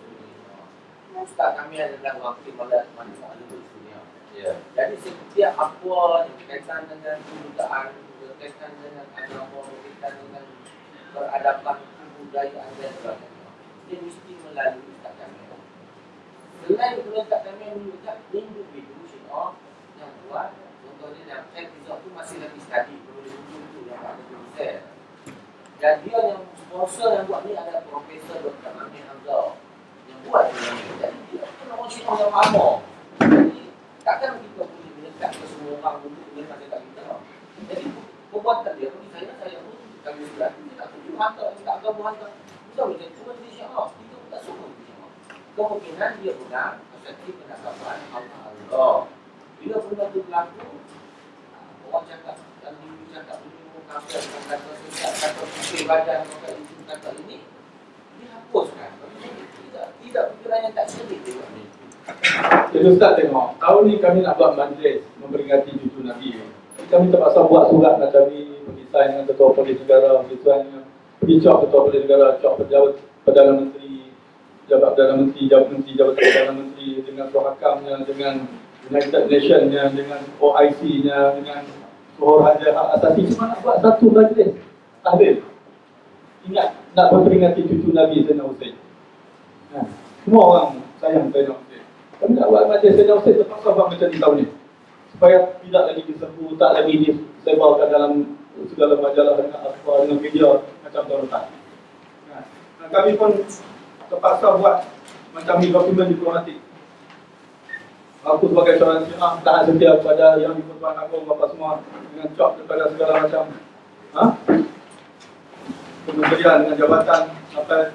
Ustaz kami adalah wakil malas mana ada dunia. Ya. Jadi setiap apa yang berkaitan dengan kebudayaan, berkaitan dengan agama, berkaitan dengan peradaban, kebudayaan dan sebagainya, dia mesti melalui Ustaz kami. Selain Ustaz kami menunjukkan individu Syiah yang buat, contohnya yang saya kisah tu masih lagi study, perlu diunjuk tu yang ada tulisan. Dan dia yang sponsor yang buat ni ada Profesor Doktor Amin Hamzah yang buat ni. Jadi dia pun orang Syiah yang lama. Jadi takkan kita boleh melekat ke semua orang duduk dengan kata kita. Jadi perbuatan dia bagi saya, saya pun kami sudah kita tak tuju hantar, tak agama hantar. Kita boleh cuma di Syiah, kita pun tak suka di Syiah. Kemungkinan dia benar, persepsi penangkapan Allah. Bila benda tu berlaku, orang cakap, dan dulu cakap dulu, kata, kata sesat, kata putih badan, kata itu, kata ini, dihapuskan. Tidak, tidak pikiran yang tak sedih dia buat ni. Jadi Ustaz tengok, tahun ni kami nak buat majlis memperingati cucu Nabi. Jadi kami terpaksa buat surat macam ni, pergi sign dengan Ketua Polis Negara, pergi sign dengan, pergi cok Ketua Polis Negara, cok pejabat Perdana Menteri, Jabat Perdana Menteri, Jabat Menteri, Jabat Perdana Menteri, dengan Prohakamnya, dengan United Nations-nya, dengan O I C-nya, dengan Suruhanjaya Hak Asasi. Cuma nak buat satu majlis tahlil. Ingat, nak memperingati cucu Nabi Sayyidina Hussein. Nah, semua orang sayang Sayyidina Hussein. Kami nak buat majlis Sayyidina Hussein, terpaksa buat macam ni tahun ni. Supaya tidak lagi diserbu, tak lagi disebarkan dalam segala majalah dengan akhbar, dengan media macam tahun lepas. Nah, kami pun terpaksa buat macam ni dokumen diplomatik. Aku sebagai seorang Syiah tahan setia kepada yang di-Pertuan Agong apa semua dengan cop kepada segala macam ha? kementerian dengan jabatan sampai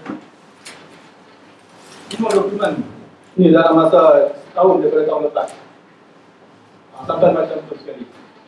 semua dokumen ni dalam masa setahun daripada tahun lepas. Ha, sampai macam tu sekali.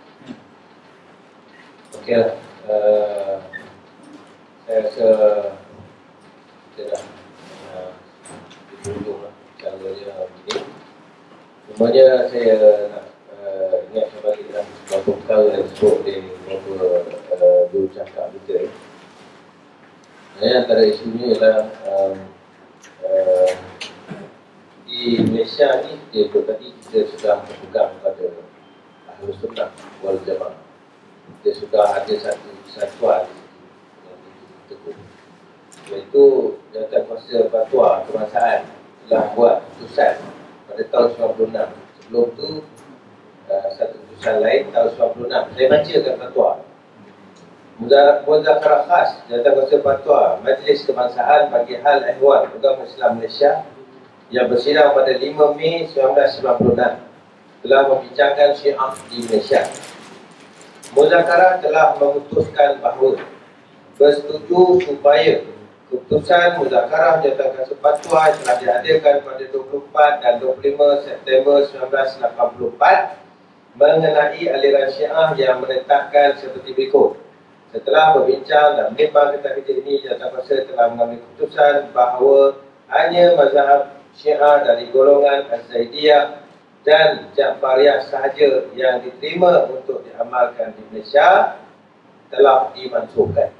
Okey lah. Uh, saya rasa kita dah uh, ditunjuk lah caranya begini. Semuanya saya nak uh, ingat kembali dalam beberapa perkara yang disebut di beberapa uh, dua cakap kita. Yang antara isunya ialah um, uh, di Malaysia ni dia tadi kita sudah berpegang pada Ahlus Sunnah wal Jamaah. Kita sudah ada satu kesatuan yang diteguh, iaitu Jabatan Kuasa Fatwa Kebangsaan telah buat keputusan pada tahun sembilan puluh enam. Sebelum tu uh, satu keputusan lain tahun sembilan puluh enam. Saya bacakan fatwa. Muzakarah khas Jabatan Kuasa Fatwa Majlis Kebangsaan bagi hal ehwal agama Islam Malaysia yang bersidang pada lima Mei seribu sembilan ratus sembilan puluh enam telah membincangkan Syiah di Malaysia. Muzakarah telah memutuskan bahawa bersetuju supaya keputusan Muzakarah Jabatan Kuasa Fatwa yang telah diadakan pada dua puluh empat dan dua puluh lima September seribu sembilan ratus lapan puluh empat mengenai aliran Syiah yang menetapkan seperti berikut. Setelah berbincang dan menimbang tentang kerja ini, Jabatan Kuasa telah mengambil keputusan bahawa hanya mazhab Syiah dari golongan Az-Zaidiyah dan Ja'fariyah sahaja yang diterima untuk diamalkan di Malaysia telah dimansuhkan.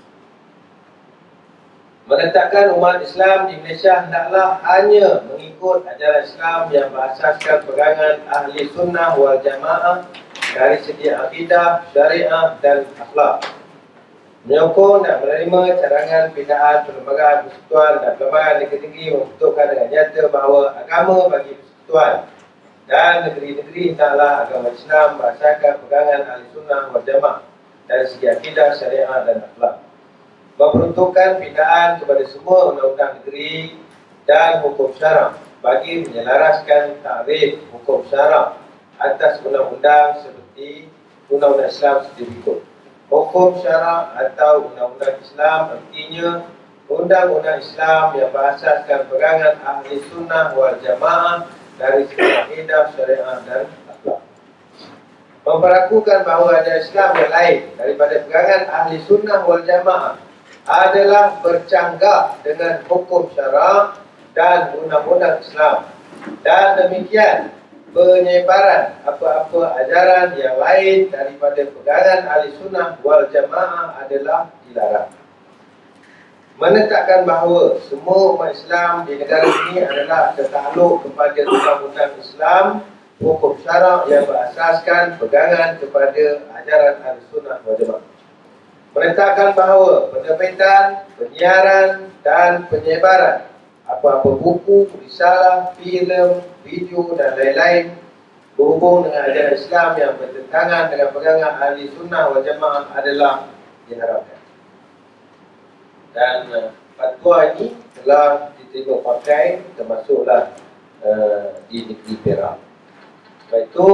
Menetapkan umat Islam di Malaysia hendaklah hanya mengikut ajaran Islam yang berasaskan pegangan ahli sunnah wal jamaah dari segi akidah, syariah dan akhlak. Menyokong dan menerima cadangan pindahan perlembagaan persekutuan dan perlembagaan negeri-negeri membuktikan dengan nyata bahawa agama bagi persekutuan dan negeri-negeri hendaklah agama Islam berasaskan pegangan ahli sunnah wal jamaah dari segi akidah, syariah dan akhlak. Memperuntukkan pindahan kepada semua undang-undang negeri dan hukum syarak bagi menyelaraskan takrif hukum syarak atas undang-undang seperti undang-undang Islam seperti berikut. Hukum syarak atau undang-undang Islam artinya undang-undang Islam yang berasaskan pegangan ahli sunnah wal jamaah dari segi akidah, syariah dan akhlak. Memperlakukan bahawa ajaran Islam yang lain daripada pegangan ahli sunnah wal jamaah adalah bercanggah dengan hukum syarak dan undang-undang Islam, dan demikian penyebaran apa-apa ajaran yang lain daripada pegangan ahli sunnah wal jamaah adalah dilarang. Menetapkan bahawa semua umat Islam di negara ini adalah tertakluk kepada undang-undang Islam, hukum syarak yang berasaskan pegangan kepada ajaran ahli sunnah wal jamaah. Menetapkan bahawa penerbitan, penyiaran dan penyebaran apa-apa buku, risalah, filem, video dan lain-lain berhubung dengan ajaran Islam yang bertentangan dengan pegangan ahli sunnah wal jamaah adalah diharamkan. Dan uh, fatwa ini telah diterima pakai termasuklah uh, di negeri Perak. Sebab itu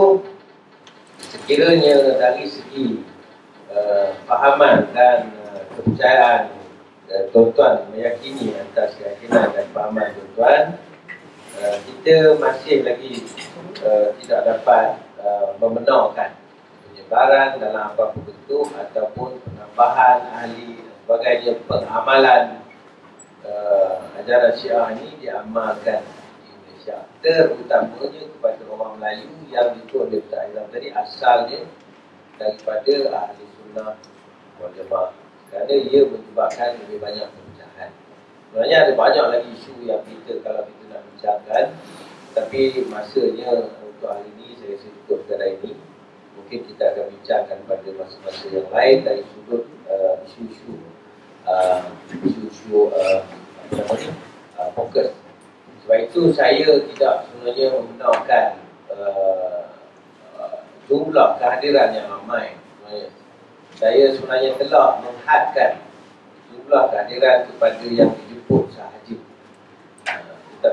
sekiranya dari segi uh, fahaman dan uh, kepercayaan uh, tuan-tuan meyakini atas keyakinan dan fahaman tuan-tuan, uh, kita masih lagi uh, tidak dapat uh, membenarkan penyebaran dalam apa-apa bentuk ataupun penambahan ahli dan sebagainya, pengamalan uh, ajaran Syiah ini diamalkan di Malaysia, terutamanya kepada orang Melayu yang ikut oleh Ustaz Aizam tadi asalnya daripada ahli sunnah wal jamaah, kerana ia menyebabkan lebih banyak perpecahan. Sebenarnya ada banyak lagi isu yang kita kalau kita nak bincangkan, tapi masanya untuk hari ini saya rasa cukup sekadar ini. Mungkin kita akan bincangkan pada masa-masa yang lain dari sudut uh, isu-isu uh, isu-isu uh, apa namanya uh, fokus. Sebab itu saya tidak sebenarnya membenarkan uh, uh, jumlah kehadiran yang ramai. Sebenarnya. Saya sebenarnya telah menghadkan jumlah kehadiran kepada yang dijemput sahaja.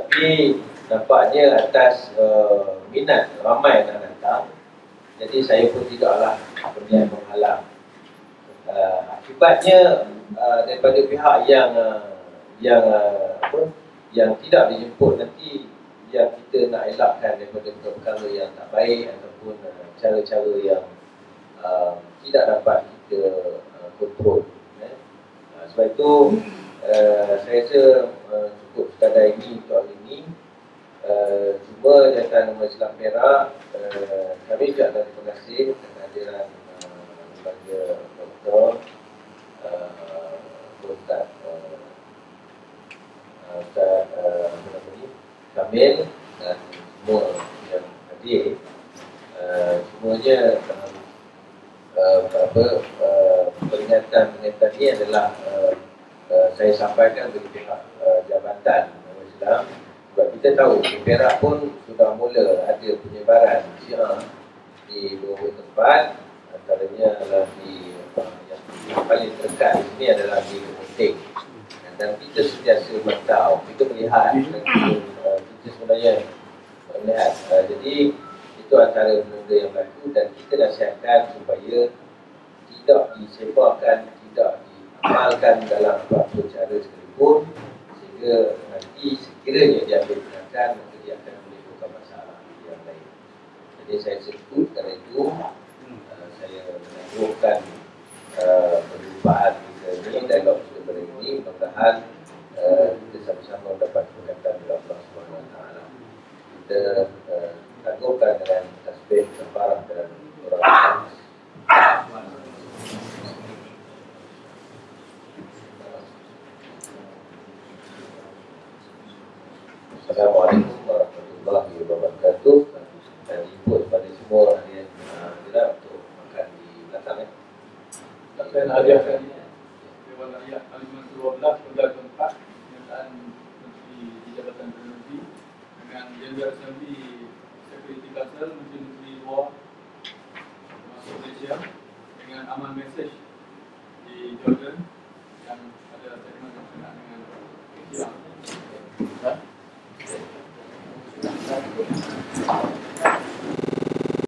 Tapi nampaknya atas uh, minat ramai nak datang, jadi saya pun tidaklah berniat menghalang. Uh, akibatnya uh, daripada pihak yang uh, yang uh, apa, yang tidak dijemput nanti, yang kita nak elakkan daripada perkara yang tak baik ataupun uh, cara-cara yang uh, tidak dapat kita uh, kontrol. Eh? Uh, sebab itu uh, saya rasa uh, cukup sekadar ini untuk hari ini. Uh, cuma Jabatan Islam Perak, uh, kami juga terima kasih kehadiran uh, lembaga doktor uh, Ustaz uh, Ustaz uh, apa nama ni, Kamil dan semua yang hadir. Uh, semuanya uh, uh, apa uh, peringatan-peringatan ini adalah uh, uh, saya sampaikan bagi pihak uh, Jabatan Islam. Sebab kita tahu di Perak pun sudah mula ada penyebaran Syiah di beberapa tempat, antaranya adalah di uh, yang, yang paling terdekat di sini adalah di Kemuting. Dan kita sentiasa mantau, kita melihat dan kita, uh, kita sebenarnya melihat. Uh, jadi itu antara benda yang berlaku dan kita nasihatkan supaya tidak disebarkan, tidak diamalkan dalam apa-apa cara sekalipun, sehingga nanti sekiranya dia ambil tindakan, maka dia akan menimbulkan masalah yang lain. Jadi saya sebut kerana itu uh, saya menanggungkan uh, perjumpaan kita ini, dialog kita pada ini, mudah-mudahan uh, kita sama-sama dapat berkaitan dengan Allah subhanahu wa taala. Kita uh, tanggungkan dengan tasbih, kafarah dan doa. Assalamualaikum warahmatullahi wabarakatuh. Dan input pada semua hadirin hadirat untuk makan di belakang. Eh. Saya nak hadiahkan Dewan Rakyat Parlimen ke dua belas Penggal keempat pernyataan Menteri di Jabatan Teknologi dengan General Assembly Security Council, Menteri-Menteri Luar termasuk Malaysia, dengan aman mesej di Jordan yang ada statement yang berkenaan dengan